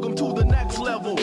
welcome to the next level.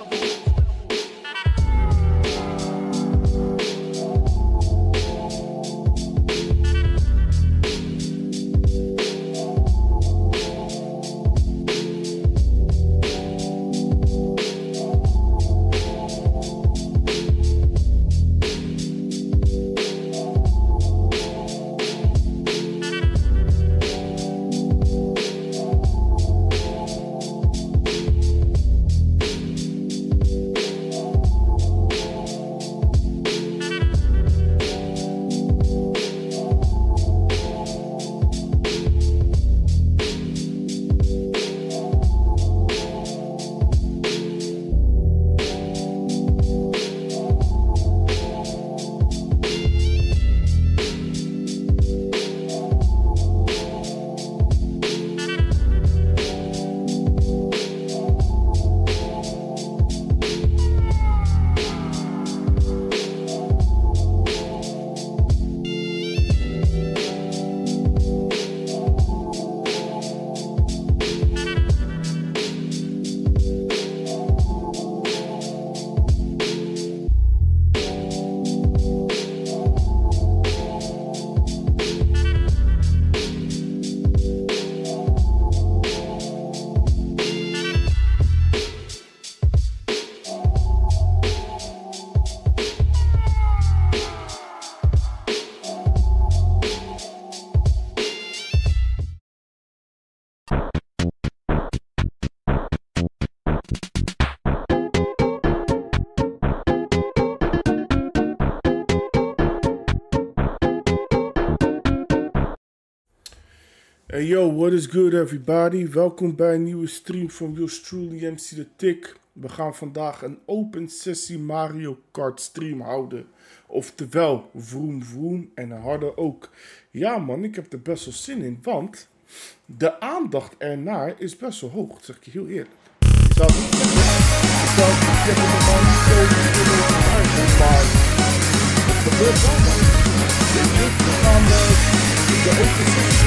Hey yo, what is good everybody? Welkom bij een nieuwe stream van yours truly MC The Tick. We gaan vandaag een open sessie Mario Kart stream houden. Oftewel, vroom vroom en een harde ook. Ja man, ik heb er best wel zin in, want de aandacht ernaar is best wel hoog, dat zeg ik je heel eerlijk. Ik zou het niet zeggen, ik heb het normaal niet zo kunnen maar het gebeurt wel man. We gaan de open sessie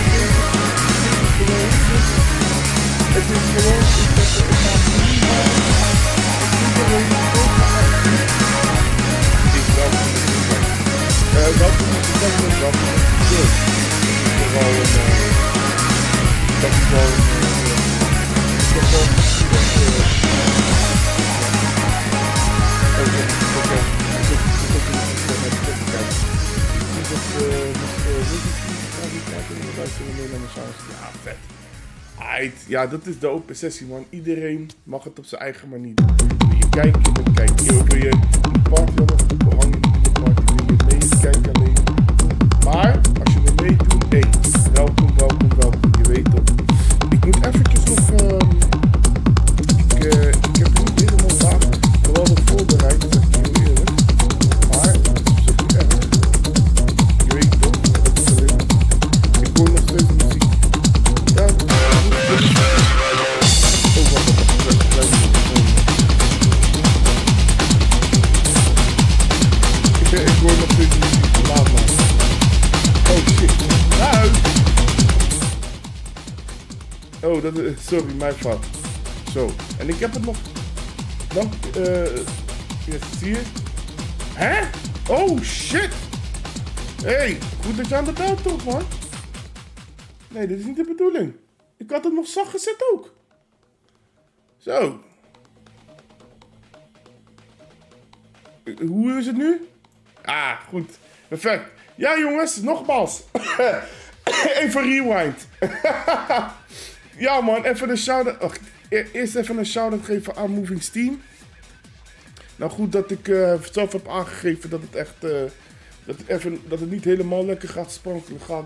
het is gewoon, ik maak niet iedereen ik welkom met de welkom met de welkom met de vooral een dat is wel ja, vet. Ja, dat is de open sessie, man. Iedereen mag het op zijn eigen manier doen. Wil je kijken, dan kijk je. Wil je een party hebben, dan hang je niet in de party. Wil je mee, kijk alleen. Maar, als je wil meedoen, hey, welkom, welkom, welkom. Je weet toch. Ik moet eventjes nog, ik heb niet helemaal vaak geweldig voorbereid, dat zeg ik heel eerlijk. Maar, dat is op zich niet erg. Je weet toch, dat is alleen. Ik hoor nog steeds muziek. Ja, ik hoor nog steeds muziek. Laat maar. Oh shit. Nou. Oh, dat is, sorry, mijn fout. Zo. En ik heb het nog. Dan. Zie je? Hè? Oh shit. Hey, goed dat je aan de bel trok, man. Nee, dit is niet de bedoeling. Ik had het nog zacht gezet ook. Zo. Hoe is het nu? Ah, goed. Perfect. Ja, jongens, nogmaals. Even rewind. Ja, man, even een shout-out. Eerst even een shout-out geven aan Moving Steam. Nou, goed dat ik zelf heb aangegeven dat het echt... dat het niet helemaal lekker gaat sprankelen gaat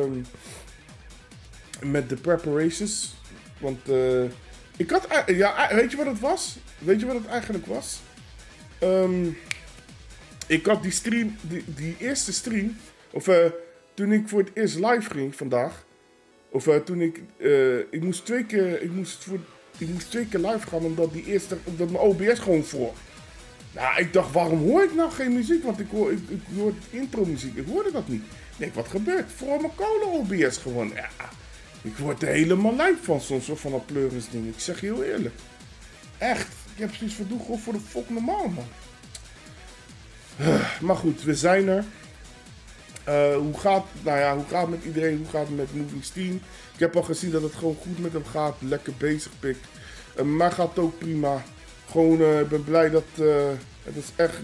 met de preparations. Want ik had... Ja, weet je wat het was? Weet je wat het eigenlijk was? Ik had die stream... Die eerste stream... Of toen ik voor het eerst live ging vandaag... Of toen ik... Ik moest twee keer live gaan omdat mijn OBS gewoon voor. Nou, ik dacht, waarom hoor ik nou geen muziek? Want ik hoor intro muziek. Ik hoorde dat niet. Ik denk, wat gebeurt? Voor mijn koude OBS gewoon. Ja, ik word er helemaal lijp van soms, van dat pleurisding. Ik zeg je heel eerlijk. Echt. Ik heb zoiets van, doe gewoon voor de fuck normaal, man. Maar goed, we zijn er. Hoe gaat het met iedereen? Hoe gaat het met Moving Steam? Ik heb al gezien dat het gewoon goed met hem gaat. Lekker bezig, pik. Maar gaat ook prima. Gewoon, ik ben blij dat het is echt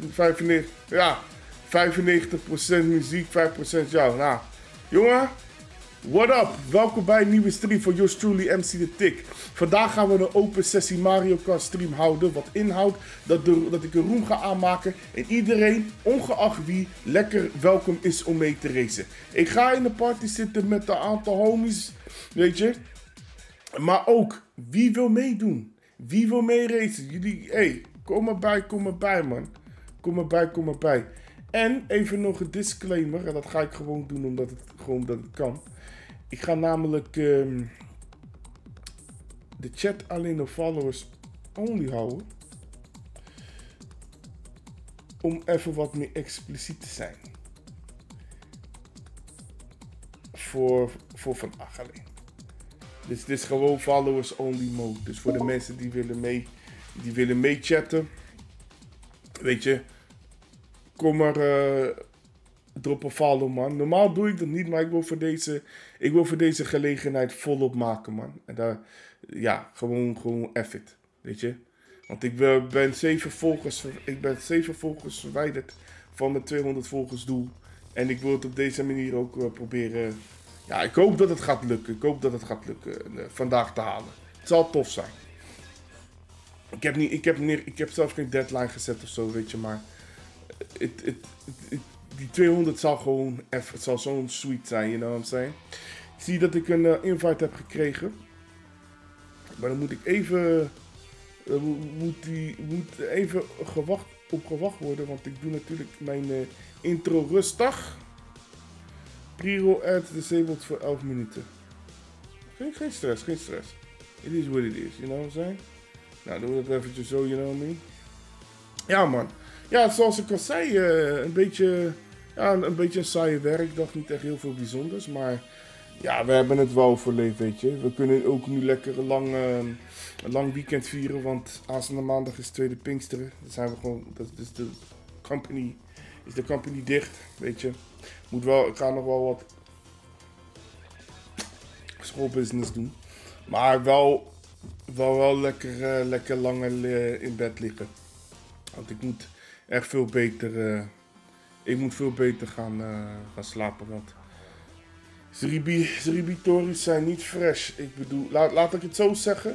95% muziek, 5% jou. Nou, jongen, what up? Welkom bij een nieuwe stream van yours truly, MC The Tick. Vandaag gaan we een open sessie Mario Kart stream houden. Wat inhoudt dat ik een room ga aanmaken. En iedereen, ongeacht wie, lekker welkom is om mee te racen. Ik ga in de party zitten met een aantal homies, weet je. Maar ook, wie wil meedoen? Wie wil mee racen? Jullie, hey, kom erbij man. Kom erbij. En even nog een disclaimer, en dat ga ik gewoon doen omdat het kan. Ik ga namelijk de chat alleen op followers only houden. Om even wat meer expliciet te zijn. Voor vandaag alleen. Dus dit is gewoon followers only mode. Dus voor de mensen die willen mee chatten. Weet je. Kom maar, drop een follow, man. Normaal doe ik dat niet, maar ik wil voor deze gelegenheid volop maken, man. En daar, ja, gewoon F-it, weet je. Want ik ben 7 volgers verwijderd van mijn 200 volgers doel. En ik wil het op deze manier ook proberen. Ja, ik hoop dat het gaat lukken. Vandaag te halen. Het zal tof zijn. Ik heb zelf geen deadline gezet of zo, weet je, maar die 200 zal gewoon even, het zal zo'n sweet zijn, you know what I'm saying? Ik zie dat ik een invite heb gekregen. Maar dan moet ik even, moet even gewacht worden, want ik doe natuurlijk mijn intro rustig. Priro ad disabled voor 11 minuten. Geen stress. It is what it is, you know what I'm saying? Nou, doen we dat eventjes zo, you know what I mean? Ja, man. Ja, zoals ik al zei, een beetje een saaie werkdag, niet echt heel veel bijzonders, maar ja, we hebben het wel overleefd, weet je. We kunnen ook nu lekker een lang weekend vieren, want aanstaande maandag is tweede Pinksteren. Dan zijn we gewoon, is de company dicht, weet je. Ik ga nog wel wat schoolbusiness doen, maar wel lekker lang in bed liggen, want ik moet echt veel beter, gaan slapen, want Zeribitoris zijn niet fresh. Ik bedoel, laat ik het zo zeggen.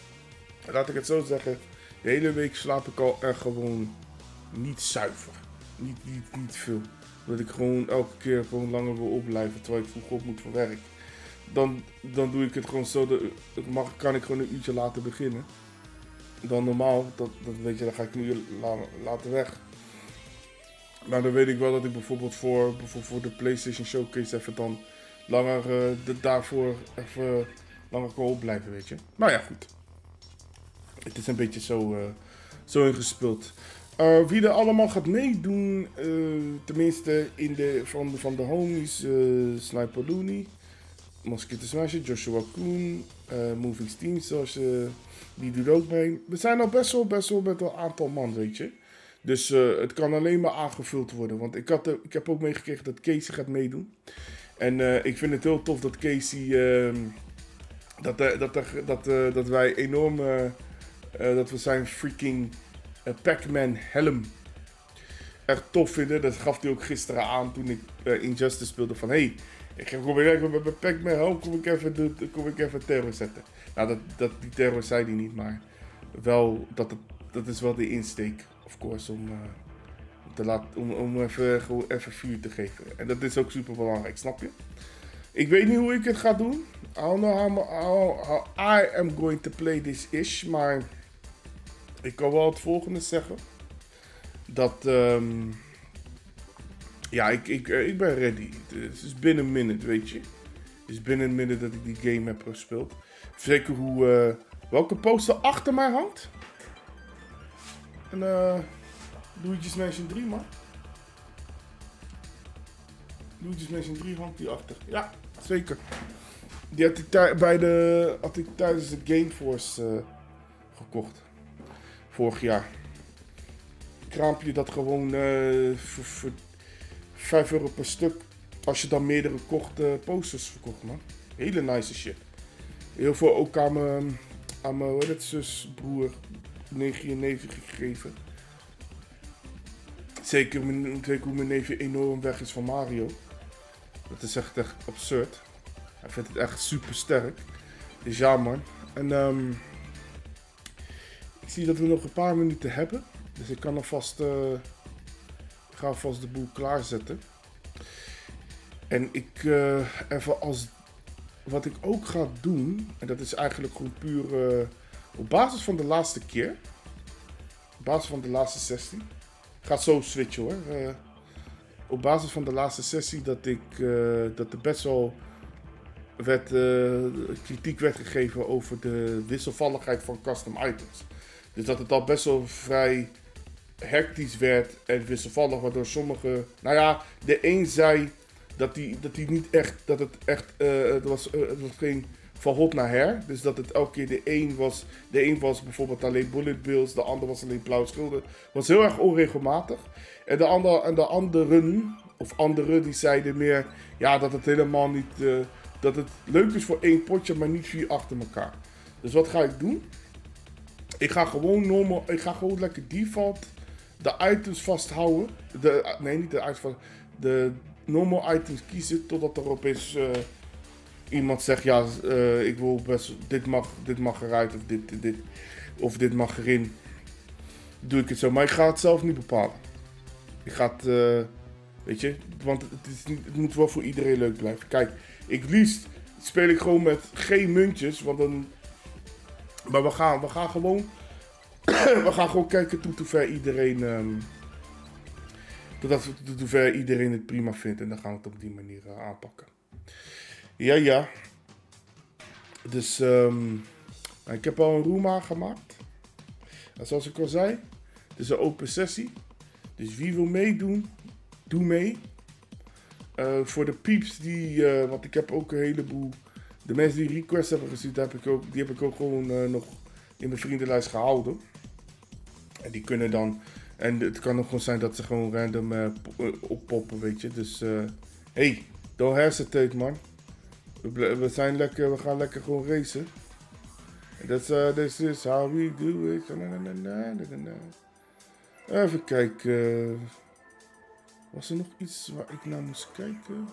De hele week slaap ik al echt gewoon niet zuiver. Niet veel. Omdat ik gewoon elke keer gewoon langer wil opblijven terwijl ik vroeg op moet voor werk. Dan doe ik het gewoon zo, kan ik gewoon een uurtje later beginnen. Dan normaal, dat weet je, dan ga ik een uur later weg. Maar dan weet ik wel dat ik bijvoorbeeld voor de PlayStation Showcase even dan daarvoor even langer kan opblijven, weet je. Nou ja, goed. Het is een beetje zo ingespeeld. Wie er allemaal gaat meedoen, tenminste van de homies, Sniper Looney, Mosquito Smasher, Joshua Koen, Moving Steam, die doet ook mee. We zijn al best wel met een aantal man, weet je. Dus het kan alleen maar aangevuld worden. Want ik heb ook meegekregen dat Casey gaat meedoen. En ik vind het heel tof dat Casey, dat wij enorm, dat we zijn freaking Pac-Man helm echt tof vinden. Dat gaf hij ook gisteren aan toen ik Injustice speelde van hey, ik ga gewoon met mijn Pac-Man helm, kom ik even terror zetten. Nou, die terror zei hij niet, maar wel, dat is wel de insteek, of course, om even vuur te geven. En dat is ook super belangrijk, snap je? Ik weet niet hoe ik het ga doen. I don't know how I am going to play this ish, maar ik kan wel het volgende zeggen. Dat, ja, ik ben ready. Het is binnen een minute, weet je. Het is binnen een minute dat ik die game heb gespeeld. Zeker welke poster achter mij hangt. En Luigi's Mansion 3, man. Luigi's Mansion 3 hangt die achter. Ja, zeker. Die had ik tijdens de Gameforce gekocht. vorig jaar. Kraampje dat gewoon voor €5 per stuk. Als je dan meerdere kocht, posters verkocht, man. Hele nice shit. Heel veel ook aan mijn hoe heet het, zusbroer 9 gegeven. Zeker hoe mijn neefje enorm weg is van Mario. Dat is echt absurd. Hij vindt het echt super sterk. Dus ja, man. En ik zie dat we nog een paar minuten hebben. Dus ik kan alvast, ik ga alvast de boel klaarzetten. En ik even als, wat ik ook ga doen, en dat is eigenlijk gewoon puur op basis van de laatste keer. Op basis van de laatste sessie. Ik ga zo switchen hoor. Op basis van de laatste sessie dat er best wel kritiek werd gegeven over de wisselvalligheid van custom items. Dus dat het al best wel vrij hectisch werd en wisselvallig, waardoor sommige, nou ja, de een zei dat die niet echt, dat het echt, het was geen van hot naar her. Dus dat het elke keer de een was bijvoorbeeld alleen bullet bills, de ander was alleen blauwe schilden. Het was heel erg onregelmatig. En de anderen die zeiden meer, ja, dat het helemaal niet, dat het leuk is voor één potje, maar niet 4 achter elkaar. Dus wat ga ik doen? Ik ga gewoon lekker default de items vasthouden. Niet de items vast. De normal items kiezen totdat er opeens iemand zegt, ja, ik wil best, dit mag eruit of dit mag erin. Doe ik het zo, maar ik ga het zelf niet bepalen. Ik ga het, weet je, want het moet wel voor iedereen leuk blijven. Kijk, liefst speel ik gewoon met geen muntjes, want dan, maar we gaan gewoon kijken tot hoever iedereen het prima vindt. En dan gaan we het op die manier aanpakken. Ja. Dus ik heb al een room aangemaakt. En zoals ik al zei, het is een open sessie. Dus wie wil meedoen, doe mee. Voor de pieps want ik heb ook een heleboel, de mensen die requests hebben gestuurd, die heb ik ook gewoon nog in mijn vriendenlijst gehouden. En die kunnen dan, en het kan ook gewoon zijn dat ze gewoon random oppoppen, weet je. Dus, hey, don't hesitate, man. We gaan lekker gewoon racen. This is how we do it. Even kijken. Was er nog iets waar ik naar moest kijken?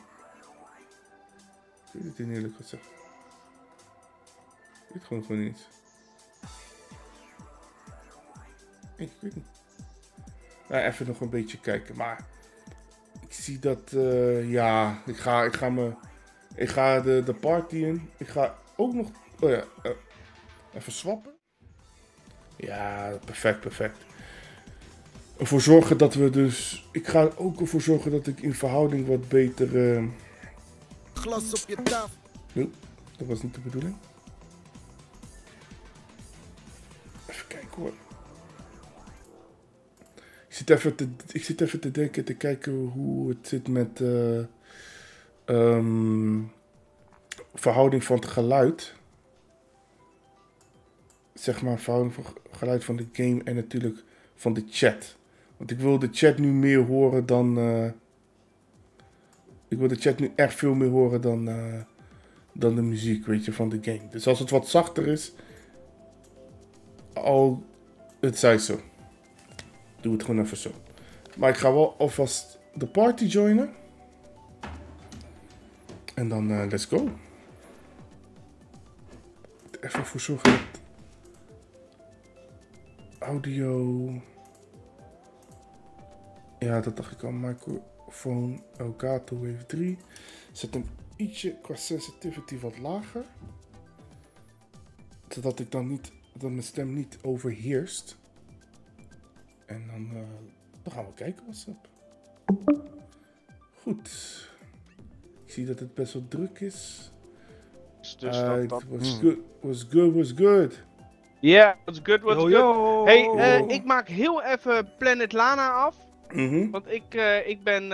Ik weet het niet eerlijk gezegd. Ik weet gewoon niet. Ik weet niet. Nou, even nog een beetje kijken. Maar ik zie dat, ja, ik ga de party in. Ik ga ook nog, even swappen. Ja, perfect. Ervoor zorgen dat we dus, ik ga ook ervoor zorgen dat ik in verhouding wat beter, Glas op je tafel. Nee, dat was niet de bedoeling. Even kijken hoor. Ik zit even te denken, te kijken hoe het zit met verhouding van het geluid. Zeg maar verhouding van geluid van de game en natuurlijk van de chat. Want ik wil de chat nu meer horen dan... ik wil de chat nu echt veel meer horen dan de muziek, weet je, van de game. Dus als het wat zachter is... het zij zo. Doe het gewoon even zo. Maar ik ga wel alvast de party joinen. En dan let's go. Even voor zorgen dat... audio... Ja, dat dacht ik al. Microfoon Elgato Wave 3. Zet hem ietsje qua sensitivity wat lager. Zodat ik dan niet... dat mijn stem niet overheerst. En dan gaan we kijken wat up. Goed. Ik zie dat het best wel druk is. Dus Was good. Yeah, was good. Yo. Hey, ik maak heel even Planet Lana af. Mhm. Want ik ben,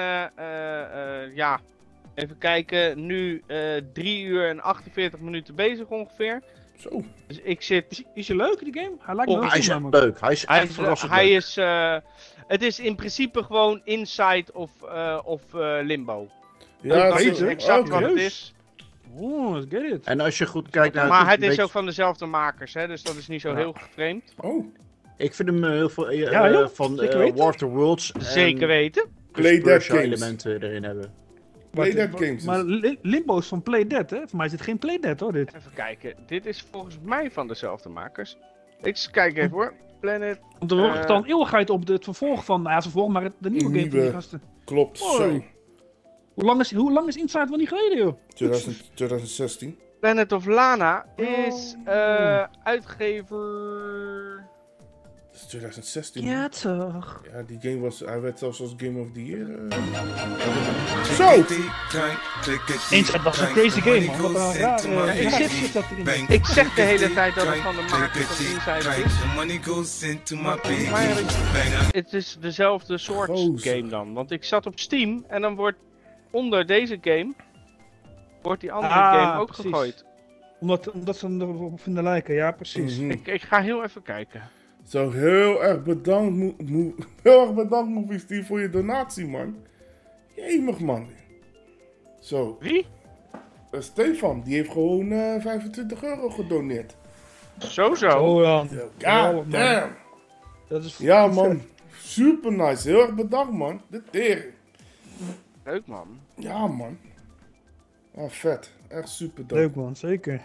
even kijken, nu 3 uur en 48 minuten bezig ongeveer. Zo. Dus ik zit... Is je leuk, die game? Hij lijkt me Oh, wel Hij goed, is echt man. leuk. Hij is echt verrassend hij leuk. is... het is in principe gewoon Inside of Limbo. Ja, Dat is zo- exact oké. wat het is. Oh, let's get it. En als je goed kijkt naar Maar het een is beetje- ook van dezelfde makers, hè, dus dat is niet zo heel vreemd. Oh, Ik vind hem heel veel Ja, joh, van zeker weten. War of the Worlds en Zeker weten. Play Dead Persia games. elementen erin hebben. Play Dead games. Maar Limbo is van Play Dead, hè? Voor mij is het geen Play Dead, hoor, dit. Even kijken, dit is volgens mij van dezelfde makers. Ik kijk even hoor. Planet. Want er wacht al een eeuwigheid op het vervolg van... Nou ja, vervolg, maar de nieuwe game van die Nieuwe. gasten. Klopt, zo. Hoi. Hoe lang is Inside wel niet geleden, joh? 2016. Planet of Lana is uitgever... Dat is 2016. Ja, toch. Ja, die game was... Hij werd zelfs als Game of the Year. Zo! Inside was een crazy game, man. Wat een rare ik shit zit- zit dat erin. Ik zeg de hele tijd dat het van de makers van Inside is. Maar volgens mij heb ik... Het is dezelfde soort Gozer. game dan. Want ik zat op Steam en dan wordt onder deze game... Wordt die andere Ah, game ook precies. gegooid. Omdat ze erop vinden lijken, ja, precies. Mhm. Ik ga heel even kijken. Zo, heel erg bedankt, heel erg bedankt, Movie Steve, voor je donatie, man. Jemig, man. Zo, Wie? Stefan, die heeft gewoon €25 gedoneerd. Zo. Oh, ja. Ja, man. damn. Dat is Ja, man. Super nice. Heel erg bedankt, man. De tering. Leuk man. Ja, man. Ah, vet. Echt super dope. leuk, man. Zeker.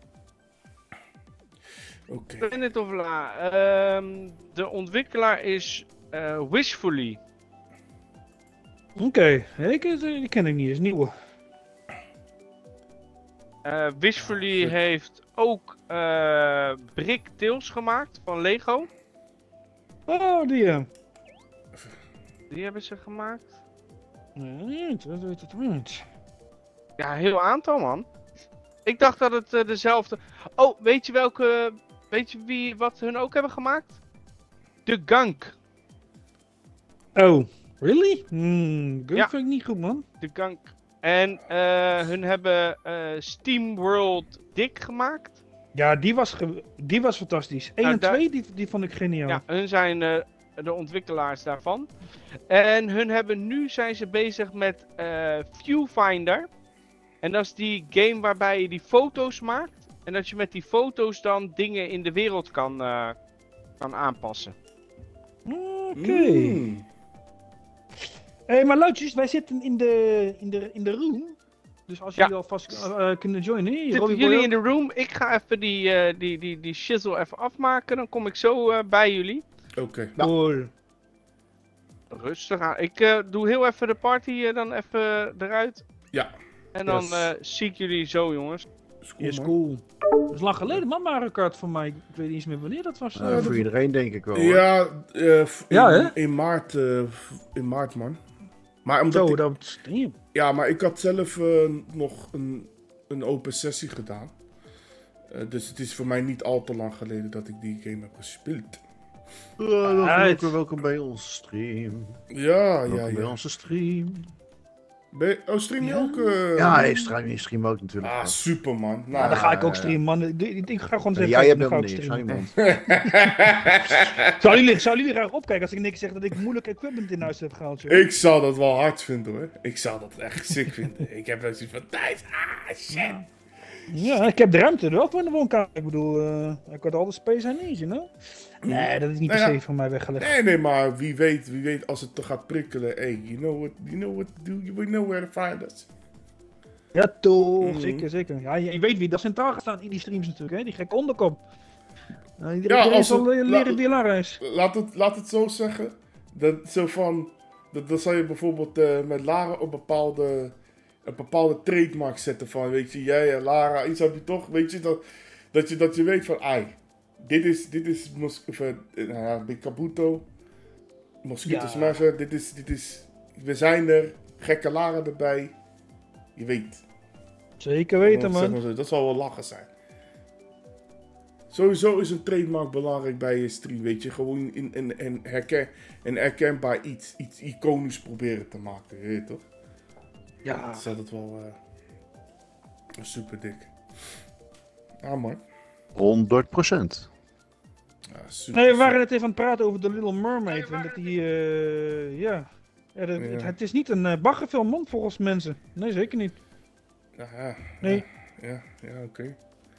Oké. Planet of La. De ontwikkelaar is Wishfully. Oké. Die ken ik niet, is nieuwe. Wishfully heeft ook Brick Tales gemaakt van Lego. Oh, die, Die hebben ze gemaakt. dat weet het niet. Ja, heel aantal man. Ik dacht dat het dezelfde... Oh, weet je welke... Weet je wat hun ook hebben gemaakt? De Gunk. Oh, really? Gun Ja. vind ik niet goed, man. De Gunk. En hun hebben SteamWorld Dick gemaakt. Ja, die was fantastisch. 1 Nou, en daar- 2, die vond ik geniaal. Ja, hun zijn de ontwikkelaars daarvan. En nu zijn ze bezig met Viewfinder. En dat is die game waarbij je die foto's maakt. En dat je met die foto's dan dingen in de wereld kan aanpassen. Oké. Mm. Hé, maar luidjes, wij zitten in de room. Dus als jullie alvast kunnen joinen. Hier, Zitten Robbie jullie Boy in de room? Ik ga even die shizzle even afmaken. Dan kom ik zo bij jullie. Oké. ook. Cool. Rustig aan. Ik doe heel even de party dan even eruit. Ja. En dan Yes. zie ik jullie zo, jongens. Is cool, Is man. cool. Dat is lang geleden, man, Mario Kart voor mij. Ik weet niet eens meer wanneer dat was. Voor iedereen denk ik wel. hoor. Ja, Ja, hè? in maart, man. Maar omdat Zo, ik, dat... Damn. ja, maar ik had zelf nog een open sessie gedaan. Dus het is voor mij niet al te lang geleden dat ik die game heb gespeeld. Welkom bij onze stream. Ja, Welkom bij ja. onze stream. Stream je Ja. ook? Ja, hij stream ook natuurlijk. Ah, super, man. Ja, Nou, dan ga ik ook streamen, man. Ik ga gewoon zeggen... Jij hebt dan ga helemaal ik niks, streamen. aan iemand. Zou jullie graag opkijken als ik niks zeg dat ik moeilijk equipment in huis heb gehaald, joh? ik zou dat wel hard vinden, hoor. Ik zou dat echt sick vinden. Ik heb wel zoiets van, Thijs, shit. Ja, ik heb de ruimte er wel voor in de woonkamer. Ik bedoel, ik had al de space en needs, you know? Nee, dat is niet per Nou se ja. van mij weggelegd. Nee, maar wie weet als het te gaat prikkelen. Hey, you know what to do, you know where to find us. Ja, toch, Mhm. zeker. Ja, je weet wie dat centraal gaat staan in die streams natuurlijk, hè? Die gekke onderkop. Iedereen Ja, ja, als zal het- leren DLR is. Laat het zo zeggen. Dat zal je bijvoorbeeld met Lara op een bepaalde trademark zetten van, weet je, jij en Lara, iets heb je toch, weet je, dat je weet van, ai, dit is Big Kabuto, Mosquito Ja. Smasher, dit is, we zijn er, gekke Lara erbij, je weet. Zeker weten, Zeg man. maar zo, dat zal wel lachen zijn. Sowieso is een trademark belangrijk bij je stream, weet je. Gewoon een herkenbaar iets iconisch proberen te maken, je weet toch? Ja. Dat is altijd wel super dik. Ja, man. 100%. Ja, super. Nee, we waren net even aan het praten over The Little Mermaid. En dat die, het is niet een baggerfilm, man, volgens mensen. Nee, zeker niet. Ja, Nee. Ja, oké.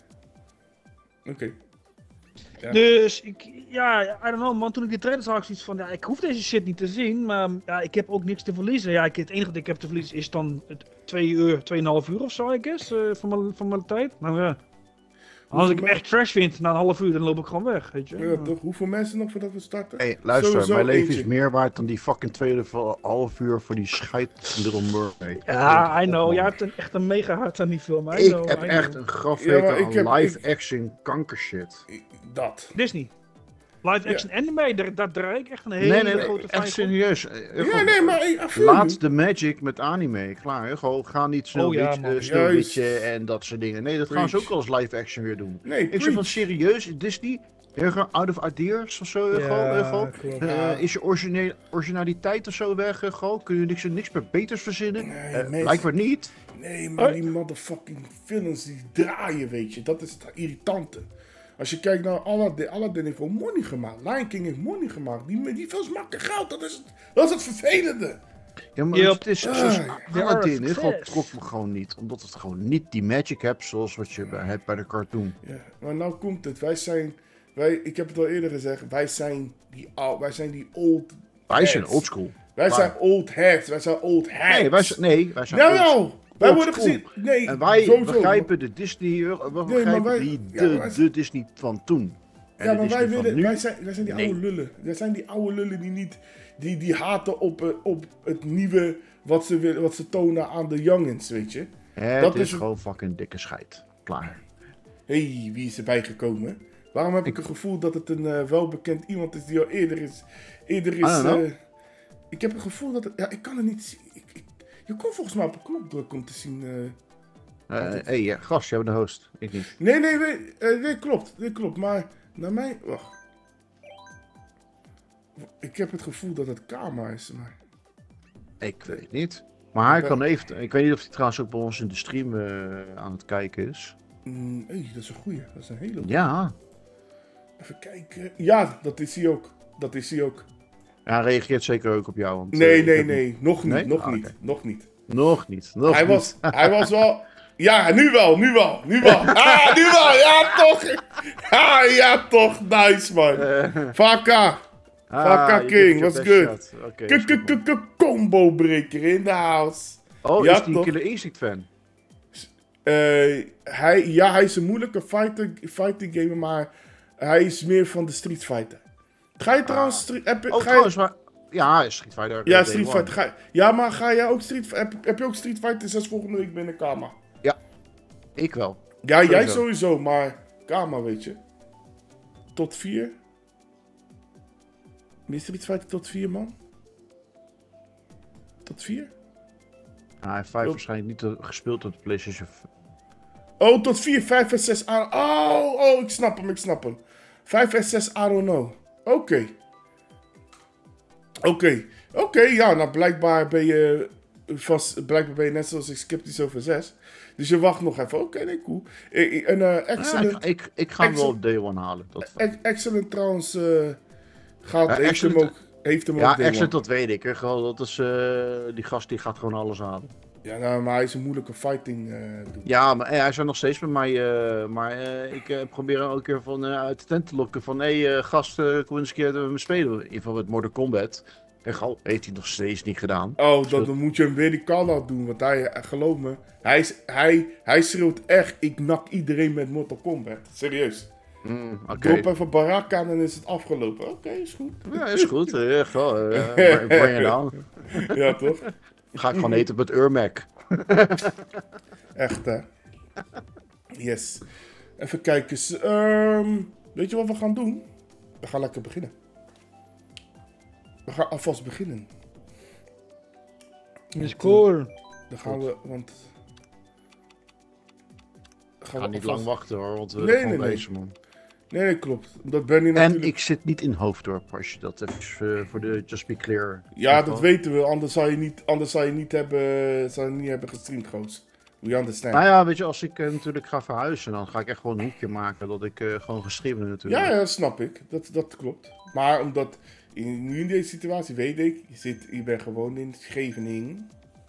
Oké. Ja. Dus, I don't know, man. Toen ik die trailer zag, ik zoiets van, ik hoef deze shit niet te zien. Maar ik heb ook niks te verliezen. Ja, het enige dat ik heb te verliezen is dan 2,5 uur of zo, I guess. Van mijn tijd. Nou ja. Als ik hem echt trash vind na een half uur, dan loop ik gewoon weg, weet je. Ja, toch? Hoeveel mensen nog voordat we starten? Hey, luister, Sowieso mijn leven eentje. is meer waard dan die fucking 2,5 uur voor die scheid Little Mermaid. Ja, I know. Jij hebt echt een mega hart aan die film. I Ik know, heb I echt know. een grafweek Ja, maar ik aan heb- live-action kankershit. Dat. Disney. Live action anime, daar draai ik echt een hele Nee, grote echt fan van. serieus. Ja, nee, maar I feel Laat you. de magic met anime, klaar. Gewoon, ga niet man. Sneeuwwitje en dat soort dingen. Nee, dat gaan ze ook Preach. als live-action weer doen. Nee, Ik zeg van preach. serieus, Disney, out of ideas of zo, klopt. is je originaliteit of zo weg, kun je niks meer beters verzinnen? Nee, mensen- Blijkbaar niet. Nee, maar die motherfucking films die draaien, weet je. Dat is het irritante. Als je kijkt naar Aladdin heeft gewoon money gemaakt. Lion King heeft money gemaakt. Die films maken geld. Dat is het vervelende. Ja, maar Yep. het is zoals they are Aladdin, a het success. trok me gewoon niet. Omdat het gewoon niet die magic hebt zoals wat je hebt bij de cartoon. Ja, maar nou komt het. Ik heb het al eerder gezegd. Wij zijn die old Wij zijn heads. oldschool. Wij Waar? zijn old heads. Wij zijn old heads. Nee, wij zijn oldschool. Jawel. Wij worden Oldschool. gezien. Nee, En wij sowieso. begrijpen de Disney, we begrijpen wij- die, ja, maar wij- de Disney van toen. En Ja, de maar Disney wij van nu. zijn die oude Nee. lullen. Wij zijn die oude lullen die niet... Die haten op het nieuwe wat ze tonen aan de youngins, weet je. Het dat is is- gewoon fucking dikke scheid. Klaar. Wie is erbij gekomen? Waarom heb ik het gevoel dat het een welbekend iemand is die al eerder is... I don't know. Ik heb het gevoel dat het... Ja, ik kan het niet zien. Je kon volgens mij op een knop drukken om te zien... Ja, gast, jij bent de host. Ik niet. Nee, klopt. Maar naar mij... Wacht. Ik heb het gevoel dat het Karma is, maar... Ik weet niet. Maar hij Ja. kan even. Ik weet niet of hij trouwens ook bij ons in de stream aan het kijken is. Dat is een goeie. Dat is een hele goeie. Ja. Even kijken. Ja, dat is hij ook. Ja, hij reageert zeker ook op jou. Want, Nee. Nog niet. Nee? Nog Ah, niet. oké. Nog niet. Nog niet. Hij was wel... Ja, nu wel. Ah, nu wel. Ja, toch. Ja, toch. Nice, man. Vaka. Vaka King, what's good? Combo breaker in the house. Oh, Ja, is die toch? Killer Instinct fan? Hij is een moeilijke fighting gamer, maar hij is meer van de Street Fighter. Ga je trouwens... Trouwens, maar... Ja, Street Fighter. Ja, Day Street One. Fighter. Ja, maar ga jij ook heb je ook Street Fighter 6 volgende week binnen Kama? Ik wel. Ja, jij Sowieso. sowieso, maar Kama, weet je. Tot 4. Meer Street Fighter tot 4, man? Tot 4? Hij heeft 5 waarschijnlijk niet gespeeld op de PlayStation. Oh, tot 4, 5 en 6. Ik snap hem. 5 en 6, I don't know. Oké, ja, nou blijkbaar ben je net zoals ik sceptisch over 6. Dus je wacht nog even. Oké, nee, cool. Excellent. Ik ga hem wel op Day One halen. Dat Excellent trouwens Ja, heeft hem ook. ja, Day Excellent, One. dat weet ik. Hè. Gewoon, dat is, die gast die gaat gewoon alles halen. Ja, nou, maar hij is een moeilijke fighting doen. Ja, maar hij is er nog steeds bij mij. Ik probeer hem ook een keer uit de tent te lokken. Van, gast, kom eens een keer met me spelen. In ieder geval met Mortal Kombat. En heeft hij nog steeds niet gedaan. Oh, dan moet je hem weer die call-out doen. Want geloof me, hij schreeuwt echt, ik nak iedereen met Mortal Kombat. Serieus. Oké. Drop even Baraka en dan is het afgelopen. Oké, is goed. Ja, is goed. Bring it on. Ja, toch? Ga ik gewoon eten met Urmac. Echt, hè? Yes. Even kijken. Weet je wat we gaan doen? We gaan lekker beginnen. We gaan alvast beginnen. Is cool. Dan gaan we, want... Ik ga niet lang wachten hoor, want we Nee, gaan nee. bezig, man. Nee, klopt. Dat ben je En natuurlijk... ik zit niet in Hoofddorp, als je dat even voor de Just Be Clear... Ja, dat weten we. Anders zou je niet hebben gestreamd, Goos. We understand. Nou ja, weet je, als ik natuurlijk ga verhuizen, dan ga ik echt gewoon een hoekje maken dat ik gewoon geschreven natuurlijk. Ja, snap ik. Dat klopt. Maar omdat nu in deze situatie weet ik, je bent gewoon in Scheveningen.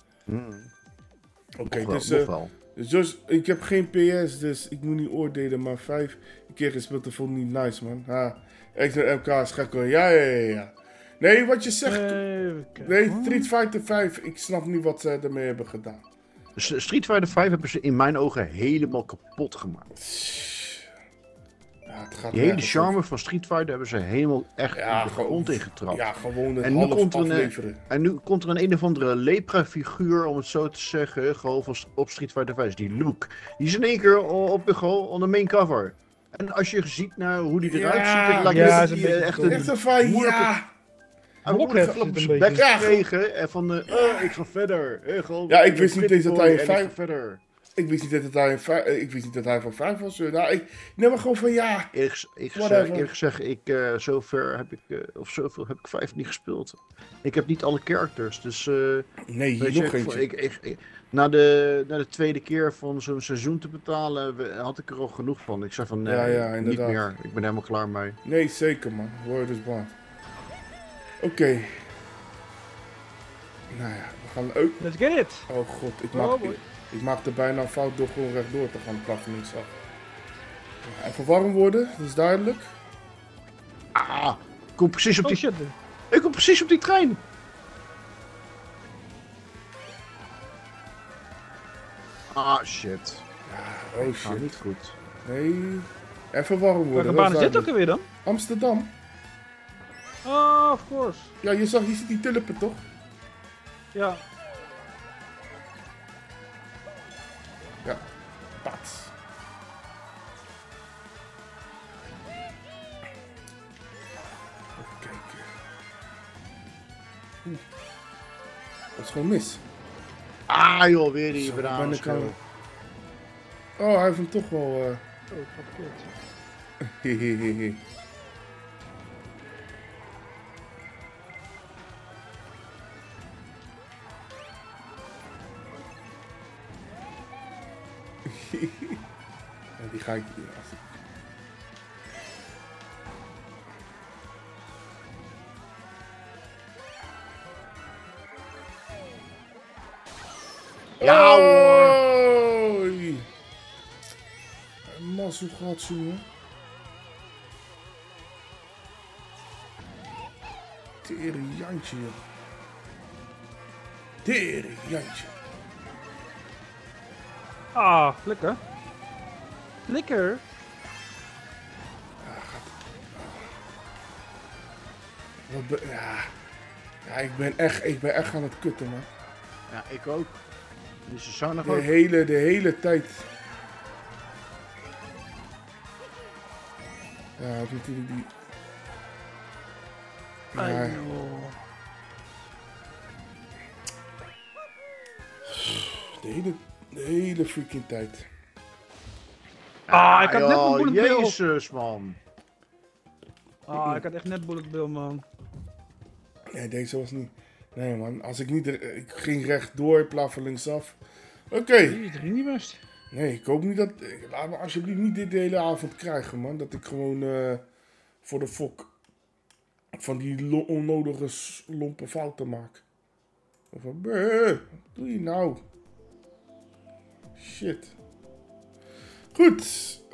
Oké, Nog wel, dus, nog wel. dus ik heb geen PS, dus ik moet niet oordelen, maar 5 keer gespeeld, dat vond ik niet nice, man. Ik ben elkaar schakelen. Ja. Nee, wat je zegt. Nee, Street Fighter 5, ik snap niet wat ze ermee hebben gedaan. Street Fighter 5 hebben ze in mijn ogen helemaal kapot gemaakt. Ja, het gaat Die hele nergens charme over. van Street Fighter hebben ze helemaal echt in de grond ingetrapt. Ja, gewoon een En nu half komt er afleveren. En nu komt er een of andere lepra-figuur, om het zo te zeggen, gewoon op Street Fighter 5. Die Luke. Die is in één keer op de main cover. En als je ziet naar hoe die eruit ziet, het lijkt ja, net is een beetje echt dom. Echt een van, moeilijke- ja. Hij wordt Blockhead gewoon op is zijn het bek een gekregen en van, ik ga verder. Ja, ik wist niet eens dat hij een en ik ga vijf- verder. Ik wist niet dat hij van 5 was. Nou, nee, maar gewoon van ja. Eerlijk gezegd, zover heb ik, of zoveel heb ik 5 niet gespeeld. Ik heb niet alle characters, dus... Nee, hier weet je, nog eentje. na de tweede keer van zo'n seizoen te betalen, had ik er al genoeg van. Ik zei van, nee, Ja, niet inderdaad. meer. Ik ben helemaal klaar mee. Nee, zeker man. Word is bond. Oké. Nou ja, we gaan ook. Let's get it. Oh god, boy. ik maakte bijna een fout door gewoon rechtdoor te gaan plakken linksaf. Ja, even warm worden, dat is duidelijk. Ik kom precies op Oh die, shit. ik kom precies op die trein. Shit. Oh Gaat shit. niet goed. Nee. Even warm Welke worden. baan dat is is dit ook duidelijk. alweer dan? Amsterdam. Oh, of course. Ja, je ziet die tulpen toch? Ja. Ja. Pats. Even kijken. Dat is gewoon mis. Joh, weer die Zo, bananen. ben ik al- Oh, hij heeft hem toch wel... Oh, ik ga verkeerd. Hehehe. Ja, die ga ik... als ik- Ja, hoor. Oei. Mazzel gehad, jongen. Tering Jantje, joh. Tering Jantje. Lekker. Lekker. Ja, ik ben echt aan het kutten, man. Ja, ik ook. Dus ze zou nog De ook. hele tijd. Ja, hij heeft natuurlijk die... Ja, de hele freaking tijd. Ik had net een bullet bill. Jezus, man. Ik had echt net bullet bill, man. Nee, deze was niet... Nee, man. Als ik niet... Ik ging rechtdoor, plaffen linksaf. Oké. Nee, dat ging niet best. Nee, ik hoop niet dat... Laat me alsjeblieft niet dit de hele avond krijgen, man. Dat ik gewoon voor de fok van die onnodige lompe fouten maak. Van, wat doe je nou? Shit. Goed.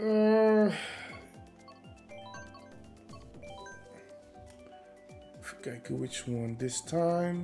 Even kijken, which one this time?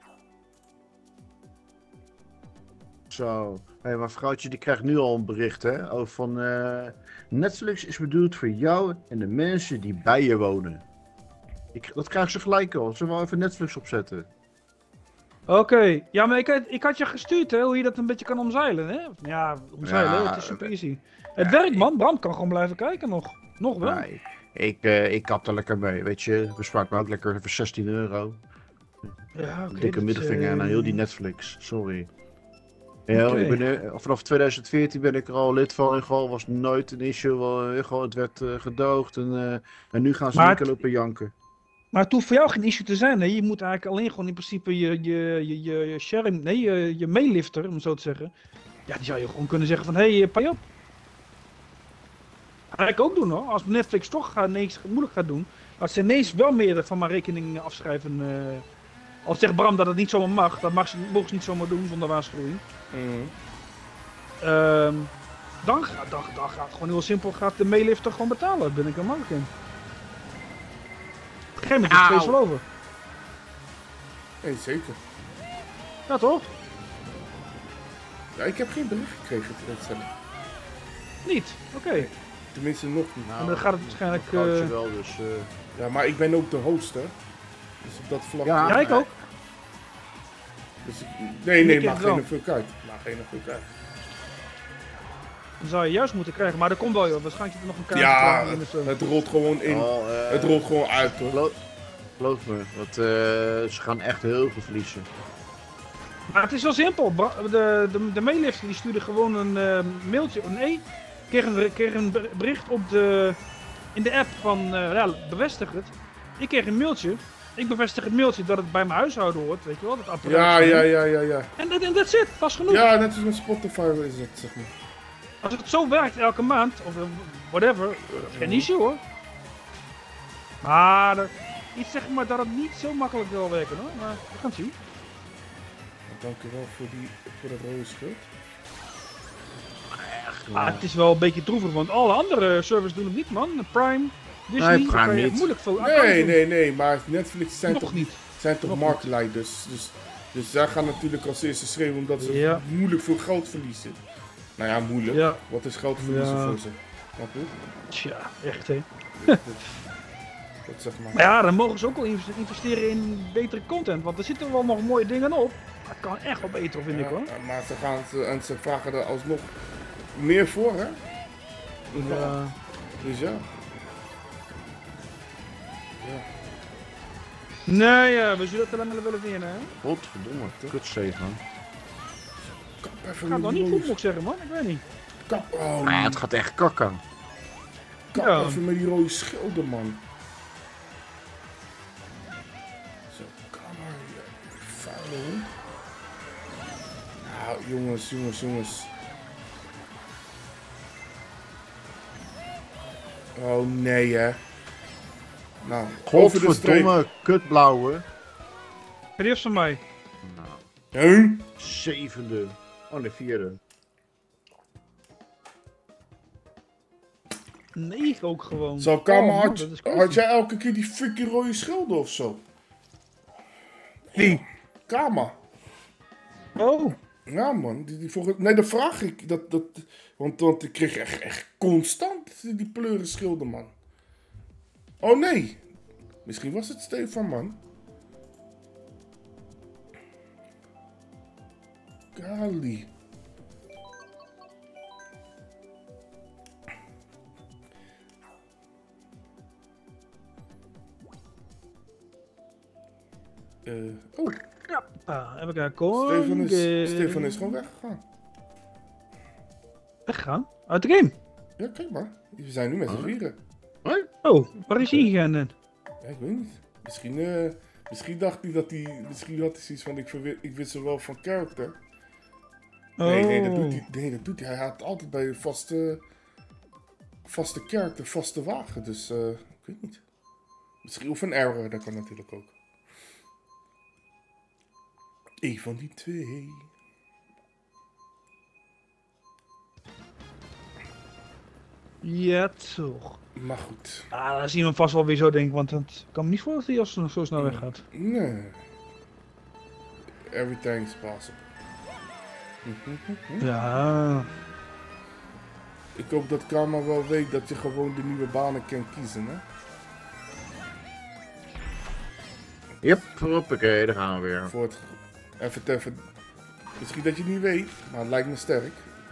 Zo. Hé, maar vrouwtje die krijgt nu al een bericht, hè? Over van Netflix is bedoeld voor jou en de mensen die bij je wonen. Dat krijgen ze gelijk al. Zullen we wel even Netflix opzetten? Oké. Ja, maar ik had je gestuurd, hè, hoe je dat een beetje kan omzeilen, hè? Ja, omzeilen, Ja, het is super easy. Het werkt, man. Bram kan gewoon blijven kijken nog. Nog wel. Nee. Ik kap er lekker mee, weet je. Bespaart me ook lekker even 16 euro. Ja, oké. Dikke dat, middelvinger aan heel die Netflix. Sorry. Ja, Oké. ik ben vanaf 2014 ben ik er al lid van en gewoon was nooit een issue. Gewoon, het werd gedoogd en nu gaan ze Maar lekker lopen janken. Maar het hoeft voor jou geen issue te zijn, hè? Je moet eigenlijk alleen gewoon in principe je sharing, nee, je meelifter, om het zo te zeggen. Ja, die zou je gewoon kunnen zeggen van, hé, pay op. Dat ga ik ook doen hoor. Als Netflix toch ineens moeilijk gaat doen, als ze ineens wel meer van mijn rekening afschrijven. Als zegt Bram dat het niet zomaar mag, dat mogen ze niet zomaar doen zonder waarschuwing. Dan gaat gewoon heel simpel, gaat de meelifter gewoon betalen. Daar ben ik helemaal in. Op een gegeven moment is het feest wel over. Nee, zeker. Ja toch? Ja, ik heb geen bericht gekregen te stellen. Niet? Oké. Tenminste, nog niet. Nou, En dan gaat het waarschijnlijk... Foutje wel, dus... Ja, maar ik ben ook de host, hè. Dus op dat vlak... Ja. Ja, ik ook. Dus nee, Ik maak wel. geen fuck uit. Maak geen fuck uit. Dan zou je juist moeten krijgen, maar dat komt wel joh. Waarschijnlijk zit er nog een kaartje Ja, klaar in of zo. het rolt gewoon in. Oh, Het rolt gewoon uit, hoor. Geloof me, want ze gaan echt heel veel verliezen. Maar het is wel simpel. De meelifter die stuurde gewoon een mailtje. Nee, kreeg een bericht in de app van ja, bevestig het. Ik kreeg een mailtje. Ik bevestig het mailtje dat het bij mijn huishouden hoort, weet je wel, dat apparaat. Ja. En that's it, dat is genoeg. Ja, net als met Spotify is het, zeg maar. Als het zo werkt elke maand, of whatever, geen issue hoor. Maar iets zeg maar dat het niet zo makkelijk wil werken hoor, maar we gaan het zien. Dankjewel voor de rode schild. Het is wel een beetje droevig, want alle andere services doen het niet man. Prime, Disney, Nee, Prime daar kan je niet. moeilijk veel accounts doen. Nee, maar Netflix zijn Nog toch niet. Nog marktleiders. Dus zij gaan natuurlijk als eerste schreeuwen omdat ze Ja. moeilijk veel geld verliezen. Nou ja, moeilijk. Ja. Wat is geld verliezen Ja. voor ze? Snap je? Tja, echt hè. Dat zeg maar. Maar ja, dan mogen ze ook wel investeren in betere content, want er zitten wel nog mooie dingen op. Maar het kan echt wel beter, vind ik hoor. Ja, maar ze vragen er alsnog meer voor, hè? Ja. Dus ja. Nee, we zullen het alleen maar willen winnen hè. Godverdomme, kutsave man. Kap even Gaat met dan die niet goed, rode moet ik zeggen man, ik weet niet. Kap, oh, Maar ja, het gaat echt kakken. kap Ja. even met die rode schilden, man. Zo, kom maar, je vuile hond. Nou, jongens. Oh nee, hè. Nou, over de streep. Godverdomme, kutblauwe. Die is van mij. Nou, Huh? 7e. Oh, de 4e. 9 ook gewoon. Zo, Kama, man, had, dat is crazy. had jij elke keer die fucking rode schilden of zo? Wie? Kama. Oh, Ja, man. Nee, dat vraag ik. Want ik kreeg echt constant die pleuren schilden, man. Oh, nee. Misschien was het Stefan, man. Kali. Oh, even kijken. Stefan is gewoon weggegaan. Weggaan? Uit de game? Ja, kijk maar. We zijn nu met z'n vieren. Oh, waar is hij gegaan dan? Ja, ik weet niet. Misschien dacht hij dat hij... Misschien had hij zoiets van, ik wissel wel van character. Nee, dat doet hij. Nee, dat doet hij. Hij had altijd bij een vaste character, vaste wagen. Dus, ik weet niet. Misschien, of een error, dat kan natuurlijk ook. Eén van die twee. Ja, toch. Maar goed. Dan zien we hem vast wel weer zo, denk ik, want het kan me niet voor dat hij als nog zo snel weggaat. Nee. Everything's possible. Ja. Ik hoop dat Karma wel weet dat je gewoon de nieuwe banen kan kiezen, hè? Yep, hoppakee, daar gaan we weer. Voor het... Even... Misschien dat je het niet weet, maar het lijkt me sterk.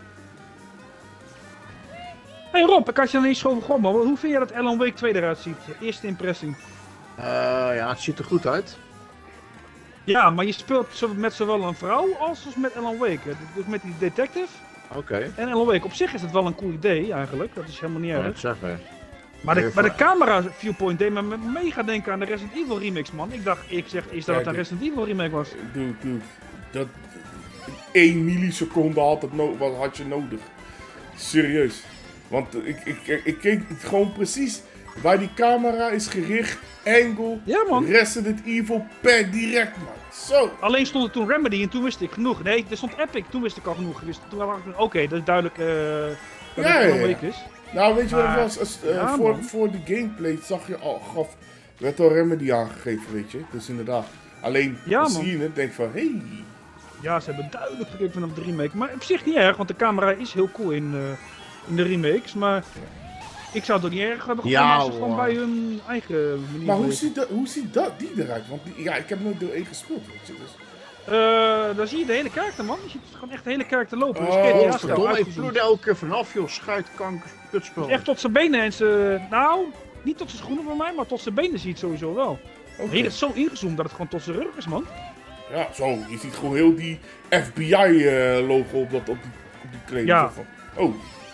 Hey Rob, ik had je nog niet zo begonnen, maar hoe vind je dat Alan Wake 2 eruit ziet? Eerste impressie. Ja, het ziet er goed uit. Ja, maar je speelt met zowel een vrouw als met Alan Wake. Dus met die detective Oké. en Alan Wake. Op zich is het wel een cool idee eigenlijk, dat is helemaal niet Ja, dat erg. zeggen. Maar de camera viewpoint deed me mega denken aan de Resident Evil remix, man. Ik dacht, is dat het een Resident Evil remake was? Dude, 1 milliseconde had je nodig. Serieus. Want ik keek gewoon precies waar die camera is gericht. Angle. Ja, man. Resident Evil per direct, man. Zo. Alleen stond er toen Remedy en toen wist ik genoeg. Nee, er stond Epic, toen wist ik al genoeg. Dus toen dacht ik, oké, dat is duidelijk dat het wel week is. Nou, weet je wat het was? ja, voor de gameplay zag je al, werd al Remedy aangegeven, weet je. Dus inderdaad. Alleen, Ja, zie je het, denk van, hey. Ja, ze hebben duidelijk gekeken vanaf de remake. Maar op zich niet erg, want de camera is heel cool in de remakes. Maar ik zou het ook niet erg hebben gevonden als ze gewoon bij hun eigen manier. Maar hoe ziet die eruit? Want ik heb nooit deel 1 gespeeld, weet je. Dus. Dan zie je de hele karakter, man. Je ziet gewoon echt de hele karakter lopen. Dus Oh, verdomme, ik vloerde elke keer vanaf, joh. Schuitkanker, kutspel. Echt tot zijn benen en ze... Nou, niet tot zijn schoenen van mij, maar tot zijn benen zie je het sowieso wel. Okay. Hier is zo ingezoomd dat het gewoon tot zijn rug is, man. Ja, zo. Je ziet gewoon heel die FBI-logo op die kleding. Ja. Oh.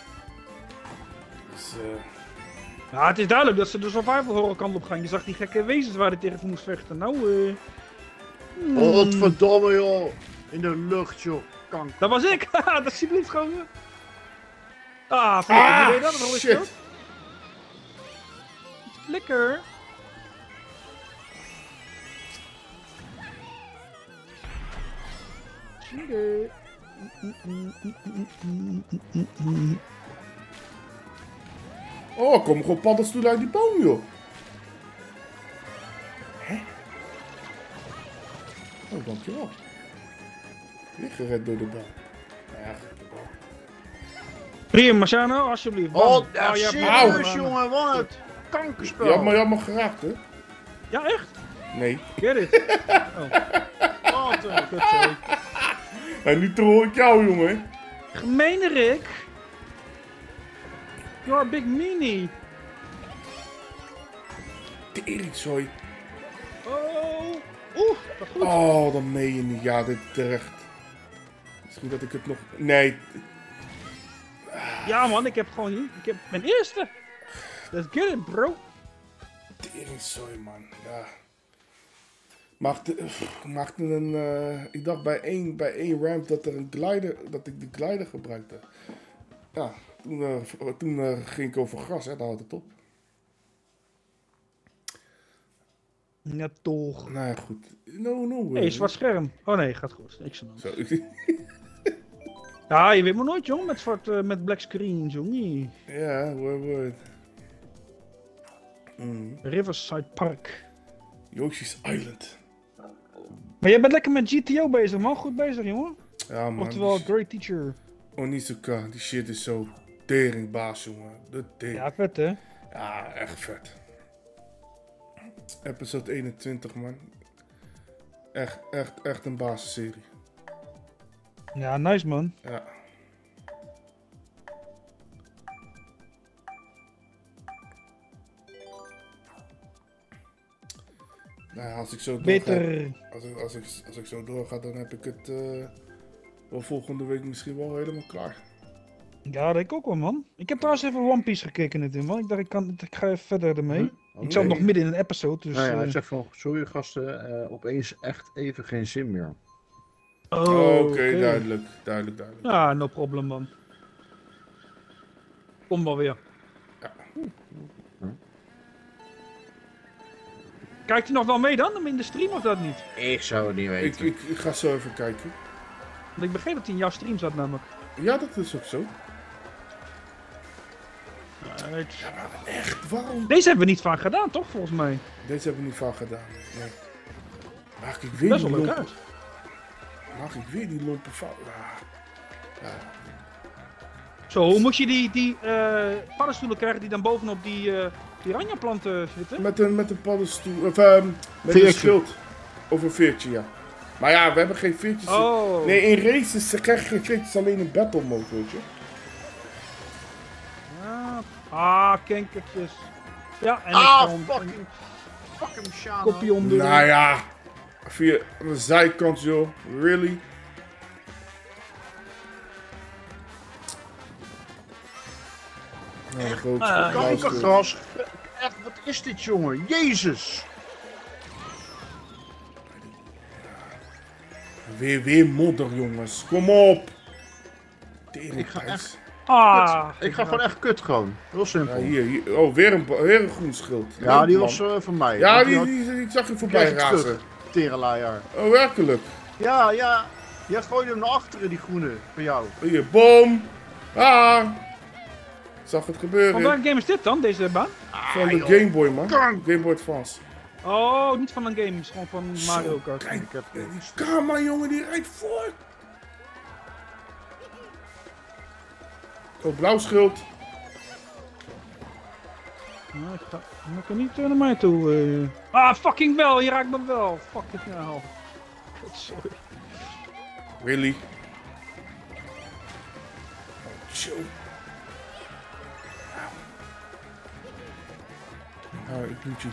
Dus, Ja, het is duidelijk dat ze de survival horror kant op gaan. Je zag die gekke wezens waar hij tegen moest vechten. Nou, Oh, wat verdomme, joh. In de lucht, joh. Kanker. Dat was ik! Haha, alsjeblieft, gewoon. Flikker, wie deed dat? Hoe is shit. dat? Flikker. Oh, kom gewoon paddenstoelen uit die boom, joh. Hè? Oh, dankjewel. Weer gered door de bal. Nou ja, de bal. Prima, Marciano, alsjeblieft. Bam. Oh, ja, je hebt serieus, hem. jongen. Wat het kankerspel. Je had me geraakt, hè? Ja, echt? Nee. Get it. Oh. Wat een Kutzooi. En nu troll ik jou, jongen. Gemeene Rick. You're a big meanie. Teringzooi. Oh. Oeh, dat goed. Oh, dan meen je niet. Ja, dit terecht. Misschien dat ik het nog... Nee. Ja man, ik heb gewoon hier. Ik heb mijn eerste. Let's get it, bro. Teringzooi, man. Ja. Maakte een... ik dacht bij één ramp dat er een glider... Dat ik de glider gebruikte. Ja, toen ging ik over gras, hè. Daar houdt het op. Ja, toch. Nou ja, goed. No. Hé, zwart scherm. Oh nee, gaat goed. Niks aan de hand. Zo. Ja, je weet maar nooit, jong, met zwart, met black screen, jong. Ja, word. Riverside Park. Yoshi's Island. Maar jij bent lekker met GTO bezig, man. Goed bezig, jongen. Ja, man. Oftewel, great teacher. Onizuka, die shit is zo teringbaas, jongen. De tering. Ja, vet, hè? Ja, echt vet. Episode 21, man. Echt een basisserie. Ja, nice, man. Ja. Nou ja, als ik zo doorga, Beter. als ik zo doorga, dan heb ik het wel volgende week misschien wel helemaal klaar. Ja, dat denk ik ook wel, man. Ik heb trouwens even One Piece gekeken net in, man. Ik dacht, ik ga even verder ermee. Ik zat nog midden in een episode, dus... Nou ja, hij zegt van, sorry gasten, opeens echt even geen zin meer. Oké, duidelijk. Ja, no problem, man. Kom wel weer. Ja. Kijkt u nog wel mee dan, in de stream of dat niet? Ik zou het niet weten. Ik ga zo even kijken. Want ik begreep dat hij in jouw stream zat, namelijk. Ja, dat is ook zo. Right. Ja, maar echt, waarom? Deze hebben we niet vaak gedaan, toch, volgens mij? Deze hebben we niet vaak gedaan. Nee. Maak ik weer Best die wel leuk lompe... uit. Maak ik weer die lompe fout? Ja. Zo, hoe moet je die paddenstoelen krijgen die dan bovenop die piranha-planten zitten? Met een paddenstoel, of met Veertje. een schild. Of een veertje, ja. Maar ja, we hebben geen veertjes. Oh. Nee, in races krijg je geen veertjes, alleen in battle mode, weet je. Ja. Kenkertjes. Ja, en Fucking Shana. kopje onder. Nou ja, via de zijkant, joh. Really? Nou, groot. Kankergras. Echt, wat is dit, jongen? Jezus. Weer modder, jongens. Kom op. Ik ga echt... Ik ga gewoon echt kut gewoon. Heel simpel. Ja, hier. Oh, weer een groen schild. Ja, Leuk, die man. was van mij. Ja, Die die zag je voorbij razen. Terenlaaier. Oh, werkelijk. Ja. Jij gooide hem naar achteren, die groene. Van jou. Hier, bom. Zag het gebeuren. Van welke game is dit dan, deze baan? Van de Game Boy, man. Game Boy Advance. Oh, niet van een game, het is gewoon van Mario Kart. Kijk, die Kama, jongen, die rijdt voort. Oh, blauw schild. Nou, ik mag er niet naar mij toe. Fucking wel, je raakt me wel. Fuck it nou. Sorry. Really? Zo. Nou, ik moet je...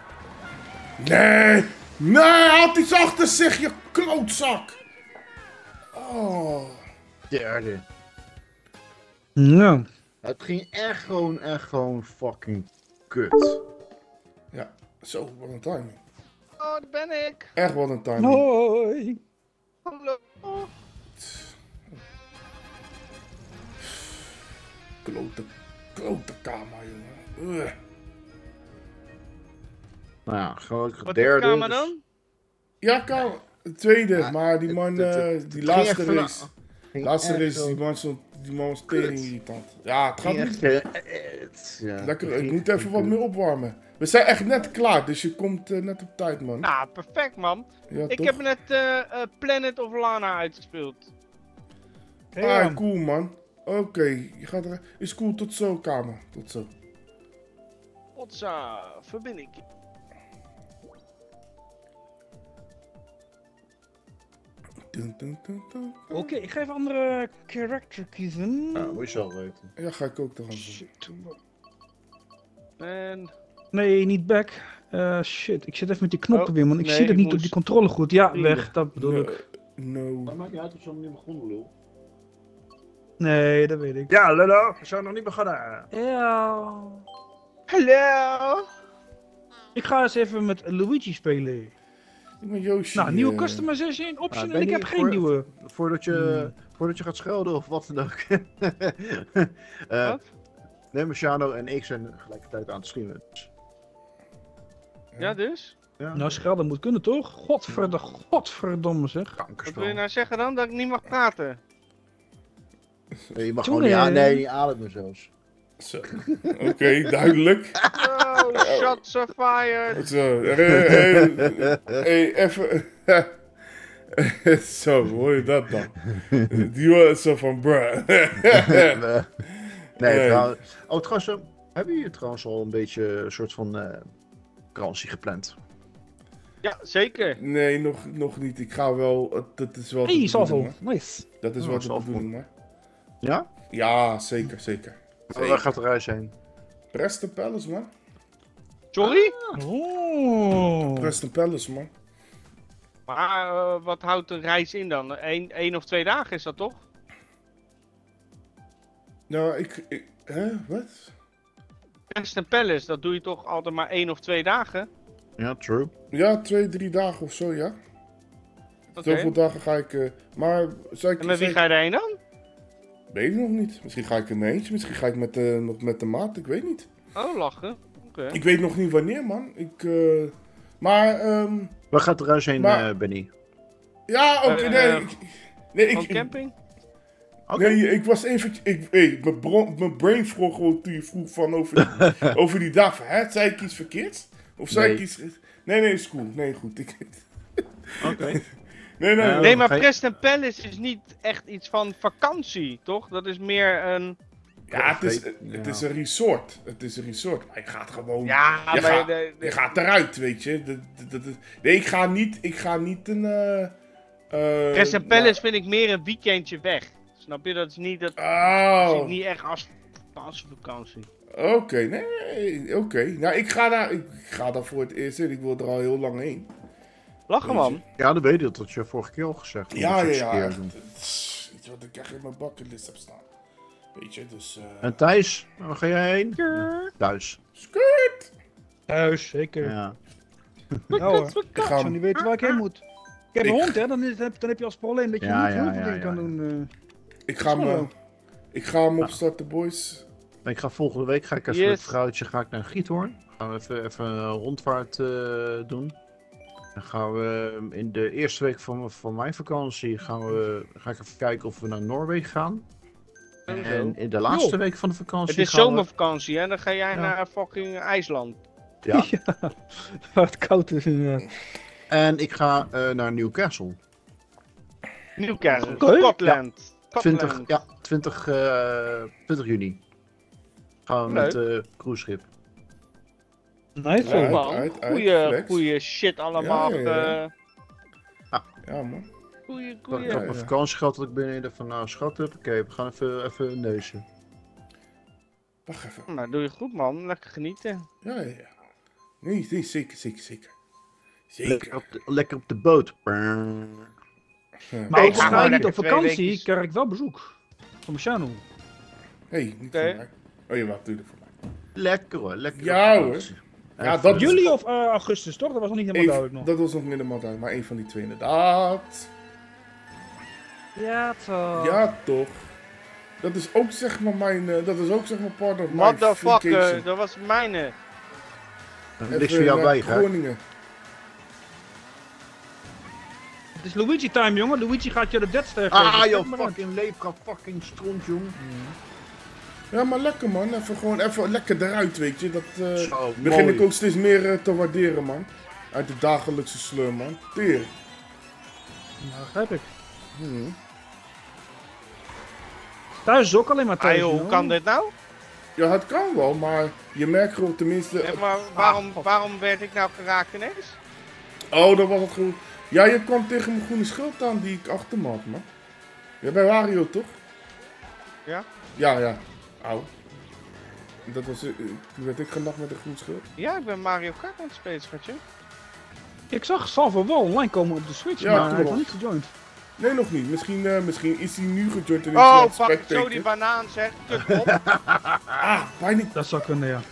Nee, had iets achter zich, je klootzak! Oh. Derde. Ja. Het ging echt gewoon fucking kut. Ja, zo, wat een timing. Oh, daar ben ik. Echt wat een timing. Hoi. Hallo. Klote Kama, jongen. Nou ja, gewoon Wat derde. is Kama dus- dan? Ja, Kama. Tweede, Ja, maar die man, het die ging laatste echt race. Laatste race, die man was tering irritant. Ja, het gaat niet. Ja, Lekker, ik moet even wat meer opwarmen. We zijn echt net klaar, dus je komt net op tijd, man. Nou, perfect man. Ja, Ik toch? heb net Planet of Lana uitgespeeld. Ah, cool, man. Oké, je gaat er... Is cool, tot zo, Kamer. Tot zo. Hotsa, verbind ik. Oké, ik ga even een andere character kiezen. Ja, moet je zelf weten. Ja, ga ik ook toch aan doen. Shit. En... Nee, niet back. Shit, ik zit even met die knoppen Oh, weer, man. Ik nee, zie het ik niet op moest- die controle goed. Ja, Vrienden. weg, dat bedoel ik. No. Dat maakt niet uit of ze niet begonnen, lul. Nee, dat weet ik. Ja, Lullo, we zijn nog niet begonnen. Ja. Hallo. Ik ga eens even met Luigi spelen. Ik ben Yoshi. Nou, nieuwe customization option en ik Benny, heb geen nieuwe. Voordat je gaat schelden of wat dan ook. Wat? Nee, Marciano en ik zijn tegelijkertijd aan het streamen. Dus, Ja, dus? ja, Nou, schelden moet kunnen toch? Godverdomme zeg. Wat wil je kankerspel. nou zeggen dan? Dat ik niet mag praten? Nee, je mag Toen, gewoon niet aan. Nee, niet ademen zelfs. Zo. Oké, duidelijk. Oh, shots are fired. Zo. Hey, even... Zo, hoor je dat dan? Die was zo van, bruh. Nee, Nee. trouwens. Oh, trouwens, hebben jullie trouwens al een beetje een soort van vakantie gepland? Ja, zeker. Nee, nog niet. Ik ga wel... Dat is wel de Hey, bedoeling, Salvo. hoor. Nice. Dat is Oh, wel de Salvo. bedoeling, hoor. Ja? Ja, zeker. Waar gaat de reis heen? Preston Palace, man. Sorry? Oh. Preston Palace, man. Maar wat houdt een reis in dan? Eén of 2 dagen is dat toch? Nou, hè? Wat? Preston Palace, dat doe je toch altijd maar 1 of 2 dagen? Ja, true. Ja, 2-3 dagen of zo, ja. Oké. Zoveel dagen ga ik... maar... Zou ik, En met wie ga je erheen dan? Weet ik nog niet. Misschien ga ik in mijn eentje. Misschien ga ik nog met de maat. Ik weet niet. Oh, lachen. Oké. Ik weet nog niet wanneer, man. Maar... Waar gaat de reis heen, Maar- Benny? ja, oké, Van camping? Oké. Nee, ik was even... mijn brain vroeg gewoon toen je vroeg van over die dag. Hè? Zei ik iets verkeerds? Of zei ik Nee. iets... Nee, is cool. Nee, goed. Oké. Nee. Nee, maar ga je- Preston Palace is niet echt iets van vakantie, toch? Dat is meer een... Ja, het Ja. is een resort. Het is een resort. Maar je gaat gewoon... Ja, Je maar... gaat- Je gaat eruit, weet je. Nee, ik ga niet een... Preston Palace vind ik meer een weekendje weg. Snap je? Dat is niet, dat zie ik Oh, niet echt als vakantie. oké. Nee, oké. Nou, ik ga daar voor het eerst in. Ik wil er al heel lang heen. Lachen, man. Ja, dat weet je, dat je vorige keer al gezegd. Ja. Keer Echt. doen. Het is iets wat ik echt in mijn bucketlist heb staan. Weet je, dus... En Thijs, waar ga jij heen? Thuis. Skirt! Thuis, zeker. Ja. Nou hoor. Ik Ik ga zou niet weten waar ik heen moet. Ik heb een hond, hè, dan heb je als probleem dat je Ja, niet heel veel ja, dingen ja, kan ja. doen. Ik ga hem opstarten, boys. Ik ga volgende week ga ik even Yes. met het vrouwtje naar Giethoorn. Gaan we even een rondvaart doen. Dan gaan we in de eerste week van mijn vakantie ga ik even kijken of we naar Noorwegen gaan. En in de laatste week van de vakantie Het is gaan we- zomervakantie, hè? Dan ga jij Ja. naar fucking IJsland. Ja. Waar het koud is inderdaad. En ik ga naar Newcastle. Newcastle, Oké. Scotland. 20 juni. Gaan we met cruiseschip. Nice, Ja, hoor. uit, flex. Goeie shit allemaal. Ja. Ja, man. Goeie. Ik had mijn vakantiegeld dat ik binnen dacht van nou schat, oké, we gaan even neuzen. Wacht even. Nou, doe je goed, man. Lekker genieten. Ja. Nee, zeker. Lekker op de boot. Ja. Maar Ik ik ga ga gewoon niet lekker op 2 vakantie, weekjes. krijg ik wel bezoek. Van mijn channel. Hey, niet Oké. voor mij. Oh, jawel, natuurlijk voor mij. Lekker hoor, lekker. Ja, op hoor. vakantie. Ja, Even- dat- Juli of augustus, toch? Dat was nog niet helemaal duidelijk nog. Dat was nog niet helemaal duidelijk, maar één van die twee inderdaad. Ja, toch. Ja, toch. Dat is ook zeg maar part of my Motherfucker, vacation. dat was mijne. Niks voor jou naar bij, hè? Groningen. Het is Luigi time, jongen. Luigi gaat je de deadster Ah geven. joh, Kijk maar uit. fucking lepra, fucking stront, jong. Ja, maar lekker man. Even lekker eruit, weet je. Dat Zo, begin mooi. ik ook steeds meer te waarderen, man. Uit de dagelijkse sleur, man. Teer. Nou, begrijp ik. Hmm. Thuis is ook alleen maar thuis. Ah joh, hoe joh. kan dit nou? Ja, het kan wel, maar je merkt gewoon tenminste... En maar waarom werd ik nou geraakt ineens? Oh, dat was het gewoon... Ja, je kwam tegen mijn groene schild aan die ik achter me had, man. Ja, bij Wario, toch? Ja? Ja. Auw. Dat was... toen werd ik genakt met een groen schild. Ja, ik ben Mario Kart aan het spelen, schatje. Ik zag Salvo wel online komen op de Switch, Ja, maar hij heeft klopt. nog niet gejoind. Nee, nog niet. Misschien is hij nu gejoind en is hij Oh, aan het fuck, zo die spectaten. banaan zeg. Kutkop. Ah, pijnlijk. Dat zou kunnen, ja.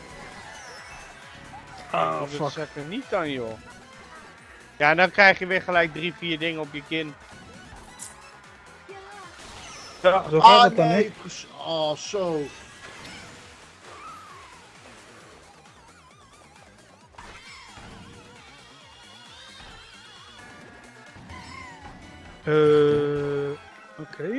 Ah, Dat fuck. zeg er niet dan, joh. Ja, dan krijg je weer gelijk 3, 4 dingen op je kin. Ja, zo gaat Ah het dan, hè. nee, oh zo. Oké.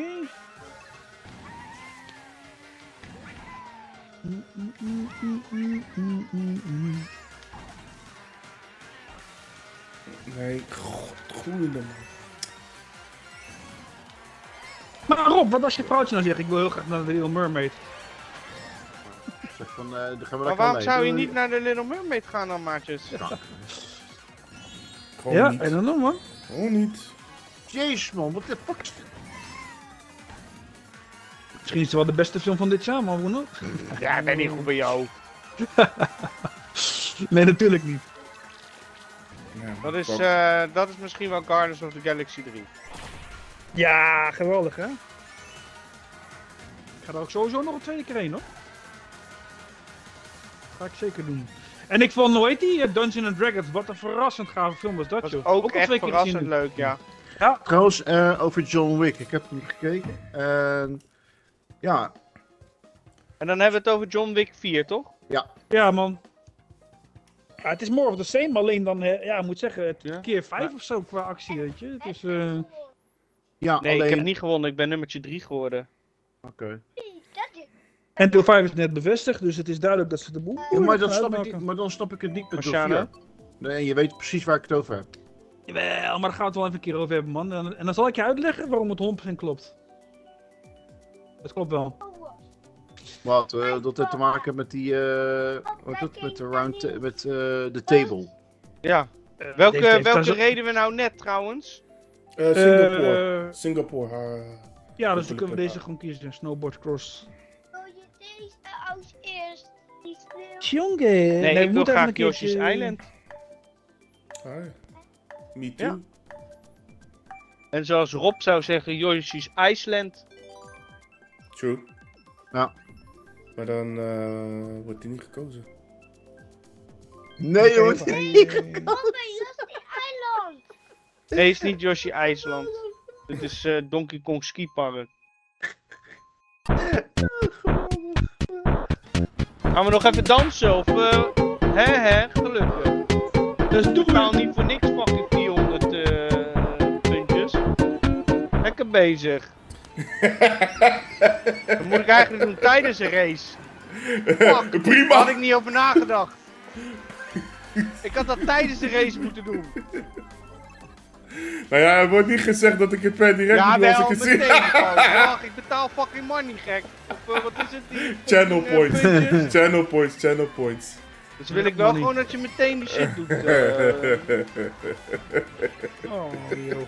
Nee, god, groeiende man. Maar Rob, wat als je vrouwtje nou zegt, ik wil heel graag naar de Little Mermaid. Zeg van, daar gaan we Maar lekker waarom mee. zou je niet naar de Little Mermaid gaan dan, maatjes? Gewoon Ja, niet. en dan man. Gewoon niet. Jezus man, wat de fuck is dit? Misschien is het wel de beste film van dit jaar, maar hoe nog? Ja, ik ben niet goed bij jou. Nee, natuurlijk niet. Ja, Dat is misschien wel Guardians of the Galaxy 3. Ja, geweldig hè? Ik ga er ook sowieso nog een tweede keer heen hoor. Ga ik zeker doen. En ik vond, hoe heet die? Dungeons and Dragons. Wat een verrassend gave film was dat, Dat joh. is ook al echt twee keer verrassend gezien. leuk, ja. Ja, Trouwens, over John Wick, ik heb hem gekeken. Ja, En dan hebben we het over John Wick 4, toch? ja man. Ja, het is more of the same, alleen dan, ja, ik moet zeggen, het Ja. keer 5 of zo qua actie, weet je. Het is, ja Nee, alleen... ik heb niet gewonnen. Ik ben nummertje 3 geworden. Oké. En deel 5 is net bevestigd, dus het is duidelijk dat ze de boel Ja, maar, gaan dan snap ik uitmaken. niet, maar dan snap ik het niet met Marciano? Dofia. Nee, je weet precies waar ik het over heb. Jawel, maar daar gaan we het wel even een keer over hebben, man. En dan zal ik je uitleggen waarom het 100% klopt. Dat klopt wel. Wat, dat heeft te maken met die, wat het, met de met de table. Ja. Deze Welke daar zo- reden we nou net trouwens? Singapore. Singapore. Ja, dus dan Natuurlijk kunnen we wel. deze gewoon kiezen. Snowboard cross. Wil je deze als eerst? Die sneeuw. Tjonge! Nee, ik wil moeten even graag een keertje- Yoshi's Island. Hi. Me Ja. too. En zoals Rob zou zeggen, Yoshi's Island. True. Ja. Maar dan wordt hij niet gekozen. Nee hoor. Oké, Papa, Yoshi Island. Nee, is niet Yoshi IJsland. Dit is Donkey Kong Ski Park. Gaan we nog even dansen of gelukkig. Dus Ik betaal niet voor niks fucking 400 puntjes. Lekker bezig. Dat moet ik eigenlijk doen tijdens een race. Fuck, Prima. daar had ik niet over nagedacht. Ik had dat tijdens de race moeten doen. Nou ja, er wordt niet gezegd dat ik het per direct Ja, moet doen als wel, ik het meteen zie. gewoon. Wacht, ik betaal fucking money, gek. Of wat is het? Die Channel fucking, points. puntjes? Channel points. Dus wil ik wel gewoon dat je meteen die shit doet. Oh, joh.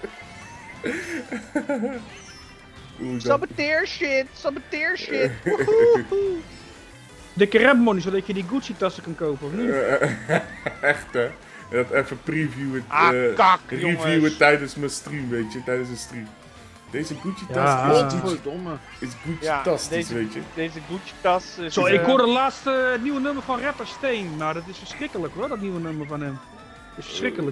Oeh, dan. Saboteer shit. Dikke remmoney, zodat je die Gucci-tassen kan kopen, of niet? Echt hè? Dat even previewen, Kak, reviewen jongens. tijdens mijn stream, weet je, tijdens een stream. Deze Gucci-tas Ja. is Gucci, Godverdomme. is Ja, Gucci-tastisch, weet je. Deze Gucci-tas is... Zo, ik hoorde laatst het nieuwe nummer van rapper Steen. Nou, dat is verschrikkelijk hoor, dat nieuwe nummer van hem. Dat is verschrikkelijk.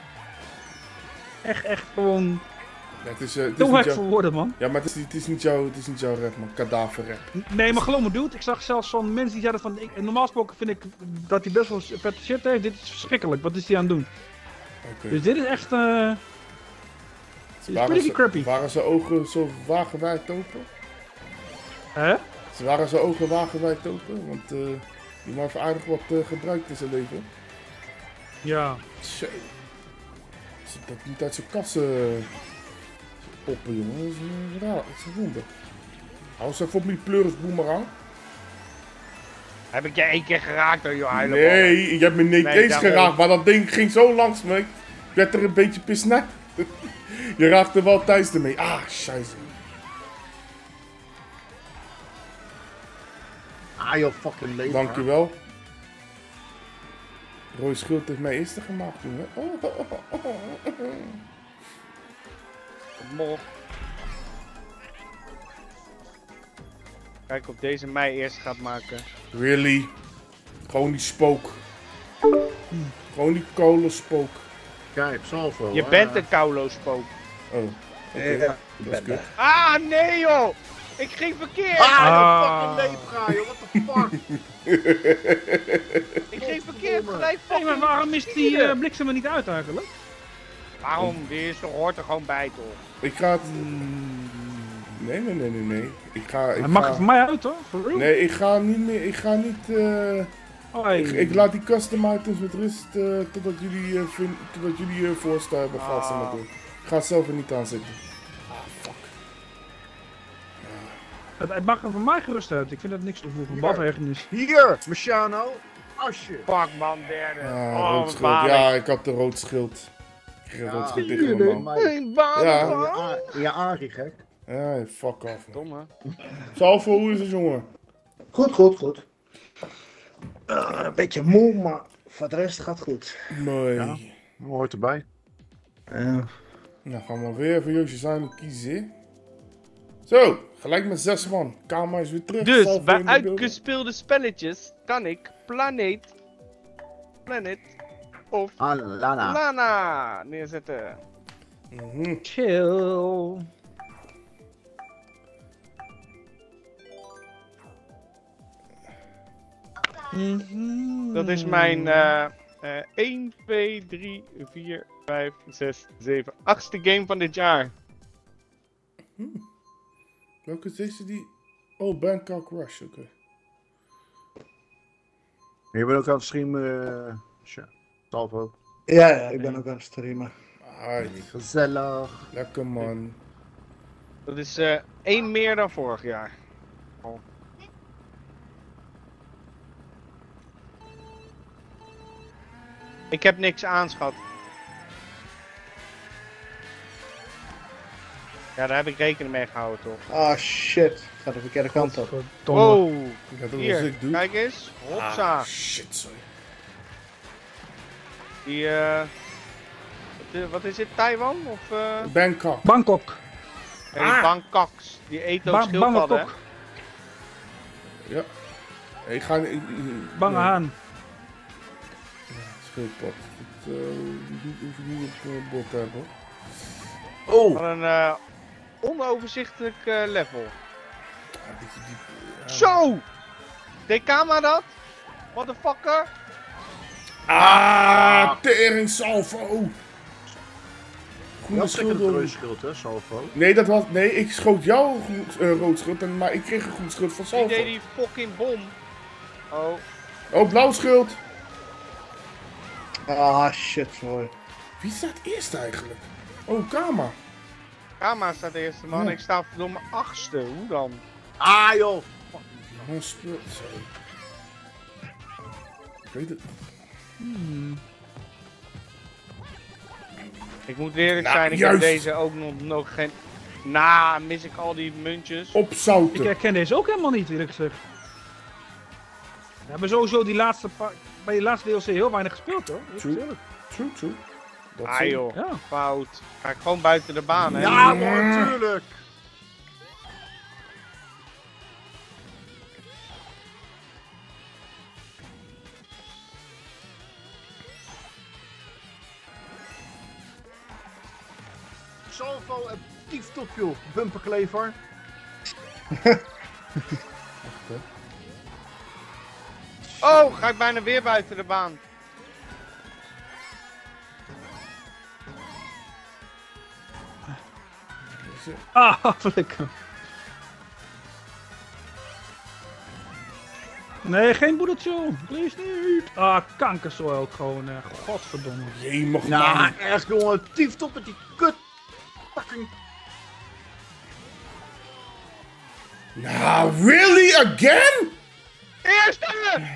Echt gewoon Ja, het is heel niet hard jouw... voor woorden, man. Ja, maar het is niet jouw rap, man. Kadaverrap. Nee, maar geloof me, dude. Ik zag zelfs van mensen die zeiden van... normaal gesproken vind ik dat hij best wel vette shit heeft. Dit is verschrikkelijk. Wat is hij aan het doen? Oké. Dus dit is echt... dit is pretty crappy. Waren zijn ogen zo wagenwijd open? Hè? Waren zijn ogen wagenwijd open? Want die man heeft aardig wat gebruikt in zijn leven. Ja. Zo. Zit dat niet uit zijn kassen poppen, jongen. Dat is raar. Dat is een wonder. Hou eens even op met die pleuris boomerang. Heb ik je 1 keer geraakt door je huilen? Nee, je hebt me niet Nee, eens daarom. geraakt, maar dat ding ging zo langs me. Ik werd er een beetje pisnat. Je raakte wel thuis ermee. Ah, scheisse. Ah joh, fucking leven. Dankjewel. Roy Schuld heeft mij eerste gemaakt, jongen. Mol. Kijk of deze mij eerst gaat maken. Really? Gewoon die spook. Gewoon die kolenspook. Kijk, salvo. Je bent een kaulo-spook. Oh, oké. Ja, Dat is kut. Ah, nee joh! Ik ging verkeerd! Ah, joh, fucking leven ga joh, what the fuck? Ik ging verkeerd gelijk Hey, maar waarom is die bliksem er niet uit eigenlijk? Waarom? Die hoort er gewoon bij toch? Ik ga het... Nee. Ik Hij mag er voor mij uit hoor, for real. Nee, ik ga niet meer... Ik ga niet... Hoi. Ik laat die custom items met rust totdat jullie voorstel hebben. Ga ze maar doen. Ik ga het zelf er niet aan zitten. Ah, fuck. Het mag er voor mij gerust uit. Ik vind dat niks toevoegen. Behalve ergernis. Hier, Machano. Asje. Fuck man, derde. Ah, Oh, rood wat schild. baal Ja, ik. ik had de rood schild. Ik kreeg een rood schild hier, tegen mijn man. Een baan Ja. ervan. Ja, Arie gek. Ja, fuck off. Man. Domme. Salvo, hoe is het, jongen? Goed. Een beetje moe, maar voor de rest gaat goed. Mooi. Ja. Hoort erbij. Nou, gaan we weer voor Yoshi Simon kiezen. Zo, gelijk met 6 man. Kama is weer terug. Dus Salvo bij in de building. uitgespeelde spelletjes kan ik Planet of Lana. Lana neerzetten. Mhm. Chill. Dat is mijn 1, 2, 3, 4, 5, 6, 7, 8ste game van dit jaar. Welke is deze die... Oh, Bangkok Rush, oké. Je bent ook aan het streamen, Salvo. Ja, ik ben ook aan het streamen. Aight, Gezellig. lekker man. Dat is 1 meer dan vorig jaar. Ik heb niks aan, schat. Ja, daar heb ik rekening mee gehouden, toch? Ah shit, gaat de verkeerde kant op. Godverdomme. Wow! Ik ga toch Hier, als ik doe. kijk eens. Hopsa! Ah, shit, sorry. Die, wat is dit? Taiwan? Of, Bangkok. Bangkok. nee, Bangkoks. Die eten ook schildpadden, hè? Bangkok. Ja. Ik ga... Bange haan. Schildpad. Dat hoef ik niet op bord te hebben. Oh! Van een onoverzichtelijk level. Ja. Zo! Deed Kama dat? Motherfucker? Tering salvo! Je Groene had zeker een schild. rode schild, hè, salvo. Nee, ik schoot jou rood schild, maar ik kreeg een groen schild van Die salvo. deed die fucking bom. Oh. Oh, blauw schild! Ah, shit, sorry. Wie staat eerst eigenlijk? Oh, Kama. Kama staat de eerste man. Ja. Ik sta door mijn 8e. Hoe dan? Ah, joh! Oh, sorry. Ik weet het. Ik moet eerlijk Nou, zijn, ik juist. heb deze ook nog geen... mis ik al die muntjes. Ik Opzouten. herken deze ook helemaal niet, eerlijk gezegd. We hebben sowieso bij die laatste DLC heel weinig gespeeld, hoor. Dat is True. eerlijk. True. Dat Ah zo. joh, Ja. fout. Ga ik gewoon buiten de baan, hè? Ja, man, natuurlijk! Salvo en tieftop, joh. Bumperklever. Oh, ga ik bijna weer buiten de baan. Ah, flikker. Nee, geen boedeltje. Please niet. Ah, kankerzooi ook gewoon. Godverdomme. Jemig, Nou, man. echt, jongen. Tieftop met die kut. Fucking... Nou, really again? Eerste!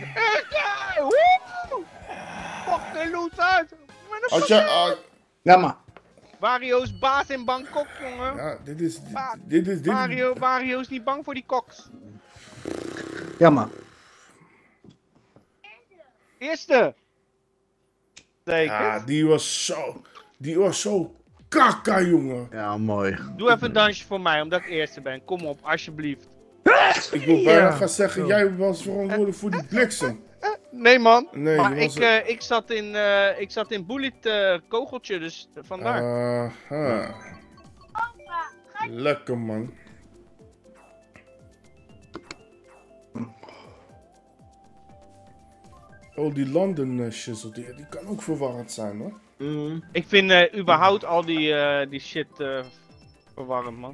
Woe! Fuck de loot uit! Als je... Ja, maar. Wario is baas in Bangkok, jongen. ja, dit is... Wario is niet bang voor die koks. Ja, maar. Eerste! Zeker. Ja, die was zo kakka, jongen. Ja, mooi. Doe even een dansje voor mij, omdat ik eerste ben. Kom op, alsjeblieft. Ik wil bijna gaan zeggen, jij was verantwoordelijk voor die bliksem. Nee, man. Nee, Maar die was... ik zat in bullet kogeltje, dus vandaar. Aha. Lekker, man. Oh, die London shizzle, die kan ook verwarrend zijn, hoor. Ik vind überhaupt al die shit verwarrend, man.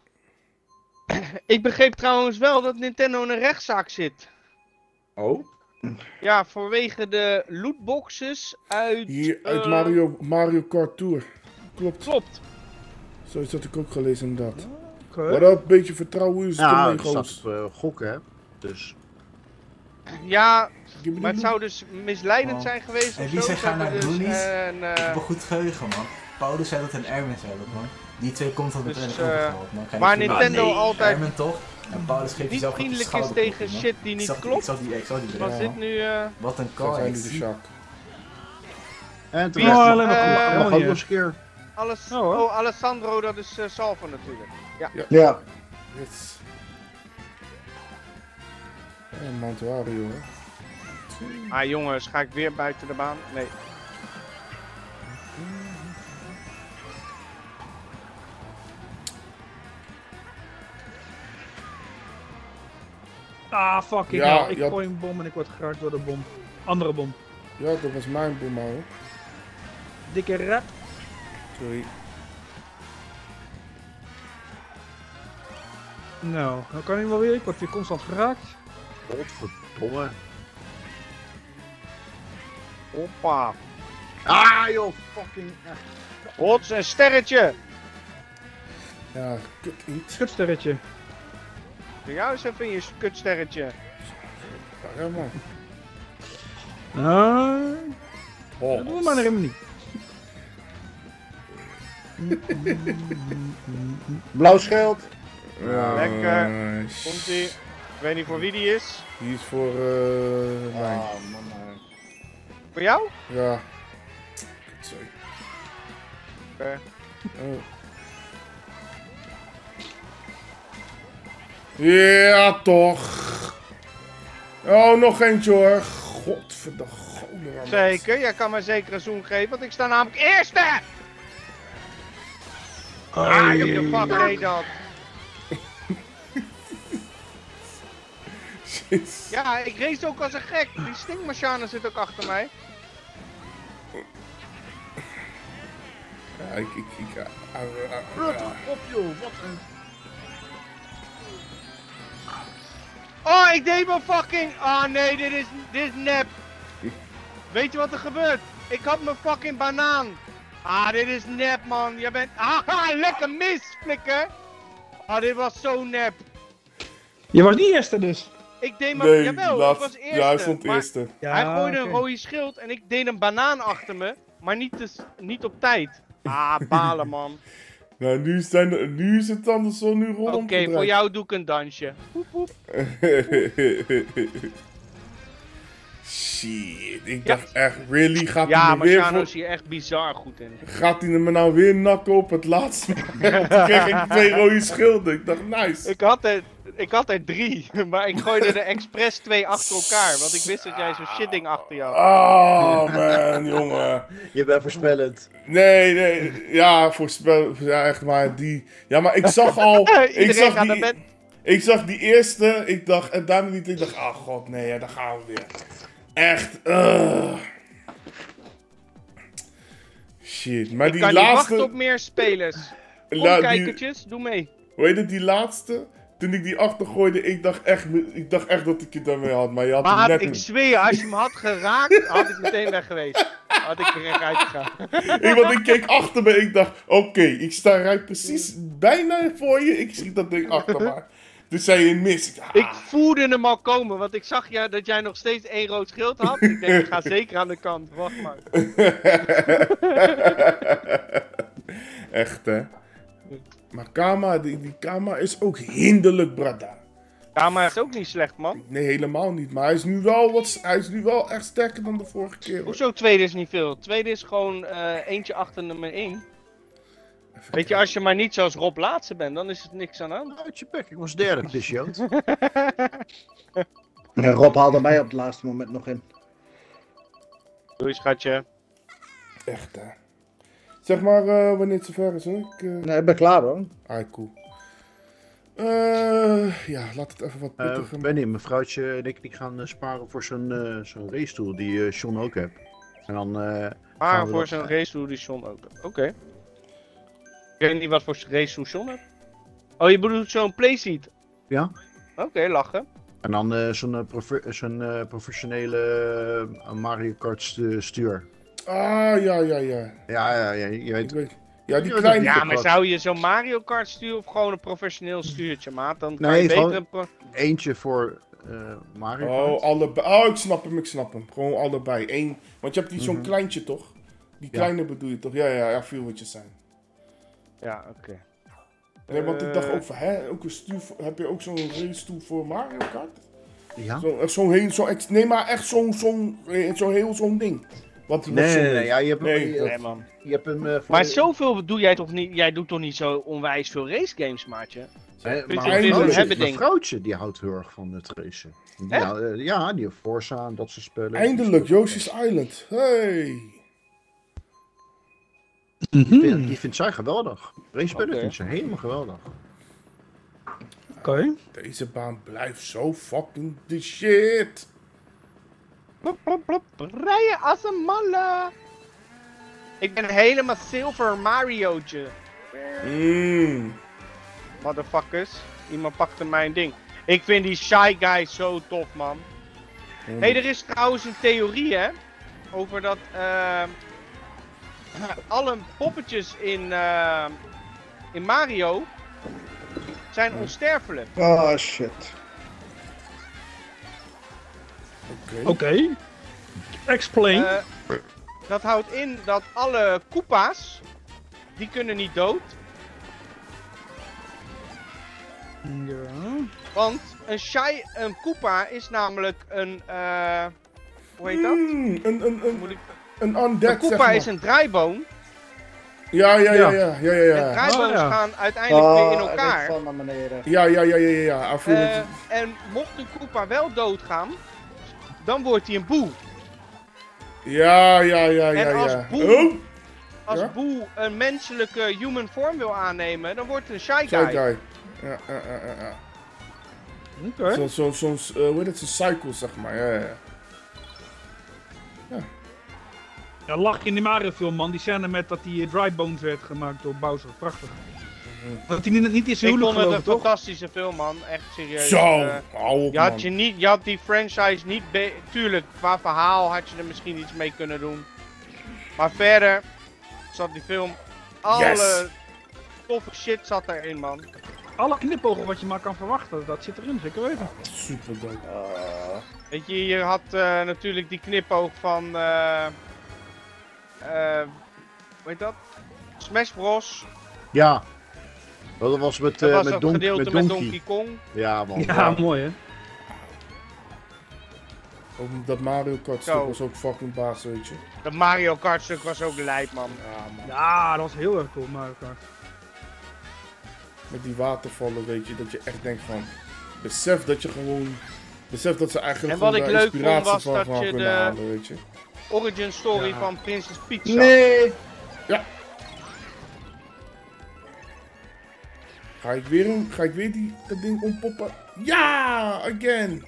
Ik begreep trouwens wel dat Nintendo in een rechtszaak zit. Oh? Ja, vanwege de lootboxes uit... Hier, uit Mario Kart Tour. Klopt. Zoiets had ik ook gelezen, inderdaad. Oké. Maar dat een beetje vertrouwen is Ja, de ik Lego's. zat gokken, hè. Dus... Ja, Give me maar het die zou dus misleidend Oh. zijn geweest En of wie zo. zegt Ze nou hebben doe niet? een, Ik heb een goed geheugen, man. Paulus zei dat en Erwin zei dat, man. Die twee komt dat met Dus, redelijk overgehaald, man. Ga waar niet Nintendo vergeten. altijd Erwin toch? En Paulus geeft niet jezelf op de vriendelijk is schouder tegen kloppen, man. shit die niet Ik klopt. zag die Was ja, dit man. nu... Wat een Dat call. zijn ik nu de zie- Sjaak. En Wie toen is- alleen maar eh, goed. nog ook nog eens een keer. Oh, Alessandro, dat is Salvo natuurlijk. Ja. Ja. Yes. Ja, Mount Wario, hè. Ah jongens, ga ik weer buiten de baan? Nee. Ah, fucking Ja, hell. Ik ja. gooi een bom en ik word geraakt door de bom. Andere bom. Ja, dat was mijn boom, hoor. Dikke rap. Sorry. Nou, dan kan hij wel weer. Ik word weer constant geraakt. Godverdomme. Hoppa. Ah, joh. Fucking echt. Hots, een sterretje. Ja, kut niet. Schutsterretje. Doe jou eens even in je kutsterretje. Ja, man. Dat doen we maar nog helemaal niet. Blauw schild. Lekker. Nice. Komt-ie. Ik weet niet voor wie die is. Die is voor mij. Ah, man. Voor jou? Ja. Sorry. Oké. Oh. Ja, toch. Oh, nog eentje hoor. Godverdomme. Zeker, jij kan mij zeker een zoen geven, want ik sta namelijk eerste! Ah, je fuck deed dat. Ja, ik race ook als een gek. Die stinkmachine zit ook achter mij. Ja, Rot op joh, wat een... Oh, ik deed mijn fucking... Ah nee, dit is nep. Weet je wat er gebeurt? Ik had mijn fucking banaan. Ah, dit is nep man. Je bent... Ah, lekker mis, flikker. Ah, dit was zo nep. Je was niet eerste dus. Ik deed maar... Nee, Jawel, ik was eerste. Ja, hij stond maar eerste. Ja, hij gooide een oké. rode schild en ik deed een banaan achter me. Maar niet op tijd. Ah, balen man. Nou, nu is het andersom, nu rol Oké, voor jou doe ik een dansje. Poep, poep. Shit, ik dacht echt, really? Gaat Ja, hij me weer Marciano is hier echt bizar goed in. Gaat hij me nou weer nakken op het laatste moment? Toen kreeg ik 2 rode schilden. Ik dacht, nice. Ik had er 3, maar ik gooide er expres 2 achter elkaar. Want ik wist dat jij zo'n shitding achter je had. Oh man, jongen. Je bent voorspellend. Nee. Ja, voorspel. Ja, echt maar die. Ja, maar ik zag al. Iedereen gaat naar bed. Ik zag die eerste. Ik dacht. En daarna niet. Ik dacht, ah god, nee, ja, daar gaan we weer. Echt. Shit. Maar Ik die kan niet laatste. wachten op meer spelers. Kom, die- kijkertjes, doe mee. Hoe heet het, die laatste? Toen ik die achtergooide, ik dacht echt dat ik het daarmee had. Maar je had hem Maar net ik niet. zweer, als je hem had geraakt, had ik meteen weg geweest. Had ik er echt uitgegaan. Want ik keek achter me, ik dacht, oké, ik sta rijd precies bijna voor je. Ik schiet dat ding achter me. Dus zei je mis. Ik voelde hem al komen, want ik zag ja, dat jij nog steeds 1 rood schild had. Ik denk, ik ga zeker aan de kant. Wacht maar. Echt, hè? Maar Kama, die Kama is ook hinderlijk, brada. Ja, maar is ook niet slecht, man. Nee, helemaal niet. Maar hij is nu wel echt sterker dan de vorige keer. Hoor. Hoezo tweede is niet veel? Tweede is gewoon eentje achter nummer 1. Weet je, als je maar niet zoals Rob laatste bent, dan is het niks aan de hand. Uit je bek, ik was derde, het is Jood. Ja, Rob haalde mij op het laatste moment nog in. Doei, schatje. Echt, hè? Zeg maar wanneer het zover is, hoor. Nee, ik ben klaar hoor. Cool. Ja, laat het even wat pittiger. Benny, mijn vrouwtje en ik die gaan sparen voor zo'n racestoel die Sean ook heeft. En dan Maar voor zo'n racestoel die John ook. Oké. Ik weet niet wat voor racestoel John heeft. Oh, je bedoelt zo'n playseat? Ja. Oké, lachen. En dan zo'n professionele Mario Kart stuur. Ah, ja. Ja, je weet. Ik weet. Ja, die Ja, kleine. Ja, maar zou je zo'n Mario Kart sturen of gewoon een professioneel stuurtje, maat? Dan kan Nee, je beter gewoon- een Eentje voor Mario Oh, Kart. allebei. Oh, ik snap hem. Gewoon allebei. Eén. Want je hebt die zo'n kleintje, toch? Die kleine bedoel je toch? Ja, viel wat je zei. Ja, oké. Nee, want ik dacht ook van, hè, ook een stuur, heb je ook zo'n racestoel voor Mario Kart? Ja? Nee, maar echt zo'n ding. Wat Nee, ja, je hebt Nee, Nee, man. je hebt hem voor... Maar zoveel doe jij toch niet? Jij doet toch niet zo onwijs veel racegames, maatje? Nee, Vind maar je- vind je een mijn hebben mijn ding? vrouwtje die houdt heel erg van het racen. Ja, die heeft Forza en dat soort spellen. Eindelijk, Yoshi's Island. Hey. Die vindt zij geweldig. Race-spellen Oké. vindt ze helemaal geweldig. Oké. Deze baan blijft zo fucking de shit. Plop, plop, plop. Rijden als een malle. Ik ben helemaal Silver Mario'tje. Motherfuckers. Iemand pakte mijn ding. Ik vind die Shy Guy zo tof, man. Hé, er is trouwens een theorie, hè? Over dat alle poppetjes in Mario zijn onsterfelijk. Oh shit. Oké. Explain. Dat houdt in dat alle Koopa's, die kunnen niet dood. Ja. Want een Koopa is namelijk een, hoe heet dat? Moet ik... Een undead, Een Koopa zeg maar. is een draaiboom. Ja. En draaibooms ja. gaan uiteindelijk weer in ik elkaar. val naar beneden. Ja. En mocht een Koopa wel doodgaan, dan wordt hij een boe. Ja. En als boe- Oh, als Ja? Boo een menselijke human vorm wil aannemen, dan wordt het een Shy Shy Guy. Guy. Ja. Oké. Zo'n, hoe heet het, zo'n cycle, zeg maar. Ja. Ja, lach in die Mario film, man. Die scène met dat die Dry Bones werd gemaakt door Bowser. Prachtig. Dat hij niet is Ik huwelijk vond het geloven, een toch? fantastische film, man. Echt serieus. Zo, hou op, Je had die franchise niet... Tuurlijk, qua verhaal had je er misschien iets mee kunnen doen. Maar verder zat die film... Alle toffe shit zat erin, man. Alle knipogen wat je maar kan verwachten, dat zit erin, zeker weten. Super dope. Weet je had natuurlijk die knipoog van... hoe heet dat? Smash Bros. Ja. Dat was met, Dat was met, dat Don gedeelte met Donkey Kong. Ja, man. Ja, mooi hè. Ook dat Mario Kart stuk Zo. was ook fucking baas, weet je. Dat Mario Kart stuk was ook lijp, man. Ja, man. Ja, dat was heel erg cool, Mario Kart. Met die watervallen, weet je, dat je echt denkt van... Besef dat je gewoon... Besef dat ze eigenlijk En wat gewoon ik daar leuk vond inspiratie was van dat gaan je kunnen de- halen, weet je. Origin story Ja. van Princess Peach zag. Nee. Ga ik weer dat ding ompoppen? Ja, again!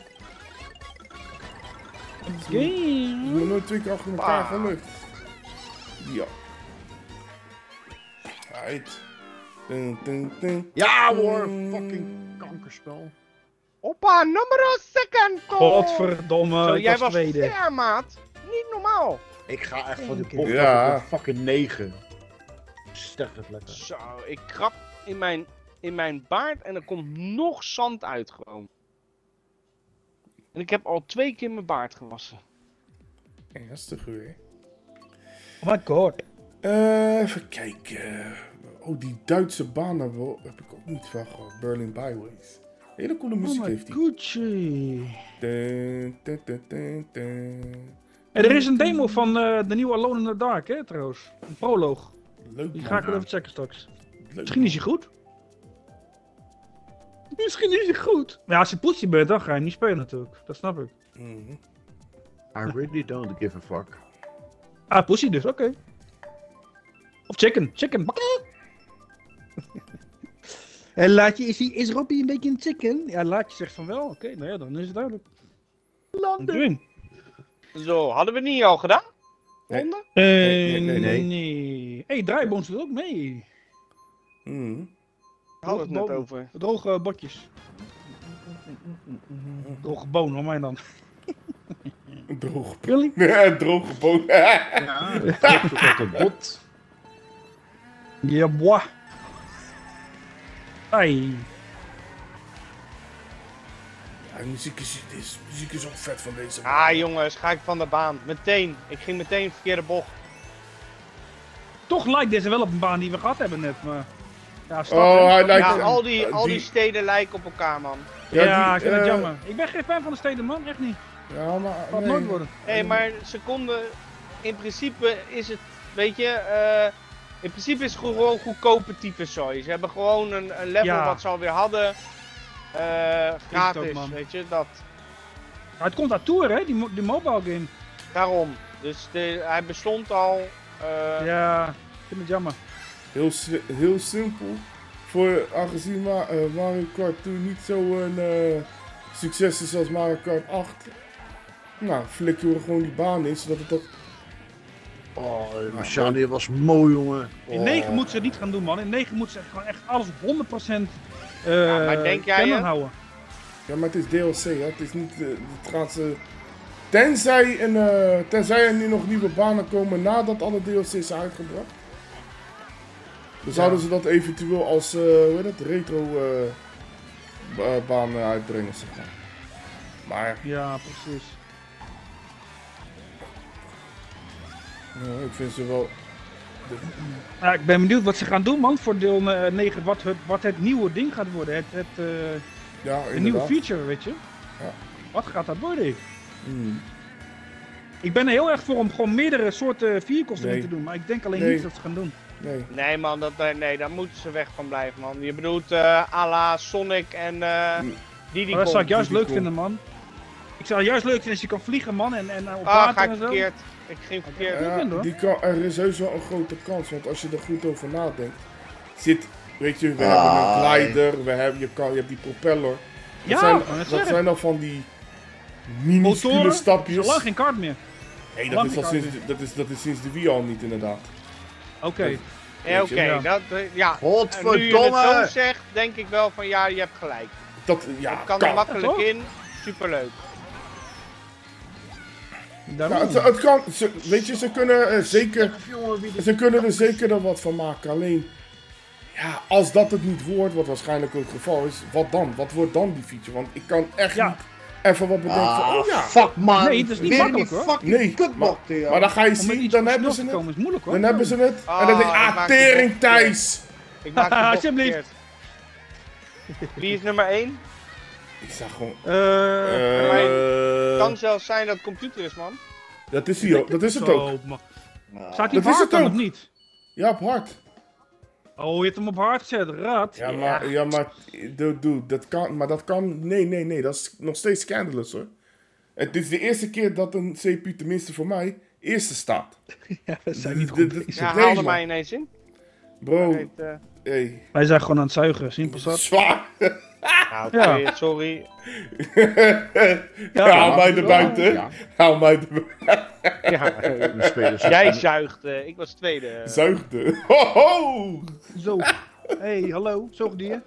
Dat is me nooit 2 keer achter elkaar Ah. gelukt. Ja. Right. Dun. Ja hoor, fucking kankerspel. Oppa, numero secondo! Godverdomme, Zo, ik jij was was tweede. fair, maat. Niet normaal. Ik ga echt voor de Eén bocht keer. Ja. ja. Fucking 9. Sterk lekker. Zo, ik krap in mijn baard en er komt nog zand uit gewoon. En ik heb al 2 keer mijn baard gewassen. Ja, dat is te weer. Oh my god. Even kijken. Oh, die Duitse baan heb ik ook niet van gehad. Berlin Byways. Hele coole muziek Oh my heeft hij. Gucci. Dun. En er is een demo van de nieuwe Alone in the Dark, hè, trouwens. Een proloog. Leuk, Die man. ga ik wel even checken straks. Leuk, Misschien is hij goed. Misschien is hij goed. Maar ja, als je poetsie bent, dan ga je hem niet spelen natuurlijk. Dat snap ik. Mhm. I really don't give a fuck. Ah, poetsie dus, oké. Of chicken. En Laatje, is Robbie een beetje een chicken? Ja, Laatje zegt van wel. Oké, nou ja, dan is het duidelijk. Landen. Zo, hadden we niet al gedaan? Nee. Ronde? Nee. Hey, Draaiboons doet ook mee. Mhm. Hadden we het net Boom. over. Droge botjes. Droge boon, hoor mij dan. Droog. Jullie? Droge boot. Ja, tot een bot. Ja, boah. Ai. Ja, muziek is ook vet van deze man. Ah jongens, ga ik van de baan. Meteen. Ik ging meteen verkeerde bocht. Toch lijkt deze wel op een baan die we gehad hebben net, maar... Ja, stap, Oh, hè? hij lijkt... Ja, al die steden lijken op elkaar, man. Ja, ik die, vind het jammer. Ik ben geen fan van de steden, man. Echt niet. Ja, maar... Gaat nooit worden. Nee, maar ze konden... In principe is het... Weet je... in principe is het gewoon goedkope type zooi. Ze hebben gewoon een level Ja. wat ze alweer hadden. Gratis, man. weet je, dat. Maar het komt uit Tour, hè? Die mobile game. Daarom. Dus hij bestond al. Ja, ik vind het jammer. Heel simpel. Aangezien Mario Kart toen niet zo'n succes is als Mario Kart 8. Nou, flikken we er gewoon die baan in, zodat het toch... Oh, Shani was mooi, jongen. In 9 moeten ze het niet gaan doen, man. In 9 moeten ze gewoon echt alles op 100% maar denk jij, canon hè? houden. Ja, maar het is DLC, hè. Het is niet... het gaat ze... Tenzij er nu nog nieuwe banen komen nadat alle DLC's zijn uitgebracht. Dan zouden ze dat eventueel als, hoe heet dat, retro baan uitbrengen, zeg maar. Maar, Ja, precies. ik vind ze wel... Ja, ik ben benieuwd wat ze gaan doen, man, voor deel 9. Wat het nieuwe ding gaat worden. Ja, Een nieuwe inderdaad. feature, weet je. Ja. Wat gaat dat worden? Mm. Ik ben er heel erg voor om gewoon meerdere soorten vehicles erin Nee. te doen. Maar ik denk alleen Nee. niet dat ze gaan doen. Nee. Nee man, daar moeten ze weg van blijven man. Je bedoelt à la Sonic en Diddy Maar dat zou ik Kong. juist leuk Kong. vinden, man. Ik zou het juist leuk vinden als je kan vliegen, man. En op Ah, water ga ik en zo. verkeerd. Ik ging verkeerd. Ja. Ja, er is heus wel een grote kans, want als je er goed over nadenkt, weet je, we hebben een glider, je hebt die propeller. Ja, dat zijn dan van die minuscule motoren. stapjes. Is al lang geen kart meer. Nee, lang dat is sinds de Wii al niet, inderdaad. Oké. Ja, oké. Ja. Ja. En nu je het Godverdomme! zo zegt, denk ik wel van ja, je hebt gelijk. Dat Kan er makkelijk in. Superleuk. Ja, het kan, weet je, ze kunnen er zeker er wat van maken. Alleen, ja, als dat het niet wordt, wat waarschijnlijk ook het geval is, wat dan? Wat wordt dan die feature? Want ik kan echt niet even wat bedenken van, oh ja. Fuck man. Nee, het is niet Weer makkelijk, die hoor. fucking Nee, kutbak, joh. Maar dan ga je Om met zien, iets dan op hebben snel ze te komen het. is moeilijk, hoor. Dan hebben ze het. En dan denk ik, ik maak de tering bocht Thijs. Ik maak de bocht Alsjeblieft. verkeerd. Wie is nummer 1? Ik zag gewoon. Kan zelfs zijn dat het computer is, man. Dat is hij ook. Dat is het ook. Staat hij op Dat is hard het dan ook. of niet? Ja, op hard. Oh, je hebt hem op hard gezet, rat. Ja, maar dude, dat kan. Nee, dat is nog steeds scandalous hoor. Het is de eerste keer dat een CPU, tenminste voor mij, eerste staat. Ja, we zijn niet goed bezig. Ja, Nee, haalde man. mij ineens in. Bro, Heet, hey. Wij zijn gewoon aan het zuigen, simpel zat. Zwaar. nou, oké, sorry. Haal mij er buiten. Ja. Haal mij er buiten. Ja, De spelers. jij zuigt. Ik was tweede. Zuigde. Ho ho! Zo. Hey, hallo, zoogdier.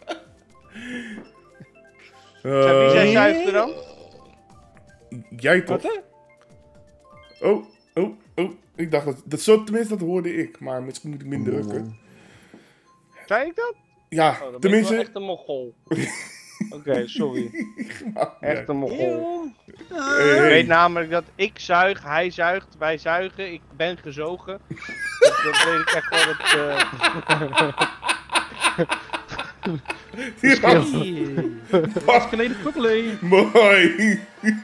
Wie zijn zuigde dan? Jij toch? Wat, hè? Oh. Ik dacht dat zo, tenminste dat hoorde ik. Maar misschien moet ik minder drukken. Zei ik dat? Ja, Oh, dan ben ik tenminste. wel echt een mogol. Oké, sorry. Echt een mogol. Hey. Ik weet namelijk dat ik zuig, hij zuigt, wij zuigen, ik ben gezogen. Dus dat weet ik echt wel dat... Paskeleden koppelen. Mooi.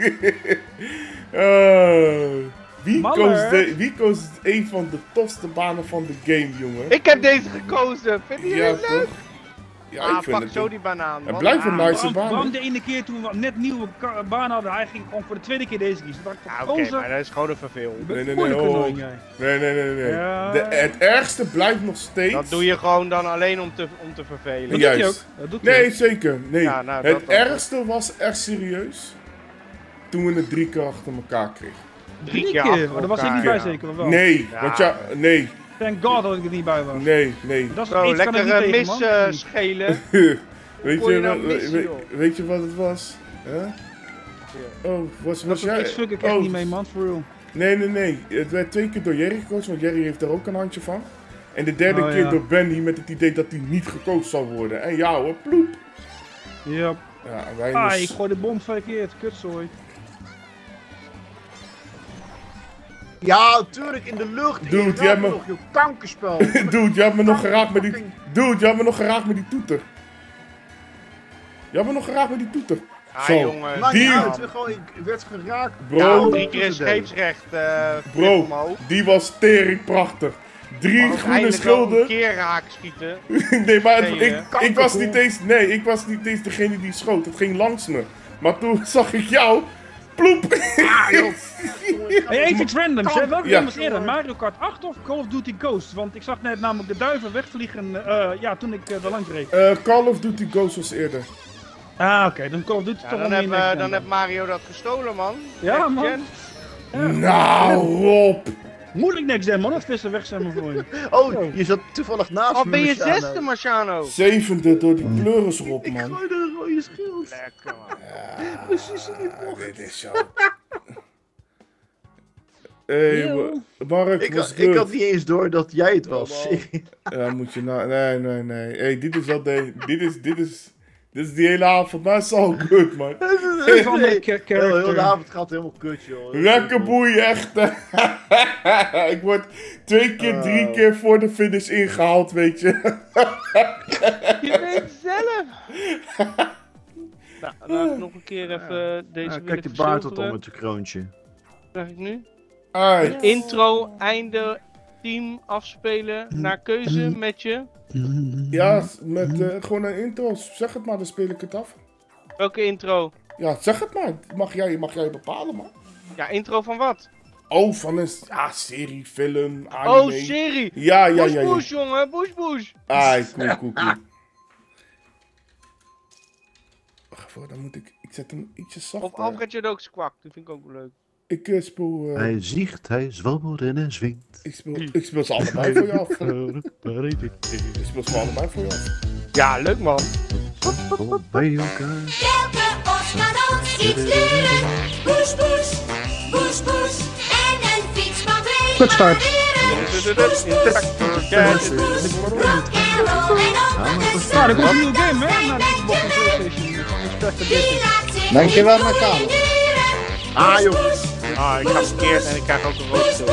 Wie koos een van de tofste banen van de game, jongen? Ik heb deze gekozen, vinden jullie Ja, het leuk? toch? Ja, ik vind pak het zo toch. die banaan. Het want- blijft een nice Bram baan. de ene keer toen we net nieuwe baan hadden, hij ging gewoon voor de tweede keer deze kiezen. Toen dacht ik Ja, van, oké, gozer, maar dat is gewoon een verveel. je bent Nee, moeilijk oh. genoeg, jij. Nee. Ja. Het ergste blijft nog steeds. Dat doe je gewoon dan alleen om te vervelen. Dat Juist. doet hij ook. Dat doet hij Nee, ook. zeker. Nee. Ja, nou, Het dat dan. ergste was echt serieus. Toen we het 3 keer achter elkaar kregen. Drie Drie keer keer, achter maar daar was ik elkaar, niet bij ja. zeker, of wel? Nee, Ja. want nee, Thank god dat ik er niet bij was. nee. Dat is Zo, iets kan ik lekker niet tegen, man. misschelen. Weet kon je je, nou missen, joh? weet je wat het was? Huh? Oh, was Dat jij? is fuck ik echt niet mee, man, for real. Nee. Het werd 2 keer door Jerry gekozen, want Jerry heeft er ook een handje van. En de derde Oh, keer ja. door Benny met het idee dat hij niet gekozen zou worden. En ja hoor, ploep. Ja. Ja, wij Ah, ik gooi de bom verkeerd, kutzooi. Ja, tuurlijk, in de lucht. Dude, Je jij raakt me- nog je kankerspel. Dude, je hebt me nog geraakt met die... Dude, je hebt me nog geraakt met die toeter. Je hebt me nog geraakt met die toeter. Ah, Zo. jongen. Maakt Die- niet uit, ik werd geraakt. Bro, Ja, 3 keer scheepsrecht. bro, omhoog. die was tering prachtig. 3 Mag ook groene eindelijk wel schilden. een keer raak schieten. Nee, maar Nee, ik was niet eens... Nee, ik was niet eens degene die schoot. Het ging langs me. Maar toen zag ik jou... Ploep! Hey, iets randoms, hè? Welke Ja. game was eerder? Mario Kart 8 of Call of Duty Ghost? Want ik zag net namelijk de duiven wegvliegen ja, toen ik er langs reed. Call of Duty Ghost was eerder. Ah, oké, dan Call of Duty Ja, toch dan, wel heb, meer next dan gen. heeft Mario dat gestolen, man. Ja, Next man. gen. Nou, Rob! Moeilijk next gen, man. Dat vissen weg zijn voor je. Oh, je zat toevallig naast Oh, me. ben je Marciano. 6e, Marciano? 7e door die pleuris, Rob, Ik man. gooi een rode schild. Lekker, man. Precies in die bocht. Dit is zo. Hey, Yo. Mark, Ik was had goed. niet eens door dat jij het was. Ja, moet je nou... Nee. Hey, dit is wel de... Dit is die hele avond. Maar het is al goed, man. Een van de Heel de character. avond gaat helemaal kut, joh. Lekker boei, echt. Ik word 2 keer, 3 keer voor de finish ingehaald, weet je. Je weet het zelf. Nou, laten we nog een keer even deze Ja, willen kijk de baard wat verzilveren. om met zijn kroontje. Zeg ik nu? Ai. Intro, einde, team afspelen, naar keuze met je. Ja, met gewoon een intro. Zeg het maar, dan speel ik het af. Welke intro? Ja, zeg het maar. Mag jij bepalen, man. Ja, intro van wat? Oh, van een serie, film, anime. Oh, serie! Ja. Bush, jongen, Bush. Ai, cool. Wacht even, dan moet ik zet hem ietsje zachter. Of Alfred Jodoc's kwak, dat vind ik ook wel leuk. Ik speel... Hij ziegt, hij zwabbelt en hij zwingt. Ik speel ze allebei voor je af. Ik speel ze allebei voor je af. Ja, leuk man. Bij elkaar. Welke os kan ons iets leren? Bush, bush, bush, bush. En een fietsman mee. Goed start. Nou, er komt een nieuwe game, hè? Naar de Xbox en PlayStation. Van Inspector Gadget. Dankjewel, mijn kamer. Ah, joh. Ah, ik ga verkeerd en ik krijg ook een roodstil.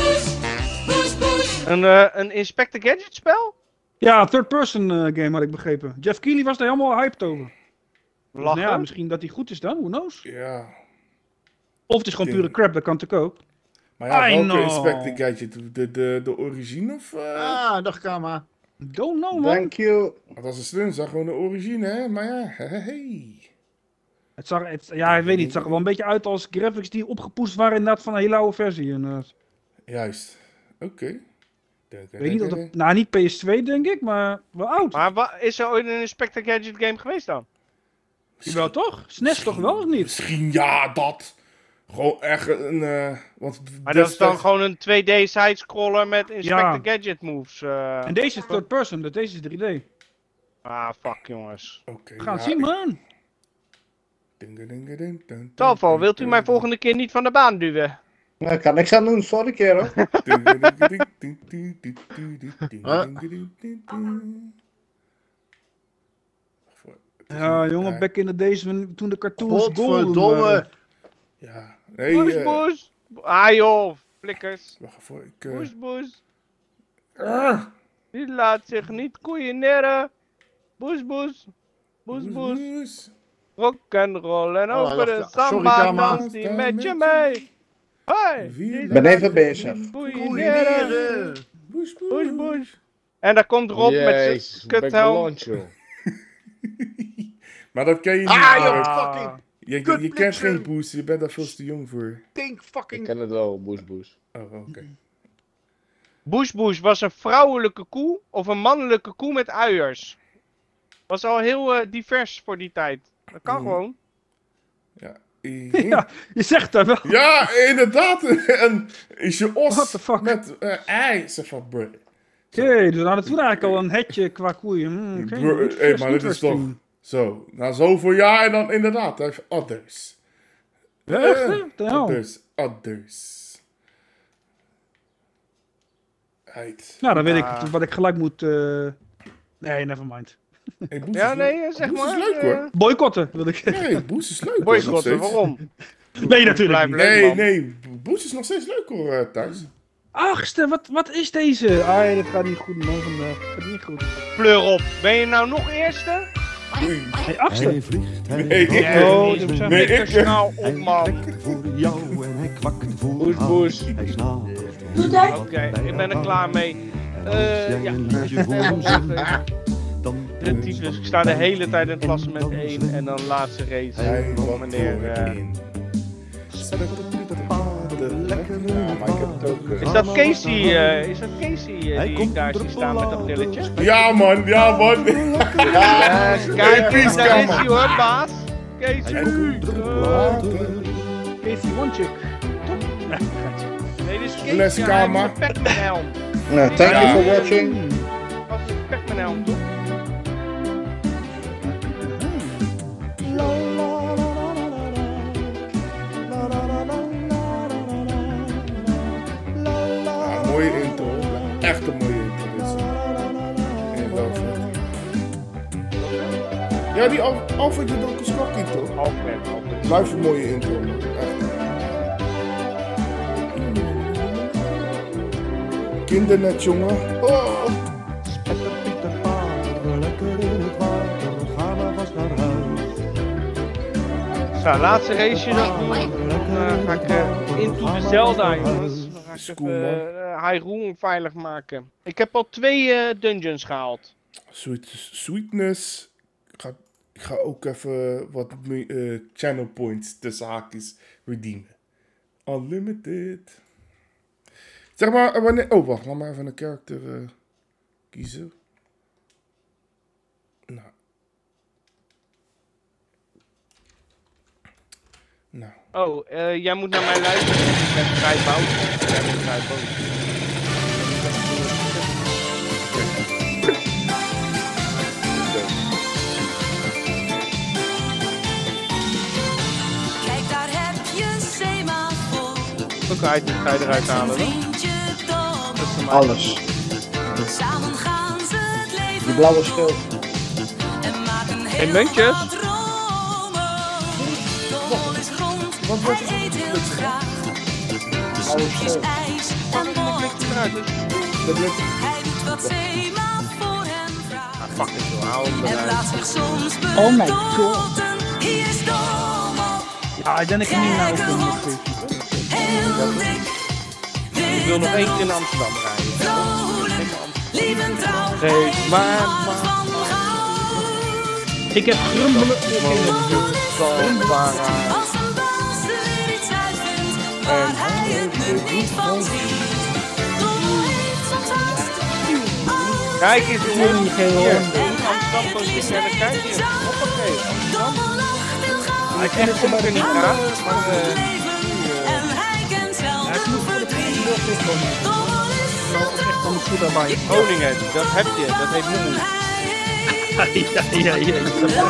Een Inspector Gadget spel? Ja, third-person game had ik begrepen. Jeff Keighley was er helemaal hyped over. Dus, nou ja, misschien dat hij goed is dan, who knows? Ja. Of het is gewoon pure crap, dat kan natuurlijk ook. Maar ja, I welke know. Inspector Gadget? De origine of... Dag Kama. Don't know, man. Thank you. Dat is een slim, zag gewoon de origine, hè? Maar ja, hey. Ja, ik weet niet. Het zag er wel een beetje uit als graphics die opgepoetst waren inderdaad van een hele oude versie. Juist. Oké. Ik weet niet of dat... Nou, niet PS2 denk ik, maar wel oud. Maar is er ooit een Inspector Gadget game geweest dan? Wel toch? SNES toch wel of niet? Misschien ja, dat. Gewoon echt een... want Maar dat is dan gewoon een 2D sidescroller met Inspector Ja. Gadget moves. En deze is third person, dus deze is 3D. Ah, fuck jongens. Oké. We gaan het zien, man. Talval, wilt u mij volgende keer niet van de baan duwen? Nou, ik kan niks aan doen, sorry kerel. Ja, jongen, back in the days toen de cartoons golden Godverdomme. waren. Ja. Nee, Bush, bush. Ah joh, flikkers. wacht even. Bush, bush. Die laat zich niet koeieneren. Bush, bush. Bush, bush. Rock and roll en Oh, over de sorry, samba Kama. danst die met je mee. Hey, die Ben laat even zich bezig. niet koeieneren. Koeieneren. Bush, bush. En daar komt Rob met zijn kuthelm. Maar dat ken je niet. Ah, Alex. joh, fucking Je kent kutbliksem. geen boost, je bent daar veel te jong voor. stink fucking... het wel, Boes. Oh, oké. Bush Bush was een vrouwelijke koe of een mannelijke koe met uiers. Was al heel divers voor die tijd. Dat kan gewoon. Ja. Ja, je zegt dat wel. Ja, inderdaad. En is je os What the fuck? met ei. Zeg van, bruh. Oké, dus dan het toen eigenlijk al een hetje qua koeien. Oké, Bro, hey, maar dit is toch... Zo, na zoveel jaar en dan inderdaad, hij heeft others. Echt, hè? What the hell? Others. Heid. Nou, dan weet ik wat ik gelijk moet... Nee, nevermind. Hey, Boes Ja, is leuk. nee, zeg Boes maar. is leuk hoor. Boycotten, wil ik zeggen. Nee, Boes is leuk hoor, nog Boycotten, steeds. waarom? Nee, natuurlijk niet. Leuk, man. Nee, Boes is nog steeds leuk hoor, thuis. Achtste, wat is deze? Ah, dat gaat niet goed, man. Dat gaat niet goed. Pleur op. Ben je nou nog eerste? Nee, Hey, achtste. nee, ik Oh, Nee, dat zijn nee, flikker ik- snel op, man. Boes. Oké, ik ben er klaar mee. Ja. De tyfus, ik sta de hele tijd in het klassement 1 en dan laatste race Hij van komt meneer... voorin. Ja, maar ik heb het ook... Is dat Casey, die ik daar zie staan met dat brilletje? Ja man, ja man. Kijk, peace, daar is Kama. hij hoor, baas. Casey. Casey One Chick. Nee, dit is Les Casey, Kama. hij heeft een Pac-Man helm. Nou, thank you for watching. Dat is een Pac-Man helm, toch? Ja, mooie intro. Echt een mooie intro. Dit is een love it. Ja, die Alfred doet ook een skokkie toch? Alfred. Blijft een mooie intro. Man. Echt. Kindernet, jongen. Oh. Nou, laatste raceje dan ga ik into the Zelda, jongens. Dan ga ik Is cool, even Hyrule veilig maken. Ik heb al 2 dungeons gehaald. Sweetness. Ik ga ook even wat channel points tussen haakjes redeemen. Unlimited. Zeg maar, wanneer... Oh, wacht. Laat maar even een character kiezen. Nou. Nou. Oh, jij moet naar mij luisteren. Ik ben vrij bout. Jij bent vrij bout. Kijk, daar heb je semafoor. Welke items ga je eruit halen dan? Dat is voor mij. Alles. Samen gaan ze het leven Die blauwe schild. en maken Geen heel muntjes? wat dromen. De hol is rond, hij eet heel graag. Snoepjes, ijs en boter. Eruit, dus. Hij doet wat semafoor hem vraagt. Fuck it, joh. Hou hem En eruit. laat zich soms Oh my bedotten. Hier is dom op, Ja, ik denk dat ik niet naar gekke hond. Heel dik. Ik wil nog 1 keer in Amsterdam rijden. Vrolijk, lief en trouw. Nee, Hij maar- houdt van goud. Ik heb grumbelen volcano gezien. Als een baas er iets uitvindt waar hij het nut niet van ziet. Domme heeft soms haast. Kijk eens, jongen. Geen Hier, hond. in Amsterdam gewoon zitten en dan kijk je. Hoppakee, Amsterdam. Domme lacht heel gauw. Ik ken het kom er niet aan, maar En hij kent zelf Ja, ik de moet voor de verdriet. prijs wel gewoon. Domme is Nou, echt van de goed daarbij. Groningen, dat heb je, dat heet Moemoe. Ja.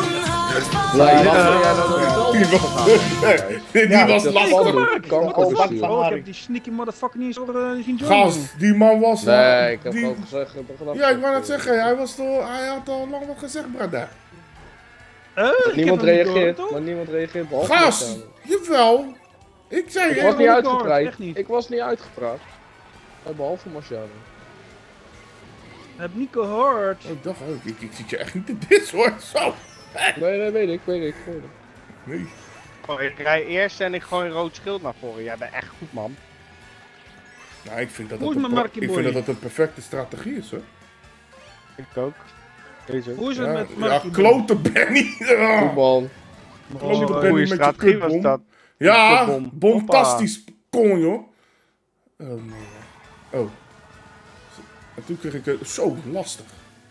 Die was lastig. Oh, ik heb die sneaky motherfucker niet eens zien joinen. Gast, die man was... Nee, ik heb die- ook gezegd. Ik heb gedacht, Ja, ik wou net zeggen, hij had al lang wat gezegd, brada. Niemand hem niet reageert, gehoord, toch? maar niemand reageert. behalve Gast, Marciano. jawel. Ik zei Ik het. was niet heb het uitgepraat. gehoord, echt niet. Ik was niet uitgepraat. Behalve Marciano. Heb niet gehoord. Oh, ik dacht ook, ik zit je echt niet in dit hoor. Zo. Nee, weet ik. Ik hoorde. Nee. Oh, ik rij eerst en ik gooi een rood schild naar voren. Jij bent echt goed, man. Nou, ik vind dat Hoe is dat, mijn een, Markie ik Boy? vind dat een perfecte strategie is, hoor. Ik ook. Deze ook. Hoe is het Ja, met ja Markie? klote Benny. Goed man. Klote Een Benny goede met je strategie was kutbom. dat. Ja, Kutbom. bomtastisch kon, joh. Oh, nee. Oh. En toen kreeg ik het zo lastig.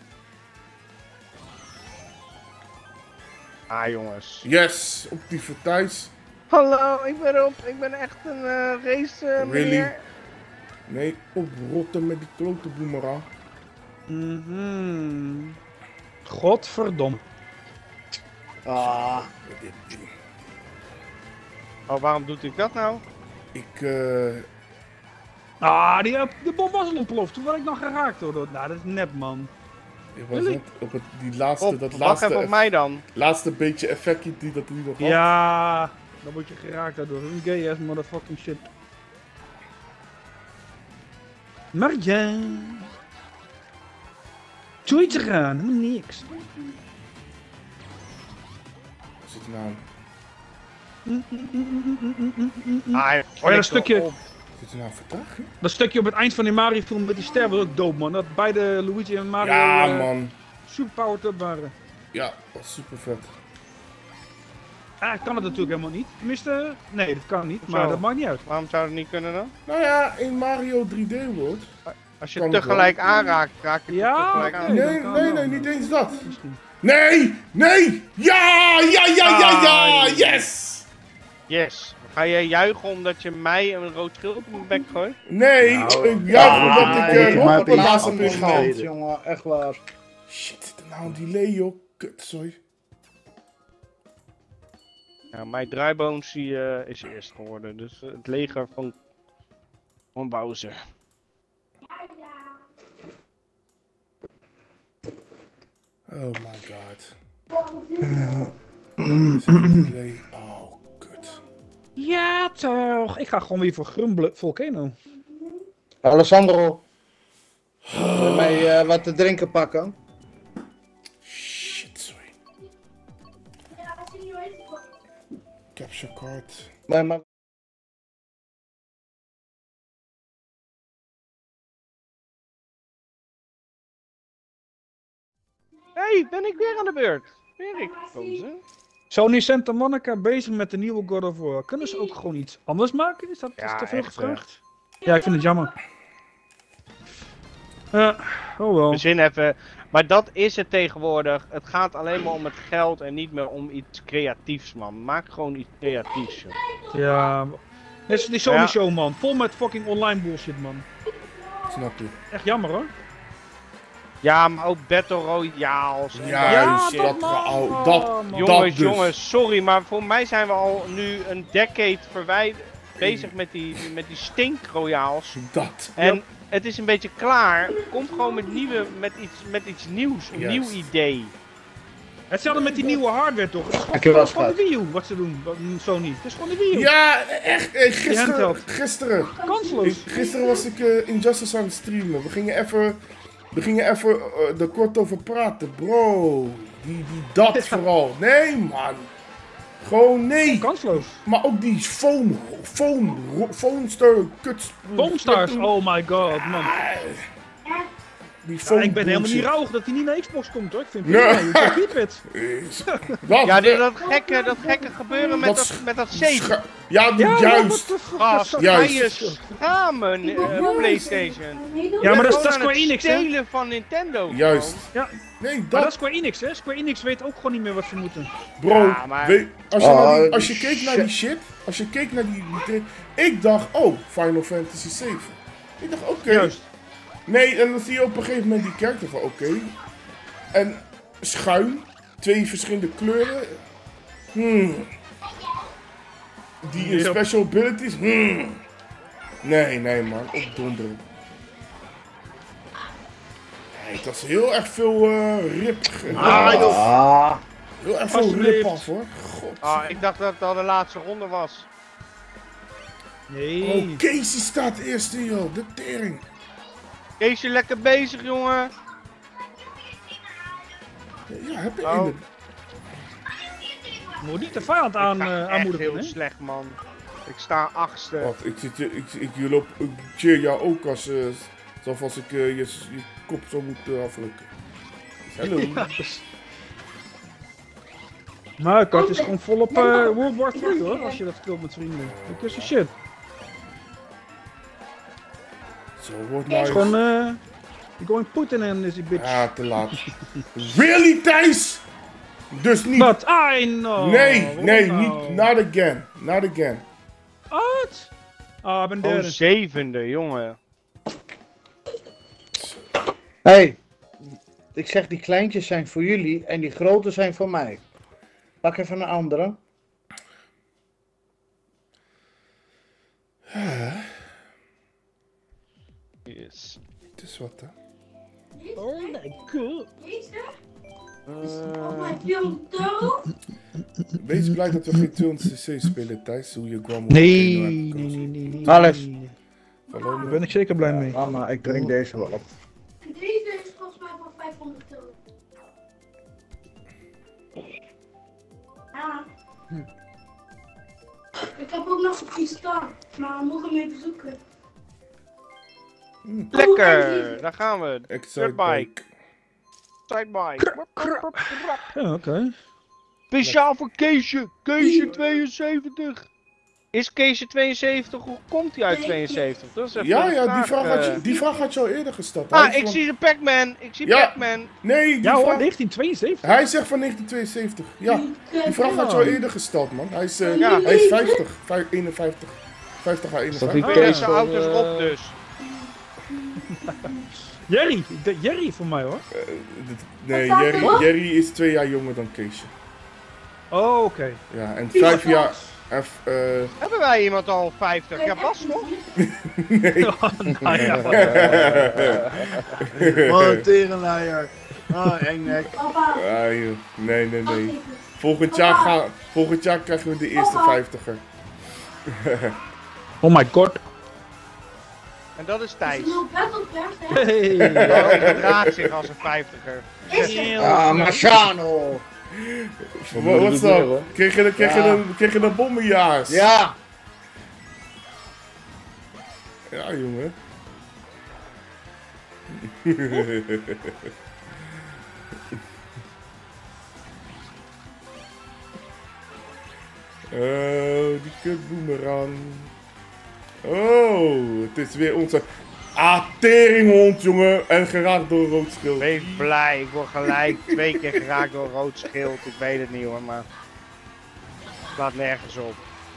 Ah, jongens. Yes, op die Vertijs. Hallo, ik ben Rob. Ik ben echt een race meneer. Nee, oprotten met die klote boemerang. Godverdomme. Ah, Oh, waarom doet ik dat nou? Ik, De bom was al ontploft. Toen werd ik nog geraakt hoor. Nou, dat is nep man. ik was Really? net op het, die laatste, Op, dat wacht even op mij dan. laatste beetje effectje die dat hij nog had. Ja, dan word je geraakt daardoor. Een gay ass motherfucking shit. Marja. Zoiets eraan, helemaal niks. Wat zit er nou? Ah, Oh ja, dat stukje, Zit er nou een vertraging? dat stukje op het eind van die Mario film met die ster was ook dope man. Dat beide Luigi en Mario Ja, man. super powered up waren. Ja, dat is super vet. Ah, kan het natuurlijk helemaal niet. Tenminste, nee, dat kan niet. Hoezo? Maar dat maakt niet uit. Waarom zou het niet kunnen dan? Nou ja, in Mario 3D World. Als je Kan het het tegelijk aanraakt, raak je Ja, het tegelijk oké. aan. Nee, dat kan nee, wel. nee, niet eens dat. Misschien. Nee, nee, ja, ja, ja, ja, ja, yes. Yes. Ga jij juichen omdat je mij een rood schild op mijn bek gooit? Nee, Nou, ik juich omdat ik ik Rob maar op de laatste heb moment, ingehaald. jongen, echt waar. Shit, zit er nou een delay, joh. Kut, sorry. Ja, mijn draaiboons is eerst geworden. Dus het leger van Bowser. Oh my god. Is er een delay? Oh, kut. Ja toch, ik ga gewoon weer voor Grumbelen Volcano. Alessandro. Wil je mij wat te drinken pakken? Shit, sorry. Capture card. Nee, maar... Hé, ben ik weer aan de beurt? Weer ik gekozen. Sony Santa Monica bezig met de nieuwe God of War. Kunnen ze ook gewoon iets anders maken? Is dat Ja, te veel echt, gevraagd? Ja, ik vind het jammer. Oh wel. Bezin even. Maar dat is het tegenwoordig. Het gaat alleen maar om het geld en niet meer om iets creatiefs, man. Maak gewoon iets creatiefs, joh. Ja. Net is die Sony Ja. show, man. Vol met fucking online bullshit, man. Snap je? Echt jammer, hoor. Ja, maar ook Battle Royales. en Juist, shit. dat man. geouwe. Dat Jongens, dus. jongens, sorry, maar voor mij zijn we al nu een decade bezig met die stink royales. Dat. En het is een beetje klaar. Kom gewoon met iets nieuws, een Juist. nieuw idee. Hetzelfde met die nieuwe hardware, toch? Het is Dankjewel, gewoon de schat. Wii U, wat ze doen, Sony. Het is gewoon de Wii U. Ja, echt. handheld. Gisteren. Kansloos. Gisteren was ik Injustice aan het streamen. We gingen even er kort over praten. Bro, dat vooral. Nee, man. Gewoon nee. Kansloos. Maar ook die Foamster, kuts. Foamstars, oh my god, man. Die Ja, foam ik ben helemaal niet bullshit. rauw dat hij niet naar Xbox komt, hoor. Ik vind Nee. het prima, keep it. Wat? Ja, dat gekke gebeuren met dat save. Ja, Ja, juist. what the fuck? Gast, ga Juist. je schamen, PlayStation. Ja, maar dat is Gewoon aan Square het Enix, hè? stelen van Nintendo. Juist. Ja, Nee, maar dat dat. is Square Enix, hè? Square Enix weet ook gewoon niet meer wat ze moeten. Bro, Ja, maar- als je keek naar die shit, als je keek naar die ik dacht, oh, Final Fantasy 7. Ik dacht, oké. Juist. Nee, en dan zie je op een gegeven moment die karakter van, oké. En schuin, 2 verschillende kleuren. Die Ja. special abilities. Nee, man, opdonderen. Nee, dat is heel erg veel rip. Ah, Heel erg veel Alsjeblieft. rip af, hoor. God. Ah, ik dacht dat het al de laatste ronde was. Nee. Oh, Casey staat eerste, joh. De tering. Keesje, lekker bezig, jongen. Ja, heb je Oh. in de... Moet niet de vijand aan, Ik ga echt aanmoedigen, heel hè? slecht, man. Ik sta 8e. Wacht, ik cheer jou ook als... Zoals ik je kop zou moeten afrukken. Hallo. Maar het is gewoon volop World War 3, hoor, als je dat speelt met vrienden. Dat is een shit. Zo, wordt Het is nice. gewoon, you're going Putin in, is die bitch. Ja, te laat. Really, Thijs? Dus niet. But I know. Nee, Waarom nee, nou? niet. Not again. Not again. Wat? Ah, ik ben Gewoon derde. 7e, jongen. hey. Ik zeg die kleintjes zijn voor jullie en die grote zijn voor mij. Pak even een andere. Yes. Het is wat, hè. Oh my god. Wees blij dat we geen 200cc spelen, Thijs. Hoe je kwam op Nee, Keno nee, hebt nee, gekozen. nee, nee. Alles. Hallo, Daar ben ik zeker blij mee. Mama, ik drink deze wel op. Deze is volgens mij van 500 euro. Ja. Ik heb ook nog een kristal, maar we moeten hem even zoeken. Lekker, daar gaan we. Excite Dirtbike. Sidebike. Ja, oké. Speciaal voor Keesje. Keesje 72. Is Keesje 72? Hoe komt hij uit 72? Dat is even Ja, een ja, vraag, die vraag had je al eerder gesteld. Hij Ah, is ik van- zie de Pac-Man. Ik zie Ja. Pac-Man. Nee, die Ja hoor, vraag... 1972. Hij zegt van 1972. Ja, die vraag had je al eerder gesteld, man. Hij is, Ja. hij is 50. 51. 50 à 51. Oh, ja, zijn auto's op dus. Jerry voor mij hoor. Nee, Wat staat erop? Jerry is 2 jaar jonger dan Keesje. Oh, oké. Ja, en 5 jaar... Hebben wij iemand al 50? Ja, Bas nog? Nee. Nou ja. Oh, tegenleier. Oh, engnek. Papa, Ah, joh. Nee, nee, wacht nee. even. Volgend jaar krijgen we de eerste 50er. Oh my god. En dat is Is Thijs. er nog Battlefield, hè? Hey. Hij gedraagt zich als een 50er. Is er? Ah, Marciano. Wat is dat? Kreeg je een bommenjaars? Ja. Ja, jongen. Oh, die kutboemerang. Oh, het is weer onze teringhond, jongen. En geraakt door een rood schild. Wees blij, ik word gelijk 2 keer geraakt door een rood schild. Ik weet het niet hoor, maar... Het slaat nergens op.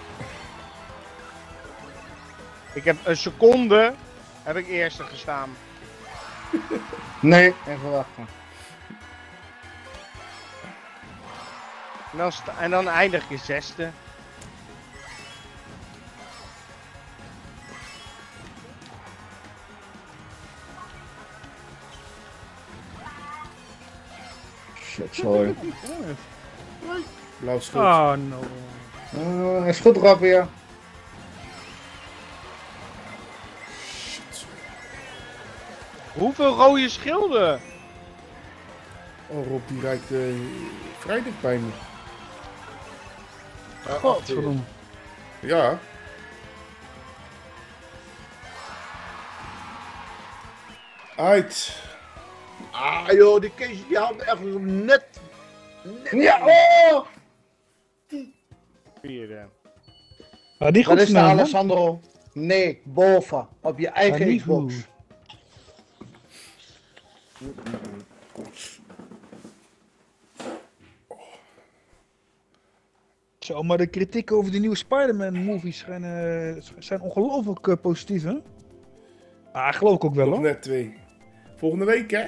Ik heb een seconde... Heb ik eerste gestaan. Nee, even wachten. En dan eindig je 6e. Shit, sorry. Blauw schild. Oh no. Is goed, Rob weer. Hoeveel rode schilden? Oh, Rob, die rijdt vrij dicht bij me. Godverdomme. Ja. Uit. Ah joh, die Kees die had echt net... Ja, oh! 4e. Ah, die Dat goed is de gedaan, man. Alessandro. Nee, boven. Op je eigen Ah, niet Xbox. goed. Zo, maar de kritieken over de nieuwe Spider-Man movies zijn ongelooflijk positief, hè? Ah, geloof ik ook wel, Nog hoor. net 2. Volgende week, hè?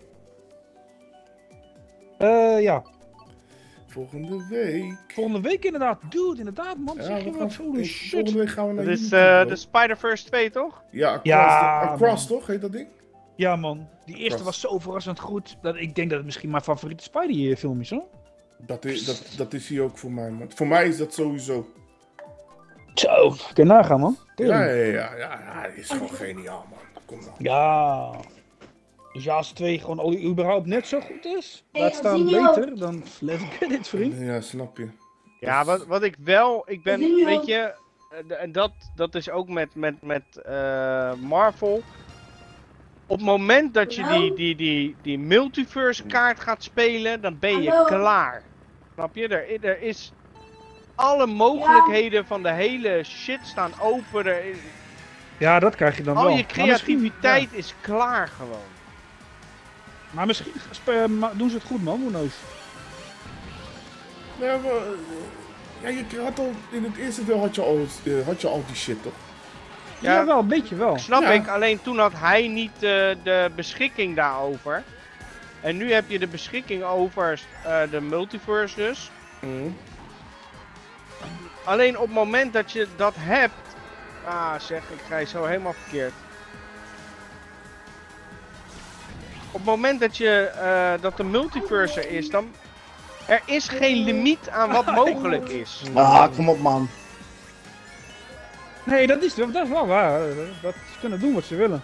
Ja. Volgende week. Volgende week inderdaad. Dude, inderdaad, man. Ja, Zeg je we wat? gaan, Holy volgende shit. week gaan we naar Dat is YouTube, bro. de Spider-Verse 2 toch? Ja, Across, Ja, Across man. toch? Heet dat ding? Ja, man. Die eerste Across. was zo verrassend goed. Dat ik denk dat het misschien mijn favoriete Spidey-film is, hoor. Dat is hier ook voor mij, man. Voor mij is dat sowieso. Zo, kun je nagaan, man. Ja, die is gewoon geniaal, man. Kom dan. Ja. Dus ja, als de 2 gewoon überhaupt net zo goed is, Hey, laat staan zie je ook? beter, dan let's get it, vriend. Ja, snap je. Ja, wat ik wel... Ik ben, Zie je weet ook? je... En dat is ook met Marvel. Op het moment dat je Hallo? die multiverse kaart gaat spelen, dan ben je Hallo? klaar. Snap je? Er is... Alle mogelijkheden van de hele shit staan open. Ja, dat krijg je dan wel. Al je Maar misschien- creativiteit is klaar gewoon. Maar misschien doen ze het goed, man. Who knows? Ja, maar, ja, je had al, in het eerste deel had je al die shit, toch? Ja, wel, een beetje wel. Snap Ja. ik, alleen toen had hij niet de beschikking daarover. En nu heb je de beschikking over de multiverse dus. Alleen op het moment dat je dat hebt... Ah zeg, ik ga je zo helemaal verkeerd. Op het moment dat dat de multiverse er is, dan... Er is geen limiet aan wat mogelijk is. Ah, kom op, man. Nee, dat is wel waar. Dat ze kunnen doen wat ze willen.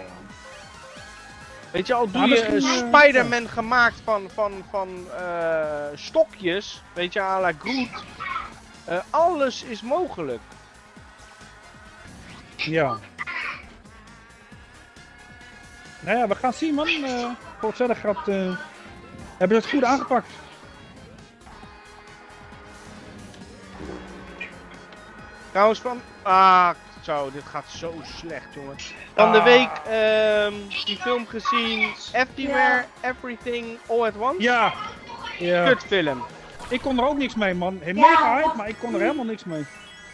Weet je, al doe Maar je misschien, Spider-Man gemaakt van stokjes, weet je, à la Groot. Alles is mogelijk. Ja. Nou ja, we gaan zien, man. Voor hetzelfde gaat... hebben ze het goed aangepakt. Trouwens van... Ah, zo, dit gaat zo slecht, jongen. Van de week die film gezien, Everywhere, Everything, All at Once. Ja. Ja. Kutfilm. Ik kon er ook niks mee, man. Ja, Mega hype, man. maar ik kon er helemaal niks mee.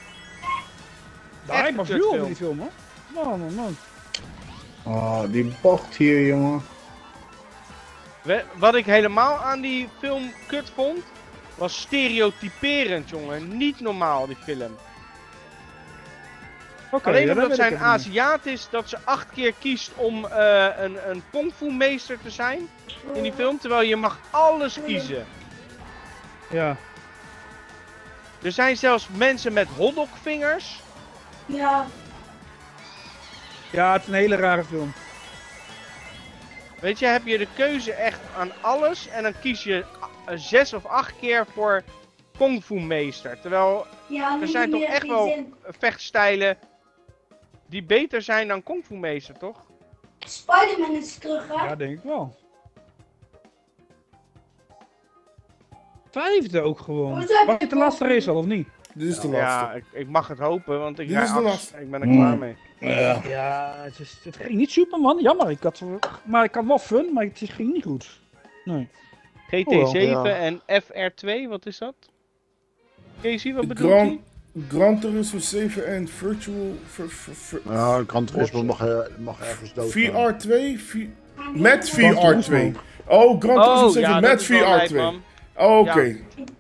De Echt hype een was kutfilm. nu over die film, hoor. Man. Oh, die bocht hier, jongen. Wat ik helemaal aan die film kut vond, was stereotyperend, jongen. Niet normaal, die film. Oké, Alleen ja, dat omdat weet zij ik een even niet. Aziat is, dat ze 8 keer kiest om een kung fu meester te zijn in die film. Terwijl je mag alles kiezen. Ja. Er zijn zelfs mensen met hotdogvingers. Ja, Ja, het is een hele rare film. Weet je, heb je de keuze echt aan alles en dan kies je 6 of 8 keer voor kung fu meester. Terwijl ja, er zijn toch echt wel vechtstijlen die beter zijn dan kung fu meester, toch? Spider-Man is terug, hè? Ja, denk ik wel. 5e ook gewoon. Hoezo heb Was je dit de laatste race al, of niet? Dit is de Ja, laatste. ik mag het hopen, want ik Dit rij is de 8. laatste. Ik ben er klaar mee. Ja, het ging niet super, man. Jammer. Ik had wel fun, maar het ging niet goed. Nee. GT7 ja. en FR2, wat is dat? Casey, wat bedoelt hij? Gran Turismo 7 en Virtual... Ja, Gran Turismo mag ergens dood. VR2? Met VR2. Oh, Gran Turismo 7 ja, met dat is wel lijp, VR2. man. Oh, oké.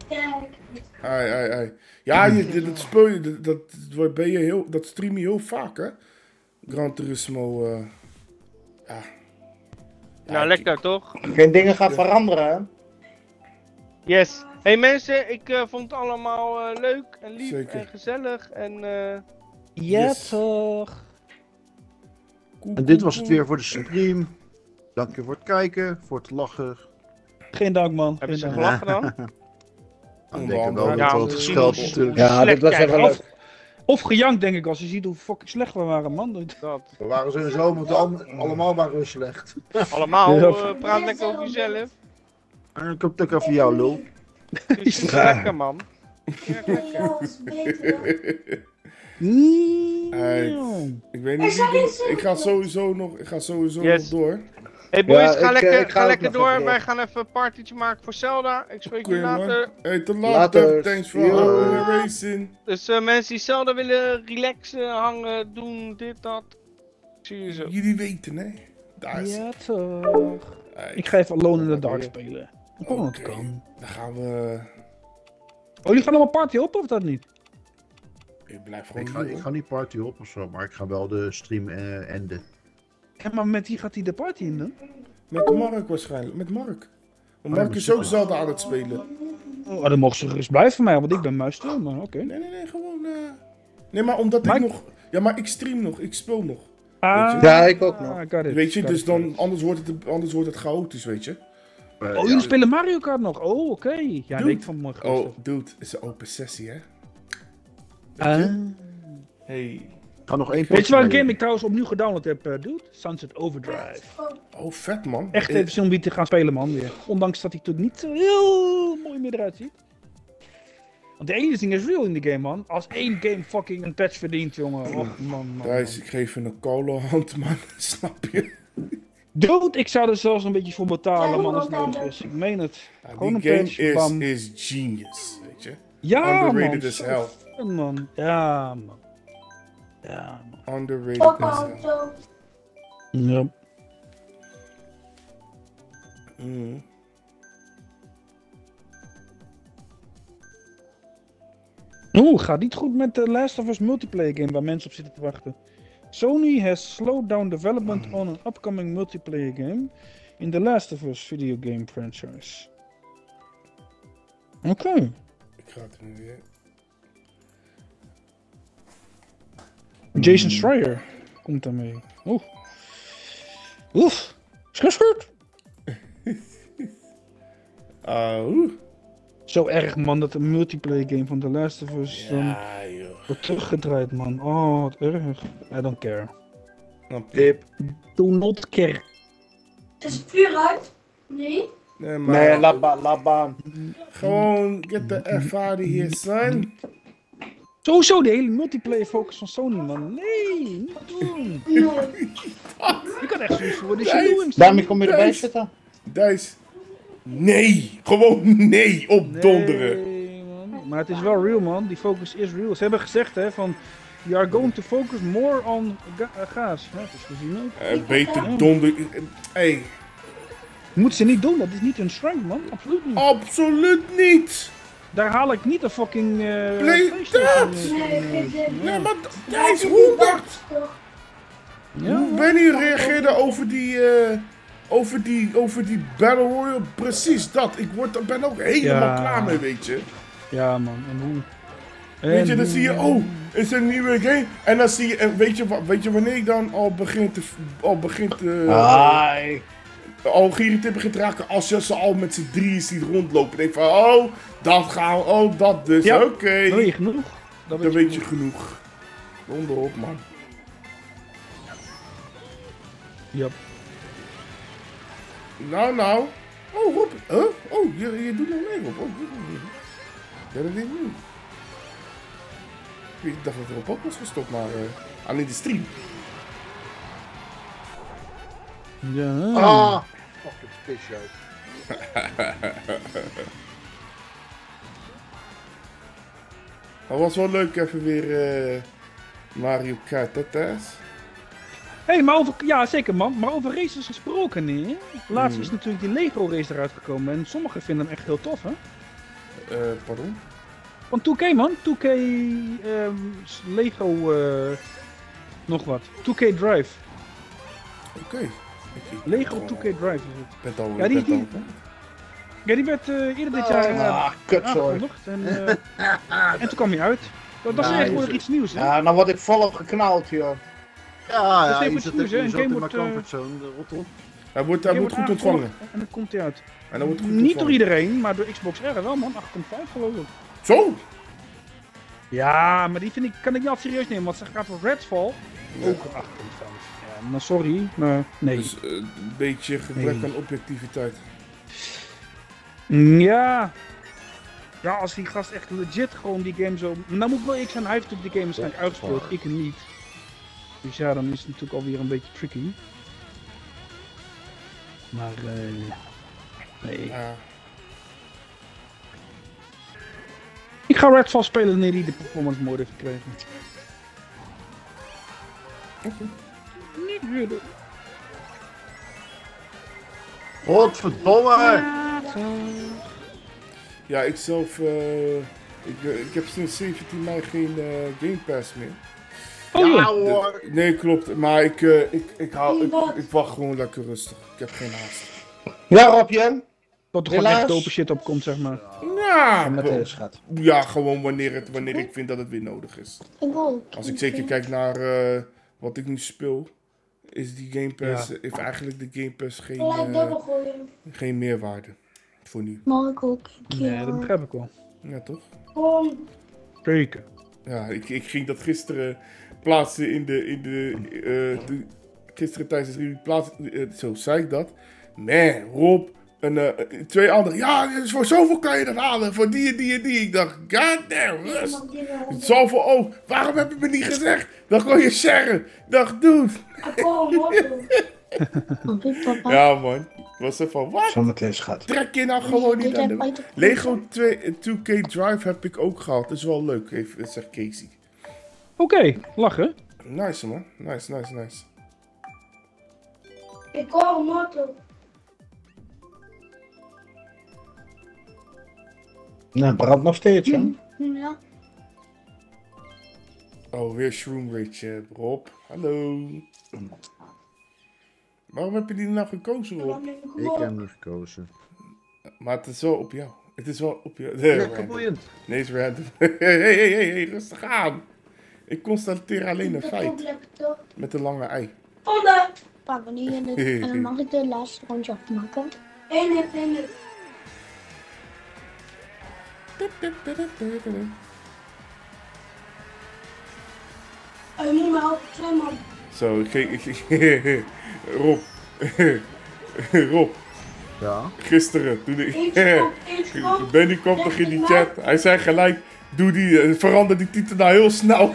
Ai. Ja, dat speel je, dat stream je heel vaak, hè? Gran Turismo, ja. Nou, lekker toch? Geen dingen gaan veranderen, hè? Yes. Hey mensen, ik vond het allemaal leuk en lief Zeker. en gezellig en Ja, Yes. toch. En dit was het weer voor de stream. Dank je voor het kijken, voor het lachen. Geen dank, man. hebben Geen ze dank. gelachen dan? Ik denk wel Ja, dat het misschien gescheld nog- natuurlijk. Ja, dit was Slecht even kijken. leuk. Of gejankt, denk ik, als je ziet hoe fucking slecht we waren, man. Dat. We waren sowieso, allemaal waren we slecht. Allemaal, Ja. praat lekker over jezelf. En ik heb het ook over jou, lul. Het is lekker man. Ja, lekker. Ik weet niet wie die- Ik ga sowieso nog Yes. nog door. Hey boys, Ja, ga ik lekker, ga ga ook lekker nog door. even door. Wij gaan even een partytje maken voor Zelda. Ik spreek Oké, jullie man. later. Hey, tot Later. later. Thanks for Yo. the racing. Dus mensen die Zelda willen relaxen, hangen, doen, dit, dat. Zie je zo. Jullie weten, hè? Daar is Ja, toch. Hey, Ik ga even Alone in the Dark spelen. Ik hoop dat het oké. kan. Dan gaan we... Oh, jullie gaan allemaal party op, of dat niet? Ik blijf gewoon Ik hier, ga niet party op of zo, maar ik ga wel de stream enden. Ja, maar met wie gaat hij de party in dan? Met Mark waarschijnlijk. Met Mark. Want Mark dat is is ook goed. Zelda aan het spelen. Oh, dan mogen ze gerust blijven van mij, want ik ben muisstil, maar oké. Nee, gewoon... Nee, maar omdat Maar ik ik- nog... Ja, maar ik stream nog. Ik speel nog. Ah, Ja, ik ook nog. got it, Weet je, got dus it. dan... Anders wordt het chaotisch, weet je. Oh, jullie spelen Mario Kart nog? Oh, oké. Ja, Dude. nee, ik vond het mooi Oh, geweest. dude. Het is een open sessie, hè? Ah. Hey. Ik ga nog één Weet je welke potje game ik trouwens opnieuw gedownload heb, dude? Sunset Overdrive. Oh, vet, man. Echt even zin om die te gaan spelen, man, weer. Ondanks dat hij toch niet zo heel mooi meer eruit ziet. Want de aliasing is real in die game, man. Als één game fucking een patch verdient, jongen. Och, man. Thijs, ik geef je een cola hand, man. Snap je? Dude, ik zou er zelfs een beetje voor betalen, man, als het nodig is. Ik meen het. Ja, Gewoon een die game patch, bam. is genius, weet je. Ja, Underrated man. as zo hell. fun, man. Ja, man. Ja, man. Underrated as hell. Ja. Mm. Oeh, gaat niet goed met de Last of Us multiplayer game waar mensen op zitten te wachten. Sony has slowed down development on an upcoming multiplayer game in the Last of Us video game franchise. Oké. Ik ga het nu weer. Jason Schreier komt daarmee. Oeh. Oef. Schut. Oeh. Zo erg, man, dat een multiplayer game van The Last of Us Ja, joh. wordt teruggedraaid, man. Oh, wat erg. I don't care. Tip. Do not care. Is het vuur uit? Nee? Nee, maar Nee, laat baan. gewoon get the F out of here, son. Sowieso de hele multiplayer focus van Sony, man. Nee, niet doen. Nee. Ik had echt zoiets voor. What is she doing? Daarmee kom je erbij Thijs. zitten. Dijs. Nee. Gewoon nee. Opdonderen. Nee, man. Maar het is wel real, man. Die focus is real. Ze hebben gezegd, hè, van... You are going to focus more on gaas. Ja, dat is gezien ook. Beter donder. Hey. Moeten ze niet doen. Dat is niet hun strength, man. Absoluut niet. Absoluut niet. Daar haal ik niet een fucking... Play PlayStation, that. Nee, geen zin. Nee, maar Dijs, hoe dat? Ja, Benny reageerde over die Battle Royale. Precies dat. Ik ben ook helemaal Ja. klaar mee, weet je. ja, man. En hoe? Weet je, En dan zie je, hoe? oh, is er een nieuwe game? En dan zie je, en weet je wanneer ik dan al geïrriteerd begint te raken? Als je ze al met z'n drieën ziet rondlopen. Denk van, oh, dat gaan we, oh, dat dus, Ja, oké. Dan weet je genoeg. Dan weet je genoeg. Donder op, man. Ja. Nou. Oh, Rob. Huh? Oh, je doet nog mee, Rob. Oh, ja, dat weet ik niet. Ik dacht dat er op ook was gestopt, maar alleen de stream. Ja. Ah! Fucking piss uit. Dat was wel leuk, even weer Mario Kart, hè Thijs? Hey, maar over, ja zeker man, maar over races gesproken, nee. Laatst is natuurlijk die Lego race eruit gekomen en sommigen vinden hem echt heel tof, hè? Pardon? Van 2K man, 2K Lego nog wat, 2K Drive. Oké. Lego 2K Drive is het. Bent al, Ja, die werd eerder dit jaar aangekondigd en toen kwam hij uit. Dat is echt gewoon iets nieuws, hè? Ja, nou word ik volop geknald, joh. Ja, Dat is je even zit nieuws, hè? Een game in mijn wordt, comfortzone, rot op. Hij wordt goed ontvangen. En dan komt hij uit. En dan wordt goed Niet door ontvangen. iedereen, maar door Xbox R wel man, 8,5 geloof ik. Zo! Ja, maar die kan ik niet altijd serieus nemen, want ze gaat voor Redfall ook een 8,5. Ja, maar sorry, maar nee. Dus een beetje gebrek aan objectiviteit. Ja. Ja, als die gast echt legit gewoon die game zo... Nou moet ik wel eerlijk zijn, hij heeft natuurlijk die game waarschijnlijk uitgespeeld, ik niet. Dus ja, dan is het natuurlijk alweer een beetje tricky. Maar nee. Ja. Ik ga Redfall spelen wanneer hij de performance mode heeft gekregen. Niet willen. Godverdomme! Ja, ik zelf, ik heb sinds 17 mei geen Game Pass meer. Oh ja, hoor! Nee, klopt, maar ik wacht gewoon lekker rustig. Ik heb geen haast. Ja, Robje. tot er gewoon echt dope shit op komt, zeg maar. Ja, Met de schat. ja, gewoon wanneer ik vind dat het weer nodig is. Als ik zeker kijk naar wat ik nu speel, is die Game Pass, heeft eigenlijk de Game Pass geen meerwaarde. Voor nu. Mag ik ook een keer? Nee, dat begrijp ik wel. Ja, toch? Gewoon. Zeker. Ja, ik ging dat gisteren plaatsen in gisteren tijdens de stream plaatsen, zo zei ik dat. Nee, Rob, twee anderen. Ja, dus voor zoveel kan je dat halen, voor die en die en die. Ik dacht, goddamn, rust. Zoveel, oh, waarom heb je me niet gezegd? Dan kon je sharen. Ik dacht, dude. Ja man, was er van, wat? Zometeen schat. Trek je nou gewoon niet aan de... Lego 2K Drive heb ik ook gehad, dat is wel leuk, zegt Casey. Oké, lachen. Nice man, nice. Ik hoor een motor. Nou, brandt nog steeds, hè? Ja. Oh, weer Shroom Rage, Rob. Hallo. Waarom heb je die nou gekozen, Rob? Ik heb hem gekozen. Maar het is wel op jou. Het is wel op jou. Lekker boeiend. Nee, het is random. Hey, rustig aan. Ik constateer alleen een feit. Met een lange ei. Papa, nu en dan mag ik de laatste rondje afmaken. Eén. Je moet me helpen, twee man. Zo, Rob. Rob. Ja. Gisteren, toen Benny kwam toch in die chat. Hij zei gelijk, verander die titel nou heel snel.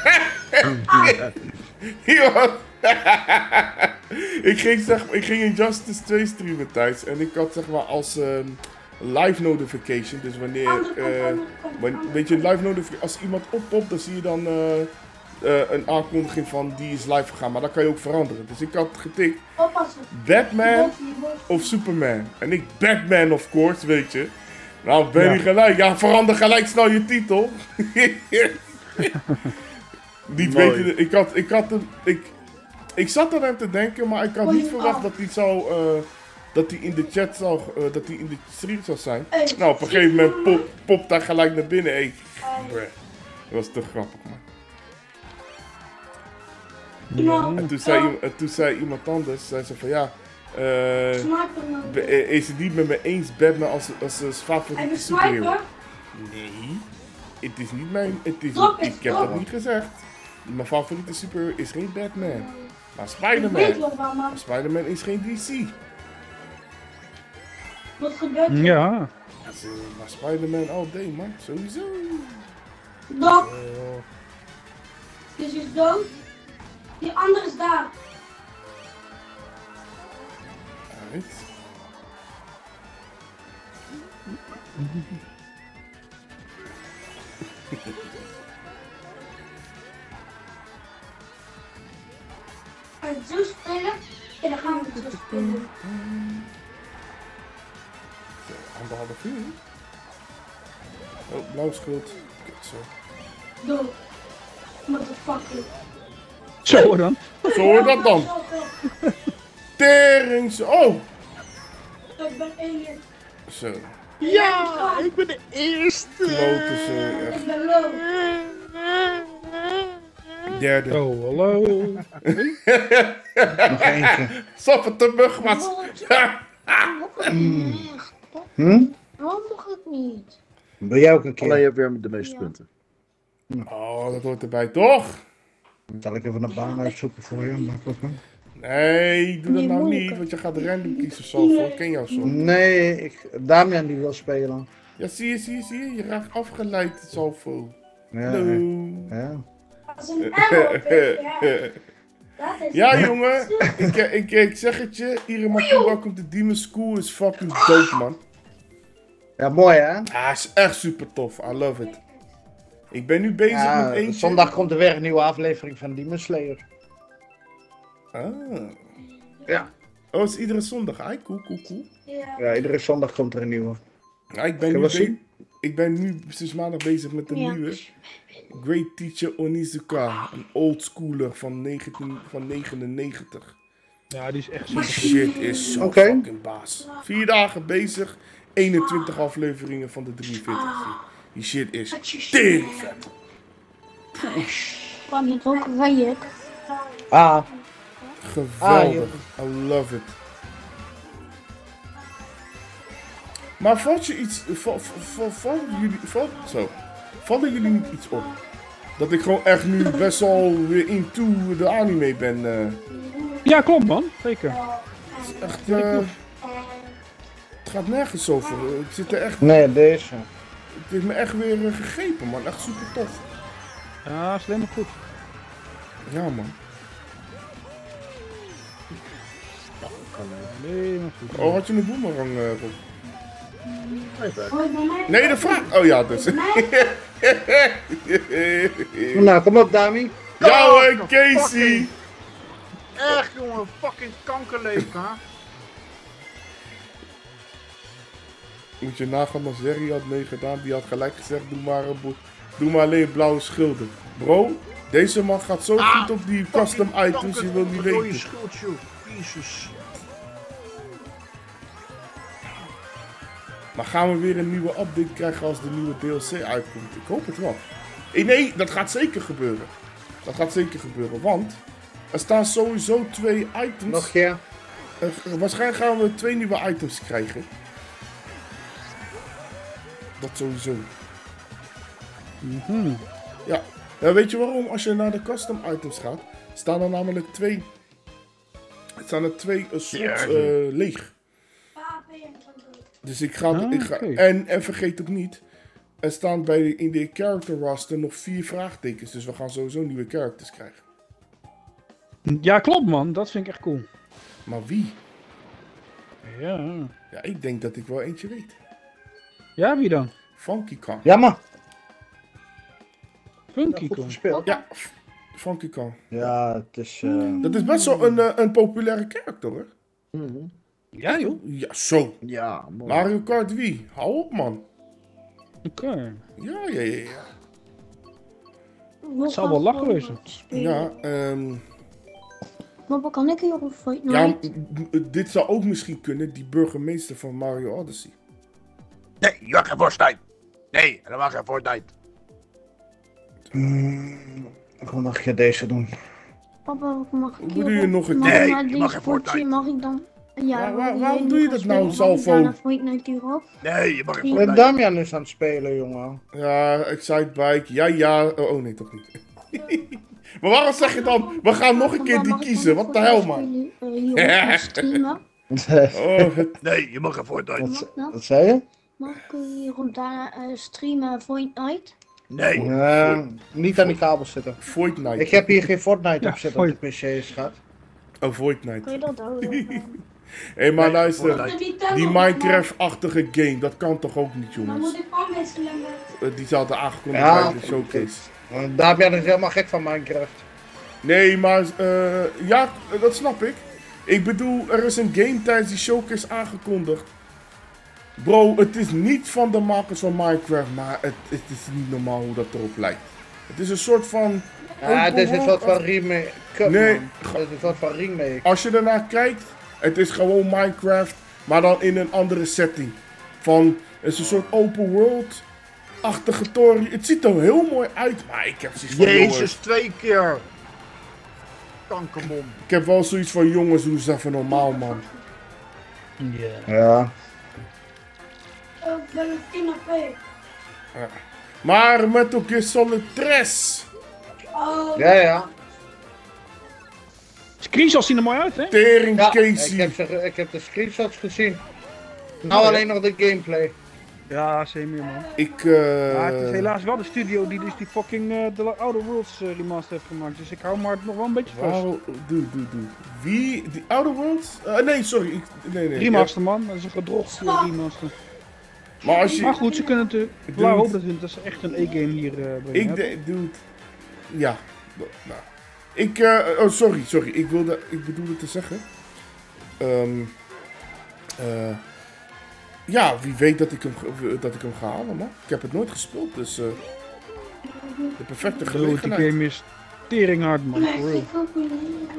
Ik ging Injustice 2 streamen thuis en ik had zeg maar als live notification, dus wanneer, weet je, live notification, als iemand oppopt, dan zie je dan een aankondiging van die is live gegaan, maar dat kan je ook veranderen. Dus ik had getikt Batman of Superman. En ik Batman of course, weet je. Nou, ben je gelijk. Ja, verander gelijk snel je titel. Niet weten, ik zat aan hem te denken, maar ik had niet verwacht dat hij zou, dat hij in de chat zou, dat hij in de stream zou zijn. Nou, op een gegeven moment popt daar gelijk naar binnen. Hey, dat was te grappig, man. En toen zei iemand anders, zei ze van ja, is het niet met me eens Batman als zijn favoriete superhero? Nee, het is niet mijn, ik heb dat niet gezegd. Mijn favoriete superhero is geen Batman, maar Spider-Man. Spider-Man is geen DC. Wat gebeurt er? Ja. Maar Spider-Man all day, man, sowieso. Dus is dood. Die andere is daar. Right. Ga je het zo spelen? Ja, dan gaan we het zo spelen. Anderhalf uur. Oh, blauw schild. Kut zo. Dood. Motherfucker. Zo dan. Zo hoort dat dan. Tering zo. Oh! Ik ben alien. Zo. Ja, ik ben de eerste. Kloten ze echt. Ik ben low. Derde. Oh, hallo. Nog eentje. Stop het te bug, wat. Waarom mag ik niet? Ben jij ook een Alleen je keer? hebt weer de meeste Ja. punten. Oh, dat hoort erbij, toch? Zal ik even een baan uitzoeken voor je? Makkelijker. Nee, doe dat Nee, nou moeilijker. niet, want je gaat random kiezen zo. Ik ken jou zo. Nee, Damian die wil spelen. Ja, zie je. Je raakt afgeleid, zoveel. Ja, Hallo. ja. Dat is een emmer. Dat is Ja, jongen. Ik zeg het je. Irimaki Welcome to Demon School is fucking dope, man. Ja, mooi hè? Ah, is echt super tof. I love it. Ik ben nu bezig Ja, met eentje. zondag komt er weer een nieuwe aflevering van Demon Slayer. Ah. Ja. Oh, is iedere zondag. Ah, cool. Ja. Ja, iedere zondag komt er een nieuwe. Ja, ik ben nu sinds maandag bezig met een Ja. nieuwe. Great Teacher Onizuka. Een old schooler van 99. Ja, die is echt super. Shit is zo Oké. fucking baas. 4 dagen bezig. 21 afleveringen van de 43. Die shit is tering vet. Kwam je ook rijden? Ah, Geweldig. I love it. Maar valt je iets... Vallen jullie niet iets op? Dat ik gewoon echt nu best wel weer into de anime ben. Ja, klopt man. Zeker. Echt... het gaat nergens over. Het zit er echt... nee, deze. Het heeft me echt weer gegrepen, man. Echt super tof. Ja, is helemaal goed. Ja, man. Helemaal goed. Oh, had je een boomerang, Rob? Hoi, bij mij. Nee, de vraag... Oh ja, dus. Nou, kom op Dami. Ja hoor, Casey! Echt jongen, fucking kankerleef, hè? Moet je nagaan als Jerry had meegedaan, die had gelijk gezegd, doe maar alleen blauwe schilden. Bro, deze man gaat zo goed op die custom items, je wil niet Rode weten. schildje, jezus. Maar gaan we weer een nieuwe update krijgen als de nieuwe DLC uitkomt? Ik hoop het wel. Nee, dat gaat zeker gebeuren. Dat gaat zeker gebeuren, want er staan sowieso 2 items. Nog een keer. Waarschijnlijk gaan we 2 nieuwe items krijgen. Dat sowieso. Ja. Weet je waarom? Als je naar de custom items gaat, staan er namelijk 2. Het staan er 2 slots leeg. Dus ik ga. oké. En vergeet ook niet. Er staan in de character roster nog 4 vraagtekens. Dus we gaan sowieso nieuwe characters krijgen. Ja, klopt man. Dat vind ik echt cool. Maar wie? Ja. Ja, ik denk dat ik wel eentje weet. Ja, wie dan? Funky Kong. Jammer. Funky Goed Kong. gespeeld. Ja, Funky Kong. Ja, het is... Dat is best wel een populaire character hoor. Ja joh. Ja, zo. Ja, mooi. Mario Kart Wii. Hou op man. Oké. Ja. Het zal wel lachen wezen. Ja, Maar kan ik hier op Fortnite? ja, dit zou ook misschien kunnen, die burgemeester van Mario Odyssey. Nee, je mag geen Fortnite. Nee, helemaal geen Fortnite. Hoe mag je deze doen? Papa, mag ik Hoe hier bedoel je op- nog een mag keer? ik Nee, naar je die mag geen sportje, Fortnite. mag ik dan... Ja, Waarom doe je dat nou, Salvo? Daarna Fortnite hierop. Nee, je mag geen Ja. Fortnite. Damian is aan het spelen, jongen. Ja, Excitebike, ja. Oh nee, toch niet. Maar waarom zeg je dan, we gaan nog een keer die kiezen? Wat de hel man? Hierop streamen. Oh, Nee, je mag geen Fortnite. Mag dat? Wat zei je? Mag ik hierop daarna streamen Fortnite? Nee. Niet aan die kabels zitten. Fortnite. Ik heb hier geen Fortnite op Ja, zitten op de PC, schat. Oh, Fortnite. Kan je dat houden? Hé, maar Nee, luister. Fortnite. Die Minecraft-achtige game, dat kan toch ook niet, Maar jongens? moet ik aanwisselen met... Die hadden aangekondigd Ja. bij de showcase. Daar heb jij dus helemaal gek van Minecraft. Nee, maar ja, dat snap ik. Ik bedoel, er is een game tijdens die showcase aangekondigd. Bro, het is niet van de makers van Minecraft, maar het is niet normaal hoe dat erop lijkt. Het is een soort van... Ja, het is een soort van remake. Kut, Nee. man. Het is een soort van remake. Als je ernaar kijkt, het is gewoon Minecraft, maar dan in een andere setting. Het is een soort open world-achtige toren. Het ziet er heel mooi uit, maar ik heb zoiets van Jezus, jongens. 2 keer. Kankerbom. Ik heb wel zoiets van jongens, doe eens even normaal, man. Ja. Ik ben een 10 AP. Ja. Maar Metal Gear Solid 3. Oh, Ja. Screenshots zien er mooi uit, hè? Tering Ja, Casey. ik heb de screenshots gezien. Nou, alleen nog de gameplay. Ja, zeker meer, man. Maar het is helaas wel de studio die dus die fucking de Outer Worlds remaster heeft gemaakt. Dus ik hou maar nog wel een beetje vast. Wauw, doe. Wie? Die Outer Worlds? Nee, sorry. Nee. Remaster, man. Dat is een gedrocht remaster. Maar als je... Maar goed, ze kunnen natuurlijk... Dude. Laat hopen dat ze echt een E-game hier brengen. Ik dude. Ja. Nou. Sorry. Ik bedoelde te zeggen. Ja, wie weet dat ik hem ga halen, man. Ik heb het nooit gespeeld, dus... de perfecte Dude, die gelegenheid. game is teringhard, man. For real. ik ook niet.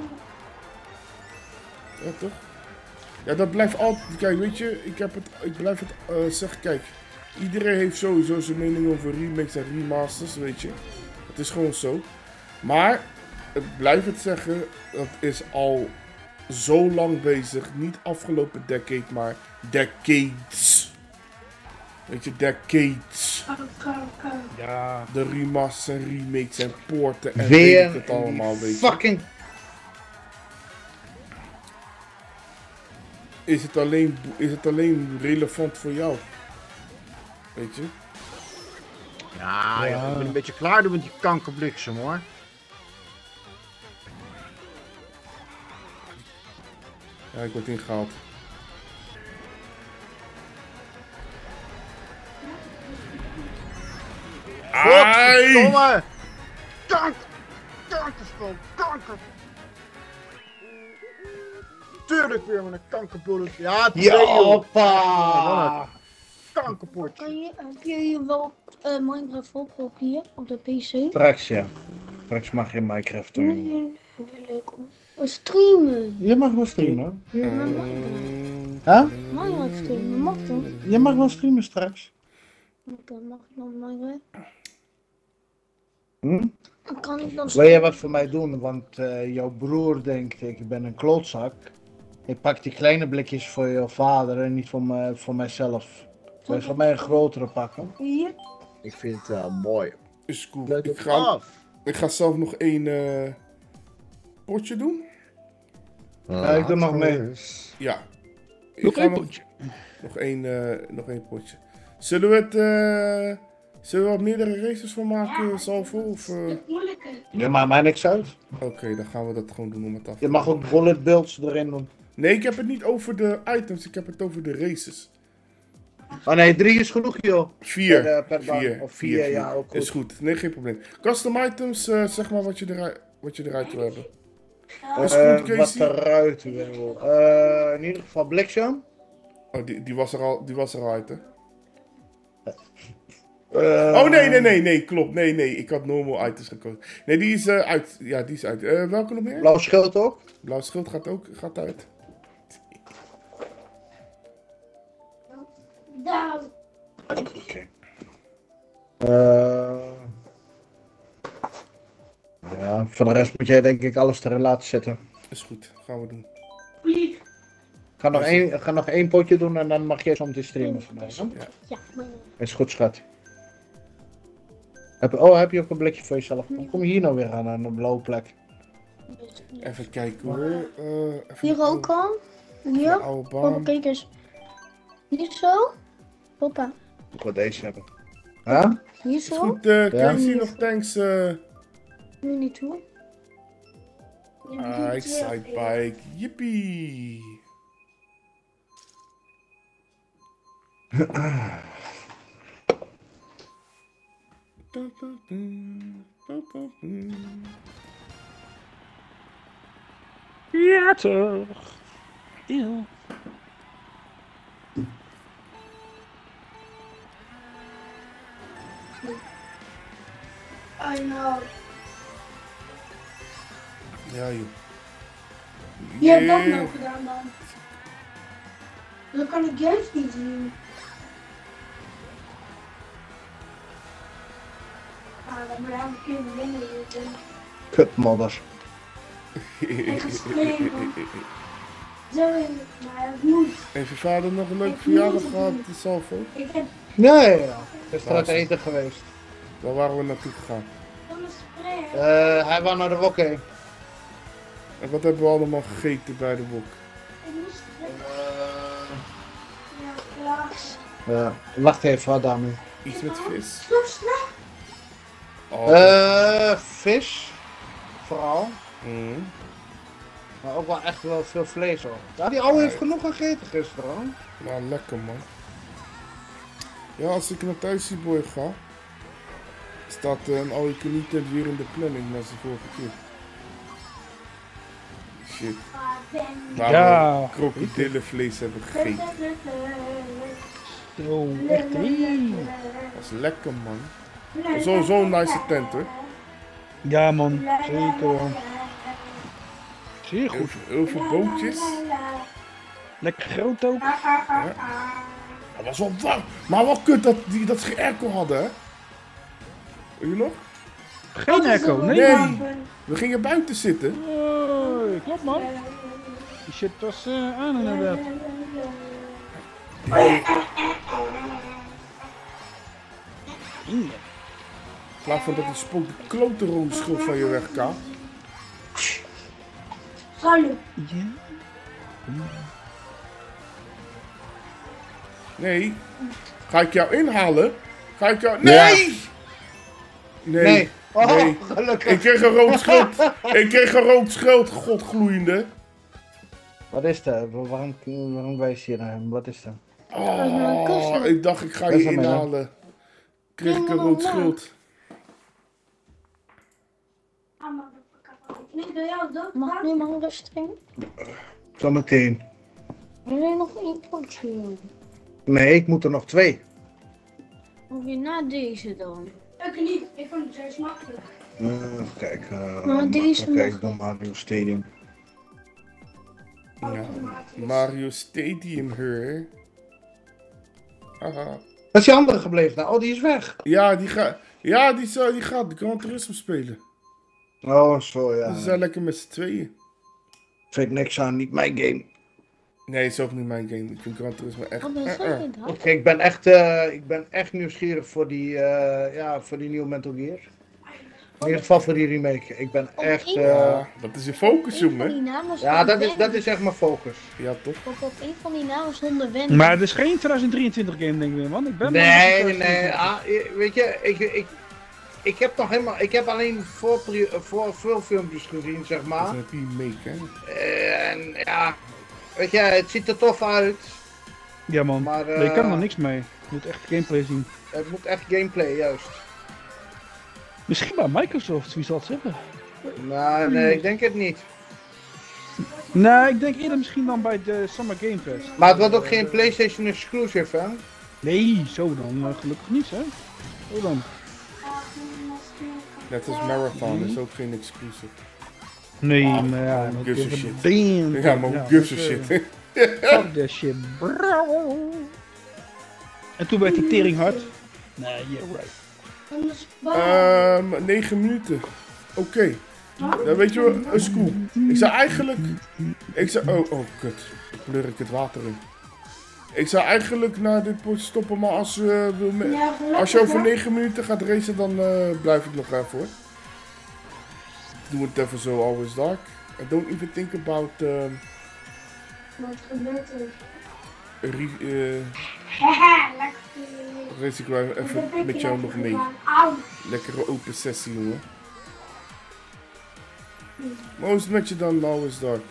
Ja, toch? Ja, dat blijft altijd... Kijk, weet je, ik blijf het zeggen, kijk. Iedereen heeft sowieso zijn mening over remakes en remasters, weet je. Het is gewoon zo. Maar, ik blijf het zeggen, dat is al zo lang bezig. Niet afgelopen decade, maar decades. Weet je, decades. Ja. De remasters en remakes en poorten en weet Weer ik het allemaal, weet je. fucking... Is het alleen relevant voor jou? Weet je? Ja, ik ben een beetje klaar met die kankerbliksem, hoor. Ja, ik word ingehaald. Ai! Godverdomme! Kankerspul, kanker! Tuurlijk weer met een kankerbullet. Ja, het is Ja, joh. hoppa! Kankerpotje. Heb je hier wel Minecraft op hier, op de PC? Straks, ja. Straks mag je Minecraft doen. Nee, wil ik streamen. Je mag wel streamen. Huh? Minecraft streamen, mag dat? Je mag wel streamen straks. Oké, mag ik dan Minecraft? Hm? Kan ik dan Wil jij wat voor mij doen? Want jouw broer denkt, ik ben een klootzak. Ik pak die kleine blikjes voor jouw vader en niet voor mijzelf. Wil je voor mij een grotere pakken? Hier? Ik vind het mooi. Is cool. Let Ik op ga, af. ik ga zelf nog één potje doen. Ja, ik doe nog mee. Ja. Ik Nog ga één potje. Nog één potje. Zullen we wat meerdere races van maken, Salvo? Of, Ja, maakt mij niks uit. Oké, dan gaan we dat gewoon doen om het af. Je mag ook bullet builds erin doen. Nee, ik heb het niet over de items, ik heb het over de races. Oh nee, 3 is genoeg joh. 4. Per baan. Of 4, ja, ook goed. Is goed, nee, geen probleem. Custom items, zeg maar wat je eruit wil hebben. Is goed, Wat Casey? eruit wil. In ieder geval Bliksem. Oh, die was er al uit, hè? Oh Oh, nee, klopt. Nee, ik had normal items gekozen. Nee, die is uit. Ja, die is uit. Welke nog meer? Blauw schild ook. Blauw schild gaat uit. Daar. Oké. Ja, voor de rest moet jij denk ik alles erin laten zitten. Is goed, gaan we doen. Ik ga nog één potje doen en dan mag jij soms die streamen van mij. hè? Ja, maar... Is goed, schat. Heb je ook een blikje voor jezelf? Kom je hier nou weer aan een blauwe plek? Even kijken hoor. Hier ook al. Hier. oude Papa, baan. kijk eens. Niet zo. Papa. Ik wil deze hebben. Huh? Hier Is zo? goed, kun Ja. je zien of tanks... Nu niet toe. Excitebike, yippie! Ja, toch. Eeuw. I know. Ja, joh. Je hebt dat Yeah. nog gedaan dan. Dan kan ik games niet zien. Ah, dan moet je een keer winnen. Kutmodders. Ik ga springen. Zo in, maar het moet. Heeft je vader nog een leuke verjaardag gehad, de Salvo? Ik heb Ja. Gisteren uit Waar is eten geweest. Waar waren we naartoe gegaan? dan een springen. Hij wou naar de wok heen. En wat hebben we allemaal gegeten bij de wok? Ik moest springen. Ja, Klaas. Ja. Wacht even, wat daarmee? Iets met vis? Zo snel. Oh. Vis. Vooral. Mm. Maar ook wel echt wel veel vlees hoor. Ja, die oude heeft genoeg gegeten gisteren hoor. Nou, lekker man. Ja, als ik naar Thuisboy ga, staat een oude knietent weer in de planning net als de vorige keer. Shit. Waar Ja. we krokodillenvlees hebben gegeten. Zo, echt. Dat is lekker man. Sowieso een nice tent hoor. Ja, man. Zeker. Zeer goed. Heel veel bootjes. Lekker groot ook. Dat was wel warm. Maar wel kut dat ze geen airco hadden hè. Weet je nog? Geen echo, nee. Nee. We gingen buiten zitten. Oh, klopt man. Die shit was aan inderdaad. In plaats van dat die spook de klote rode schuld van je wegkaapt. Salut. Ja. Nee. Ga ik jou inhalen? Ga ik jou... Nee! Ja. Nee. Nee. Oh, Nee. gelukkig. Ik kreeg een rood schild. Ik kreeg een rood schild, godgloeiende. Wat is dat? Waarom wijs je naar hem? Wat is dat? Oh, ik dacht ik ga Dat is je aan mij, dan. inhalen. Kreeg ik een rood schild. Mag ik nu maar rustig? Zometeen. Wil je nog één potje? Nee, ik moet er nog 2. Of je na deze dan? Ik niet, ik vond het juist makkelijk. Even kijken. Maar deze Kijk, nog. dan Mario Stadium. Ja. Mario Stadium her. Haha. Wat is die andere gebleven? Nou, oh, die is weg. Ja, die gaat de Gran Turismo spelen. Oh, zo ja. Dus ze zijn lekker met z'n tweeën. Vind ik niks aan, niet mijn game. Nee, het is ook niet mijn game. Ik vind Gran Turismo echt... Wat zeg je dat? Ik ben echt nieuwsgierig voor die nieuwe Metal Gear. In ieder geval voor die remake. Ik ben echt... Ja, dat is je focus, jongen. Ja, dat is echt mijn focus. Ja, toch? Op een van die namen zonder wennen. Maar het is geen 2023 game denk ik man. Ik ben Nee. Weet je, ik heb nog helemaal... Ik heb alleen voor veel filmpjes gezien, zeg Dat maar. is een remake, hè? En ja... Weet je, het ziet er tof uit. Ja man, Maar, nee, je kan er nog niks mee. Je moet echt gameplay zien. Het moet echt gameplay, juist. Misschien bij Microsoft, wie zal het zeggen? Nou, nee, ik denk het niet. Nee, ik denk eerder misschien dan bij de Summer Game Fest. Maar het wordt ook geen PlayStation exclusive, hè? Nee, zo dan. Gelukkig niet, hè? Zo dan. Net als Marathon is ook geen exclusive. Nee, maar ja. gives a shit. Damn. Ja, maar who gives a shit? Fuck that shit, bro. En toen werd die tering hard. Nee, yeah, right. 9 minuten. Oké. Dan weet je wel, is cool. Ik zou eigenlijk... Oh, kut. Pleur ik het water in. Ik zou eigenlijk naar dit potje stoppen, maar als je over 9 minuten gaat racen, dan blijf ik nog even hoor. Doe het even zo, always dark. I don't even think about... Wat gebeurt er? re- Haha, lekker. race ik wel even met jou nog mee. Lekkere open sessie, jongen. Maar hoe is het met je dan, nou is Dark?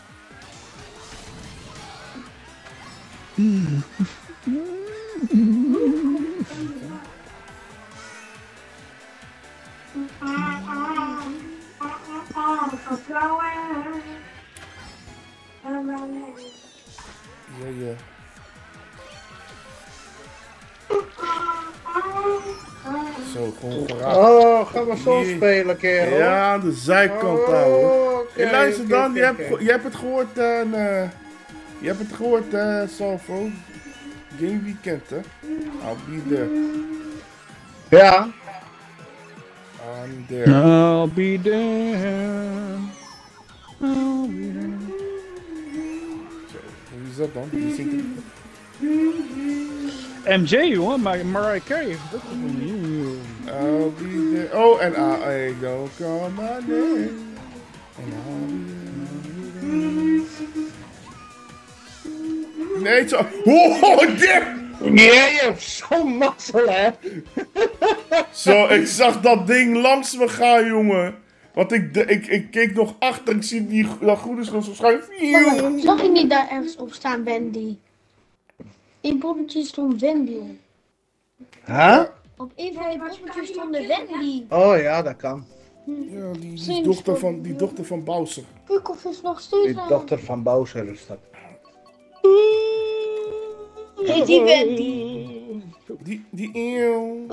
Ja. Zo, gewoon geraakt. Oh, gaan we zo Hier. spelen, kerel? Ja, aan de zijkant houden. oké, Hey, luister oké, dan, oké, je hebt het gehoord, je hebt het gehoord, Salvo. Game Weekend, hè? I'll be there. Ja. I'm there. I'll be there. I'll be there. Zo, wie is dat dan? Wie zingt het? MJ, jongen, maar Mariah Carey. Dat is I'll be there. Oh, en I don't call my name. And I'll be there. Nee, zo. Oh, damn! Ja, je hebt zo'n mazzel, hè? Zo, ik zag dat ding langs me gaan, jongen. Want ik keek nog achter, ik zie die dat groene schil zo schuin. Zag je niet daar ergens op staan, Wendy? In poppetjes stond Wendy. Huh? Op een van die poppetjes stond Wendy. Oh ja, dat kan. Ja, die dochter van Bowser. Kukhoff is nog steeds Die dochter van Bowser is dat. Heet die Wendy? Die eeuw.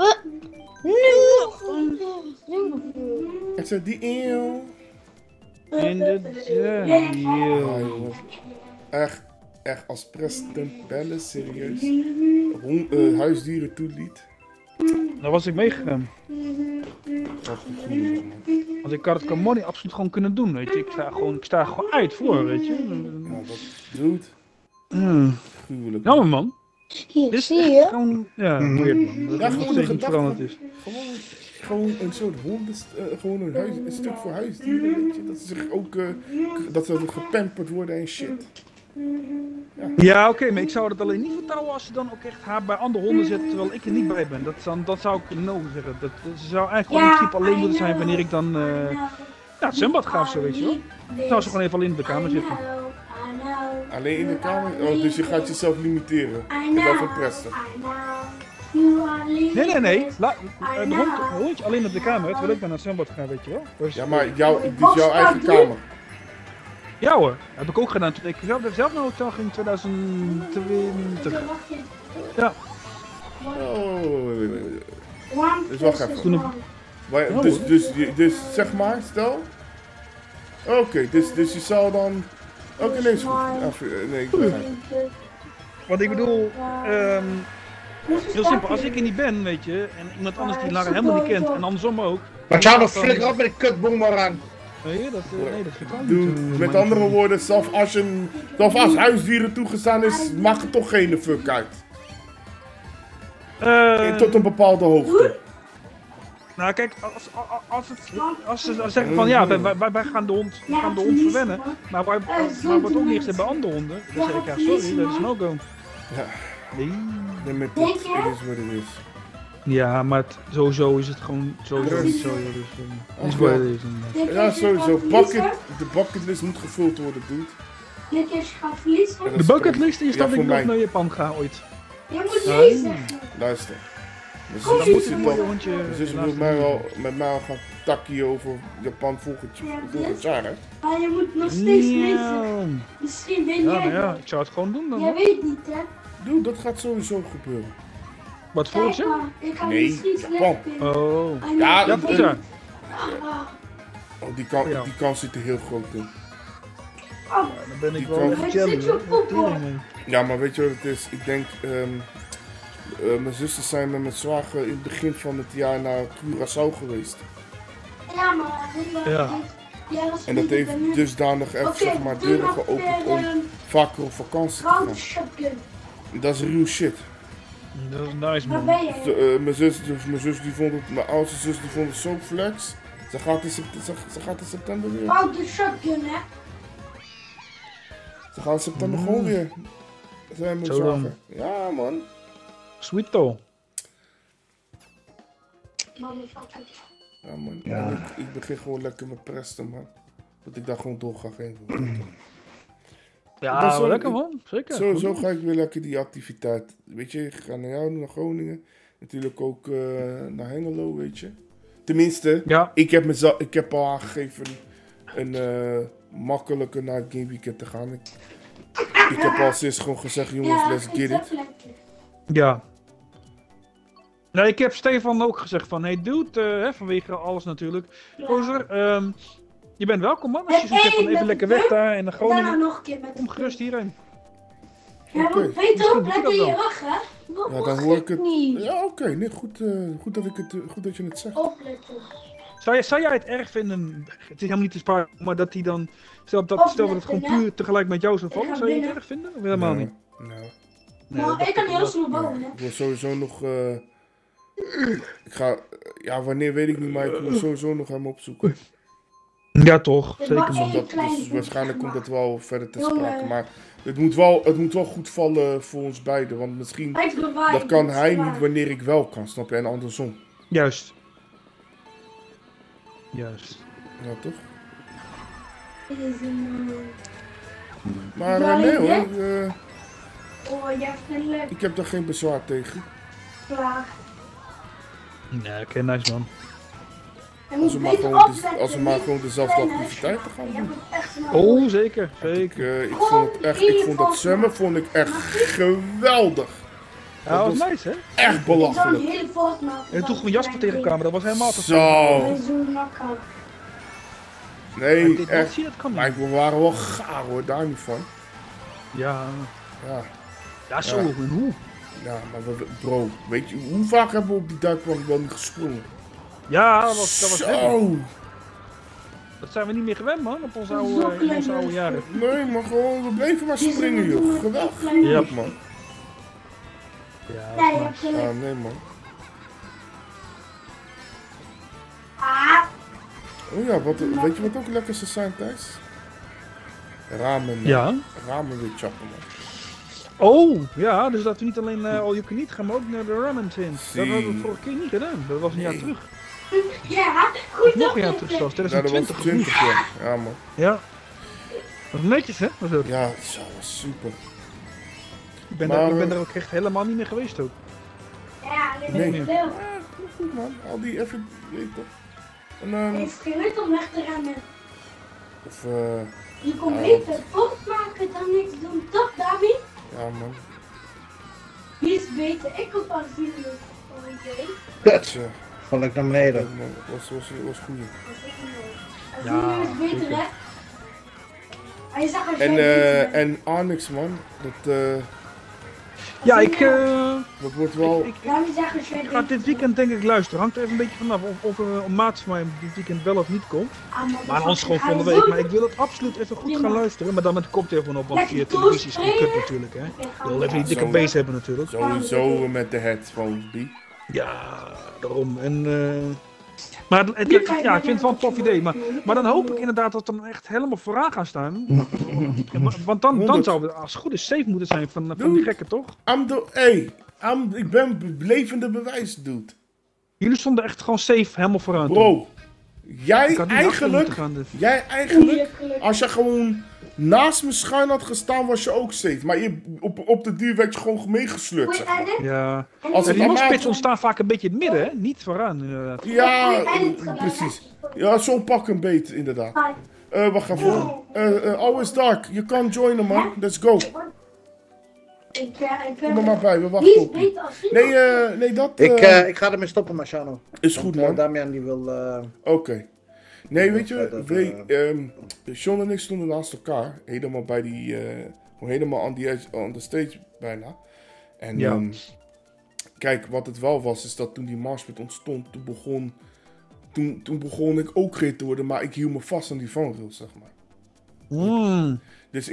Ik zei die eeuw. in de Ah, jongen. Echt, als president bellen, serieus. Huisdieren toeliet. Daar was ik meegegaan. Dat is goed, man. Want ik had het Camoni absoluut gewoon kunnen doen, weet je. Ik sta gewoon uit voor, weet je. Ja, dat doet. Gruwelijk. Jammer, man. Hier, Dit is zie je? gewoon, ja, weird, man. Dat Ja, het nog gewoon de steeds niet veranderd gedachte. is. Gewoon een soort gewoon een stuk voor huisdieren, weet je. Dat ze zich ook, dat ze gepamperd worden en shit. Ja, oké, maar ik zou het alleen niet vertrouwen als ze dan ook echt haar bij andere honden zet terwijl ik er niet bij ben. Dat zou ik no zeggen. Ze zou eigenlijk gewoon in principe alleen moeten zijn wanneer ik dan het zwembad ga of zo, weet je wel. Dan zou ze gewoon even alleen in de kamer zitten. Alleen in de kamer? Oh, dus je gaat jezelf limiteren. En dat voor presten. Nee. De hondje alleen op de kamer, terwijl ik dan naar het zwembad ga, weet je wel. Dus, Ja, maar jouw eigen kamer. ja hoor, heb ik ook gedaan toen ik zelf nog zag in 2020. Ja. Oh, dus wacht even. Toen Dus zeg maar, stel. Oké, dus je zou dan... Oké, nee, is goed. Nee, ik begrijp het. Want ik bedoel, heel simpel, als ik er niet ben, weet je, en iemand anders die Lara helemaal niet kent, en andersom ook. Maar zou nog flikker op met een kutboemerang. Nee, dat vertrouw ik Doe, niet. met andere woorden, zelfs als huisdieren toegestaan is, maakt het toch geen fuck uit. Tot een bepaalde hoogte. Nou kijk, als ze zeggen van ja, wij gaan de hond verwennen, maar wij wordt ook niks bij andere honden, dan zeg ik ja sorry, dat is no-go. Ja. Nee. Nee, met dit, it is what it is. Ja, maar sowieso is het gewoon sowieso niet zo. Dus, is wat het is. Ja, sowieso. De bucketlist moet gevuld worden, dude. De bucketlist is Ja, dat voor ik nog mij. naar Japan ga ooit. Je moet nee zeggen. Luister. Mijn Dan zus moet zit een al- mooie hondje mijn zus naast wil me met mij al gaan takkie over Japan volgend jaar, hè? Maar je moet nog steeds nee zeggen. Misschien weet Ja, jij maar ja, het. ik zou het gewoon doen dan. Jij weet niet, hè? Dude, dat gaat sowieso gebeuren. Wat volgend Kijk jaar? maar, ik ga Nee, misschien Japan. slecht Oh. Ja, Ja, volgend jaar. Oh, die kans zit er heel groot in. Dan ben ik Die wel kan- even jelly, hoor. Ja, maar weet je wat het is? Ik denk, mijn zusters zijn met mijn zwager in het begin van het jaar naar Curaçao geweest. Ja, maar... Ja. En dat heeft dusdanig echt, zeg maar, deuren geopend om vaker op vakantie te Gouden gaan. shotgun. Dat is real shit. Dat is nice, Waar man. ben je? Mijn zus die vond het, mijn oudste zus die vond het zo flex. Ze gaat in september weer. Gouden shotgun, hè? Ze gaan in september gewoon weer. Zijn met Zo dan. zwager. Ja, man. Sweet though. Motherfucker. Ja, man. Ja. Ik begin gewoon lekker met Preston, man. Dat ik daar gewoon door ga geven. Ja, Dat is wel zo- lekker man. Zeker. Sowieso Goed. ga ik weer lekker die activiteit. Weet je, ik ga naar jou, naar Groningen. Natuurlijk ook naar Hengelo, weet je. Tenminste, Ja. ik heb al aangegeven een makkelijker naar het game weekend te gaan. Ik heb al sinds gewoon gezegd, jongens, Ja, let's is get it. dat lekker. Ja. Nee, ik heb Stefan ook gezegd van, hey dude, hè, vanwege alles natuurlijk. Gozer, je bent welkom man. Als je zoiets hebt van even lekker weg daar in de Daarna Groningen. nog een keer met Kom gerust hierheen. Ja, Oké. want weet Misschien ook, doe ik lekker dat je wel. wacht, hè? Wat Ja, dan wacht hoor ik het. niet? Ja, oké. Nee, goed, goed dat je het zegt. Opletten. Zou jij het erg vinden, het is helemaal niet te sparen, maar dat hij dan, stel we het gewoon puur tegelijk met jou zou vallen, zou je het erg vinden? Of helemaal niet? Nou, Nee, Maar dat ik kan dacht heel wel. snel bouwen, hè? ik wil sowieso nog. Ik ga. Ja, wanneer weet ik niet, maar ik wil sowieso nog hem opzoeken. Ja toch, Het zeker was man. één klein Dus waarschijnlijk komt boekje dat wel verder te Jongen. sprake. Maar het moet wel goed vallen voor ons beiden. Want misschien. gemaakt. Ik bewaar Dat je, kan is hij waar. niet wanneer ik wel kan, snap je? En andersom. Juist. Juist. Ja, toch? Dit is een... Maar Wel nee een hoor. Oh, jij vindt het leuk. Ik heb daar geen bezwaar tegen. Klaar. Nee, oké, nice man. Je Als moet we maar beter gewoon, opletten, als we maar niet gewoon dezelfde kleine activiteiten gaan Je doen. moet echt snel Oh, zeker, zeker. Ik vond het echt, ik vond dat zwemmen vond ik echt geweldig. Ja, dat was was nice hè? echt Ik zou een belachelijk. hele fout maken. En toen gewoon Jasper tegenkwamen, dat was helemaal te Zo. Hij is zo makkelijk. Nee, dit echt. zie je, dat kan Maar niet. we waren wel gaar hoor, daar niet van. Ja, Ja, ja zo, Ja. en hoe? ja, maar bro, weet je, hoe vaak hebben we op die duikplank wel niet gesprongen? Ja, dat was heavy. Zo. Dat zijn we niet meer gewend man, op onze Zo oude, in klein onze oude is jaren. Nee, maar gewoon, we bleven maar Die springen zijn joh. zo Geweldig. klein. Ja. Man. Ja, Nee, je dat hebt is gelijk. Ja, nee man. Ah, Oh ja, weet je wat ook lekker zou zijn, Thijs? Ramen. Man. Ja. Ramen weer chappen, man. Oh, ja, dus dat we niet alleen all you can eat gaan, maar ook naar de ramen tin. Dat Zie. hadden we vorige keer niet gedaan. Dat was een jaar Nee. terug. ja, goed Nog op een jaar terug zelfs, Ja, dat 2020 was of niet? 20, ja. Ja, man. Ja. Dat was netjes hè? Was dat. Ja, zo, was super. Ik ben, Maar, daar, ik ben daar ook echt helemaal niet meer geweest ook. Ja, dit Nee. is leuk. Ja, goed man. Al die even, weet je toch. En, Het is geen nut om weg te rennen. of, Je kon Ja, beter fout maken dan niks doen, toch, Dami? ja man. Wie is beter? Ik op aanzienlijk. Oh, idee. Kut. Tja, Val ik naar ja, beneden. man. Was goed. Als ik hem wil. Ja, Aanzienlijk is beter, zeker. hè? Hij zag er En, geen beter. en Onyx man. Ja, ik Dat wordt wel... Dami zag er geen ga dit weekend denk ik luisteren. Hangt er even een beetje vanaf of een maat van mij dit weekend wel of niet komt. Maar anders gewoon volgende week. Maar ik wil het absoluut even goed gaan luisteren. Maar dan met de koptelefoon op, want via televisie is gewoon kut natuurlijk hè. Je wil even die dikke Zo. beest hebben natuurlijk. Sowieso met de headphones, B. Ja, daarom. En, maar ja, ik vind het wel een tof idee. Maar dan hoop ik inderdaad dat we dan echt helemaal vooraan gaan staan. Want dan zou het als het goed is safe moeten zijn van die gekken, toch? Ik ben levende bewijs, dude. Jullie stonden echt gewoon safe helemaal vooraan. Bro, jij Ik had niet achter moeten eigenlijk, gaan, als je gewoon naast me schuin had gestaan, was je ook safe. Maar op de duur werd je gewoon meegesleurd, zeg maar. Ja. Als het Die allemaal- mospits ontstaan vaak een beetje in het midden, hè? Niet vooraan, inderdaad. Ja, precies. Ja, zo'n pak een beet, inderdaad. Wacht even. Always dark. You can't joinen, man. Let's go. Kom er maar bij, we Wie wachten is op je. beter als Nee, dat Ik ga ermee stoppen, Marciano. is goed, man. Damian die wil... Oké. Nee, weet je, dat, Sean en ik stonden naast elkaar. Helemaal bij die, helemaal on the stage bijna. En Ja. kijk, wat het wel was, is dat toen die marshpit ontstond, toen begon ik ook grid te worden, maar ik hield me vast aan die vangrail, zeg maar. Dus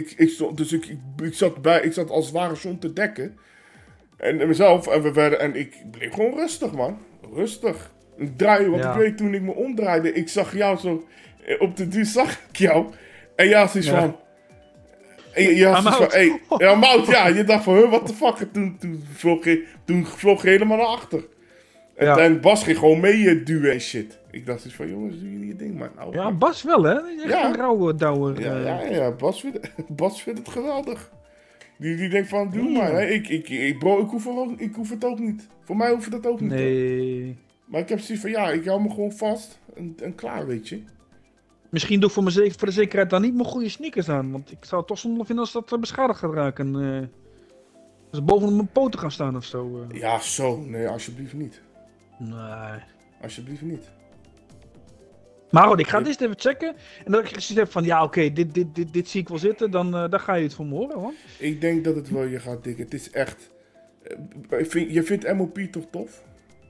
ik zat als het ware Sean te dekken. En mezelf, en ik bleef gewoon rustig, man. Rustig. Ik draaide, want Ja. ik weet toen ik me omdraaide, ik zag jou zo, op de duur zag ik jou. En jij had zoiets Ja. van... En je had zoiets van, hey, ja, Mout, ja, je dacht van, what the fuck. En toen vloog je helemaal naar achter. En dan Bas ging gewoon mee duwen en shit. Ik dacht dus van, jongens, doe jullie je ding, man. Nou, Ja, Bas wel, hè? Echt Ja. een rauwe douwer. Ja, Bas vindt het geweldig. Die denkt van, doe maar. Hè. Bro, ik hoef het ook niet. Voor mij hoeft dat ook niet. Nee. Maar ik heb zoiets van, ja, ik hou me gewoon vast en klaar, weet je. Misschien doe ik voor de zekerheid dan niet mijn goede sneakers aan. Want ik zou het toch zonde vinden als dat beschadigd gaat raken. Als ze bovenop mijn poten gaan staan of zo. Ja, zo. Nee, alsjeblieft niet. Nee. Alsjeblieft niet. Maar goed, ik ga dit even checken. En dat ik zoiets heb van, ja oké, dit zie ik wel zitten. Dan ga je het van me horen, hoor. Ik denk dat het wel je gaat dikken. Het is echt... Je vindt MOP toch tof?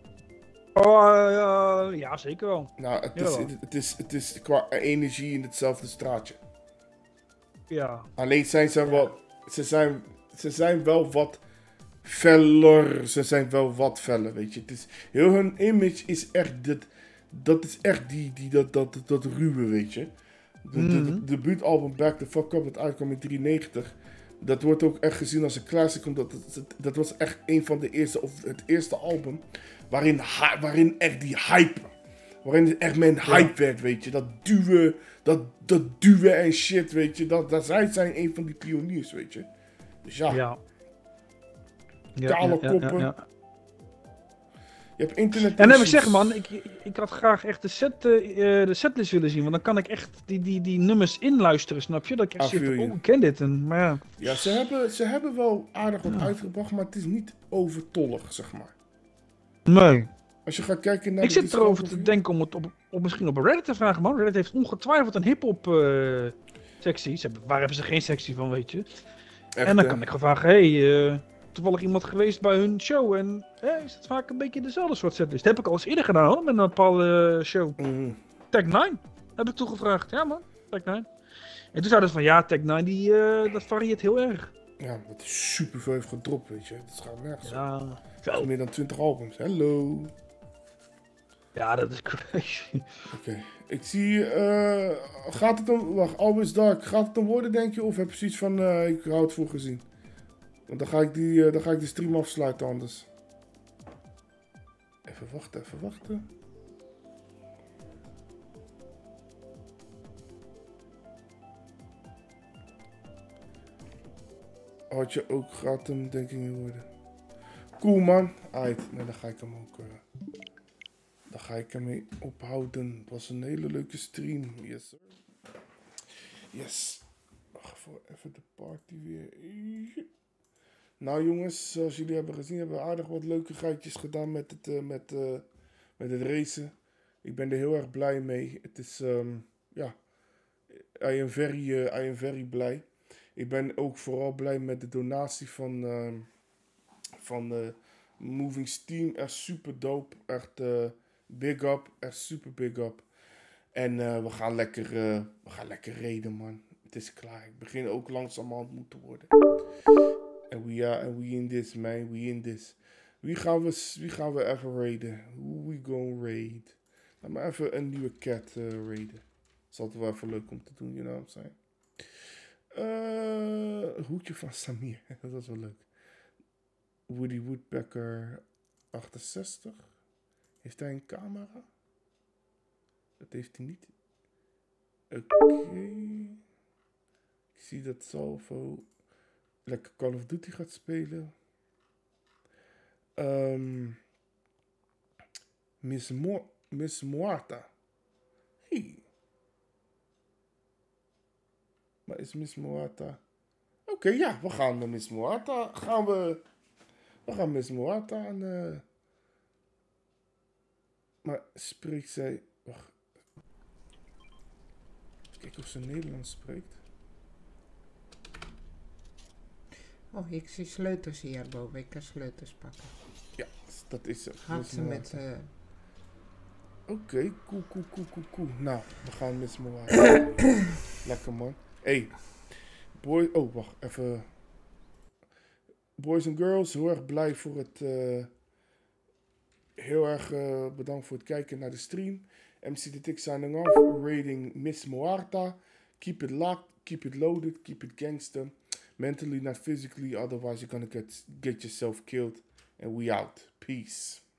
Ja, zeker wel. Nou, het is qua energie in hetzelfde straatje. Ja. Alleen zijn ze wel... Ze zijn wel wat feller. Ze zijn wel wat feller, weet je. Het is, heel hun image is echt dit... Dat is echt dat ruwe, weet je. De debuutalbum Back the Fuck Up, dat uitkwam in 93... Dat wordt ook echt gezien als een classic, omdat dat was echt een van de eerste, of het eerste album, waarin echt die hype, waarin echt men hype werd, weet je. Dat duwen en shit, weet je. Zij zijn een van die pioniers, weet je. Dus ja. Kale koppen. Ja. Je hebt internet. En dan heb ik zeg, man, ik had graag echt de setlist willen zien. Want dan kan ik echt die nummers inluisteren, snap je? Dat ik echt zit, ik ken dit. Maar ja. Ja, ze hebben wel aardig wat uitgebracht, maar het is niet overtollig, zeg maar. Nee. Als je gaat kijken naar... Ik zit erover te denken om het misschien op Reddit te vragen, man. Reddit heeft ongetwijfeld een hip-hop sectie. Waar hebben ze geen sectie van, weet je? Echt, en dan kan ik gewoon vragen, toevallig iemand geweest bij hun show en is het vaak een beetje dezelfde soort setlist. Dat heb ik al eens eerder gedaan, hoor, met een bepaalde show. Tech 9 heb ik toegevraagd. Ja, man, Tech 9. En toen zeiden ze van, ja, Tech 9 dat varieert heel erg. Ja, dat is super veel heeft gedropt, weet je. Dat gaat nergens. Ja. Meer dan 20 albums. Hallo. Ja, dat is crazy. Oké. Ik zie, gaat het om, wacht, Always Dark, gaat het om worden, denk je? Of heb je zoiets van, ik hou het voor gezien? Want dan ga ik die stream afsluiten anders. Even wachten. Had je ook, gaat hem denk ik niet worden. Cool, man. Aight, nee, dan ga ik hem ook... Dan ga ik ermee ophouden. Het was een hele leuke stream. Yes, sir. Yes. Wacht voor even de party weer. Nou jongens, zoals jullie hebben gezien, hebben we aardig wat leuke geitjes gedaan met het racen. Ik ben er heel erg blij mee. Het is, I am very blij. Ik ben ook vooral blij met de donatie van Moving Steam. Echt super dope. Echt big up. Echt super big up. En we gaan lekker reden, man. Het is klaar. Ik begin ook langzamerhand moe te worden. En we in this, man. We in this. Wie gaan we even raiden? Who we gonna raid? Laat me even een nieuwe cat raiden. Dat is altijd wel even leuk om te doen, you know what I'm saying? Hoedje van Samir. Dat is wel leuk. Woody Woodpecker 68. Heeft hij een camera? Dat heeft hij niet. Oké. Ik zie dat Salvo lekker Call of Duty gaat spelen. Miss Muerta. Hey. Maar is Miss Muerta... Oké, ja, we gaan met Miss Muerta. We gaan Miss Muerta aan... Maar spreekt zij... Wacht. Kijk of ze Nederlands spreekt. Oh, ik zie sleutels hierboven. Ik kan sleutels pakken. Ja, dat is het. Gaat ze met... Oké, cool. Nou, we gaan Miss Muerta. Lekker, man. Hey, boy... Oh, wacht, even... Boys and girls, heel erg blij voor het... Heel erg bedankt voor het kijken naar de stream. MC The Tick signing off. Raiding Miss Muerta. Keep it locked, keep it loaded, keep it gangster. Mentally, not physically, otherwise you're gonna get yourself killed. And we out. Peace.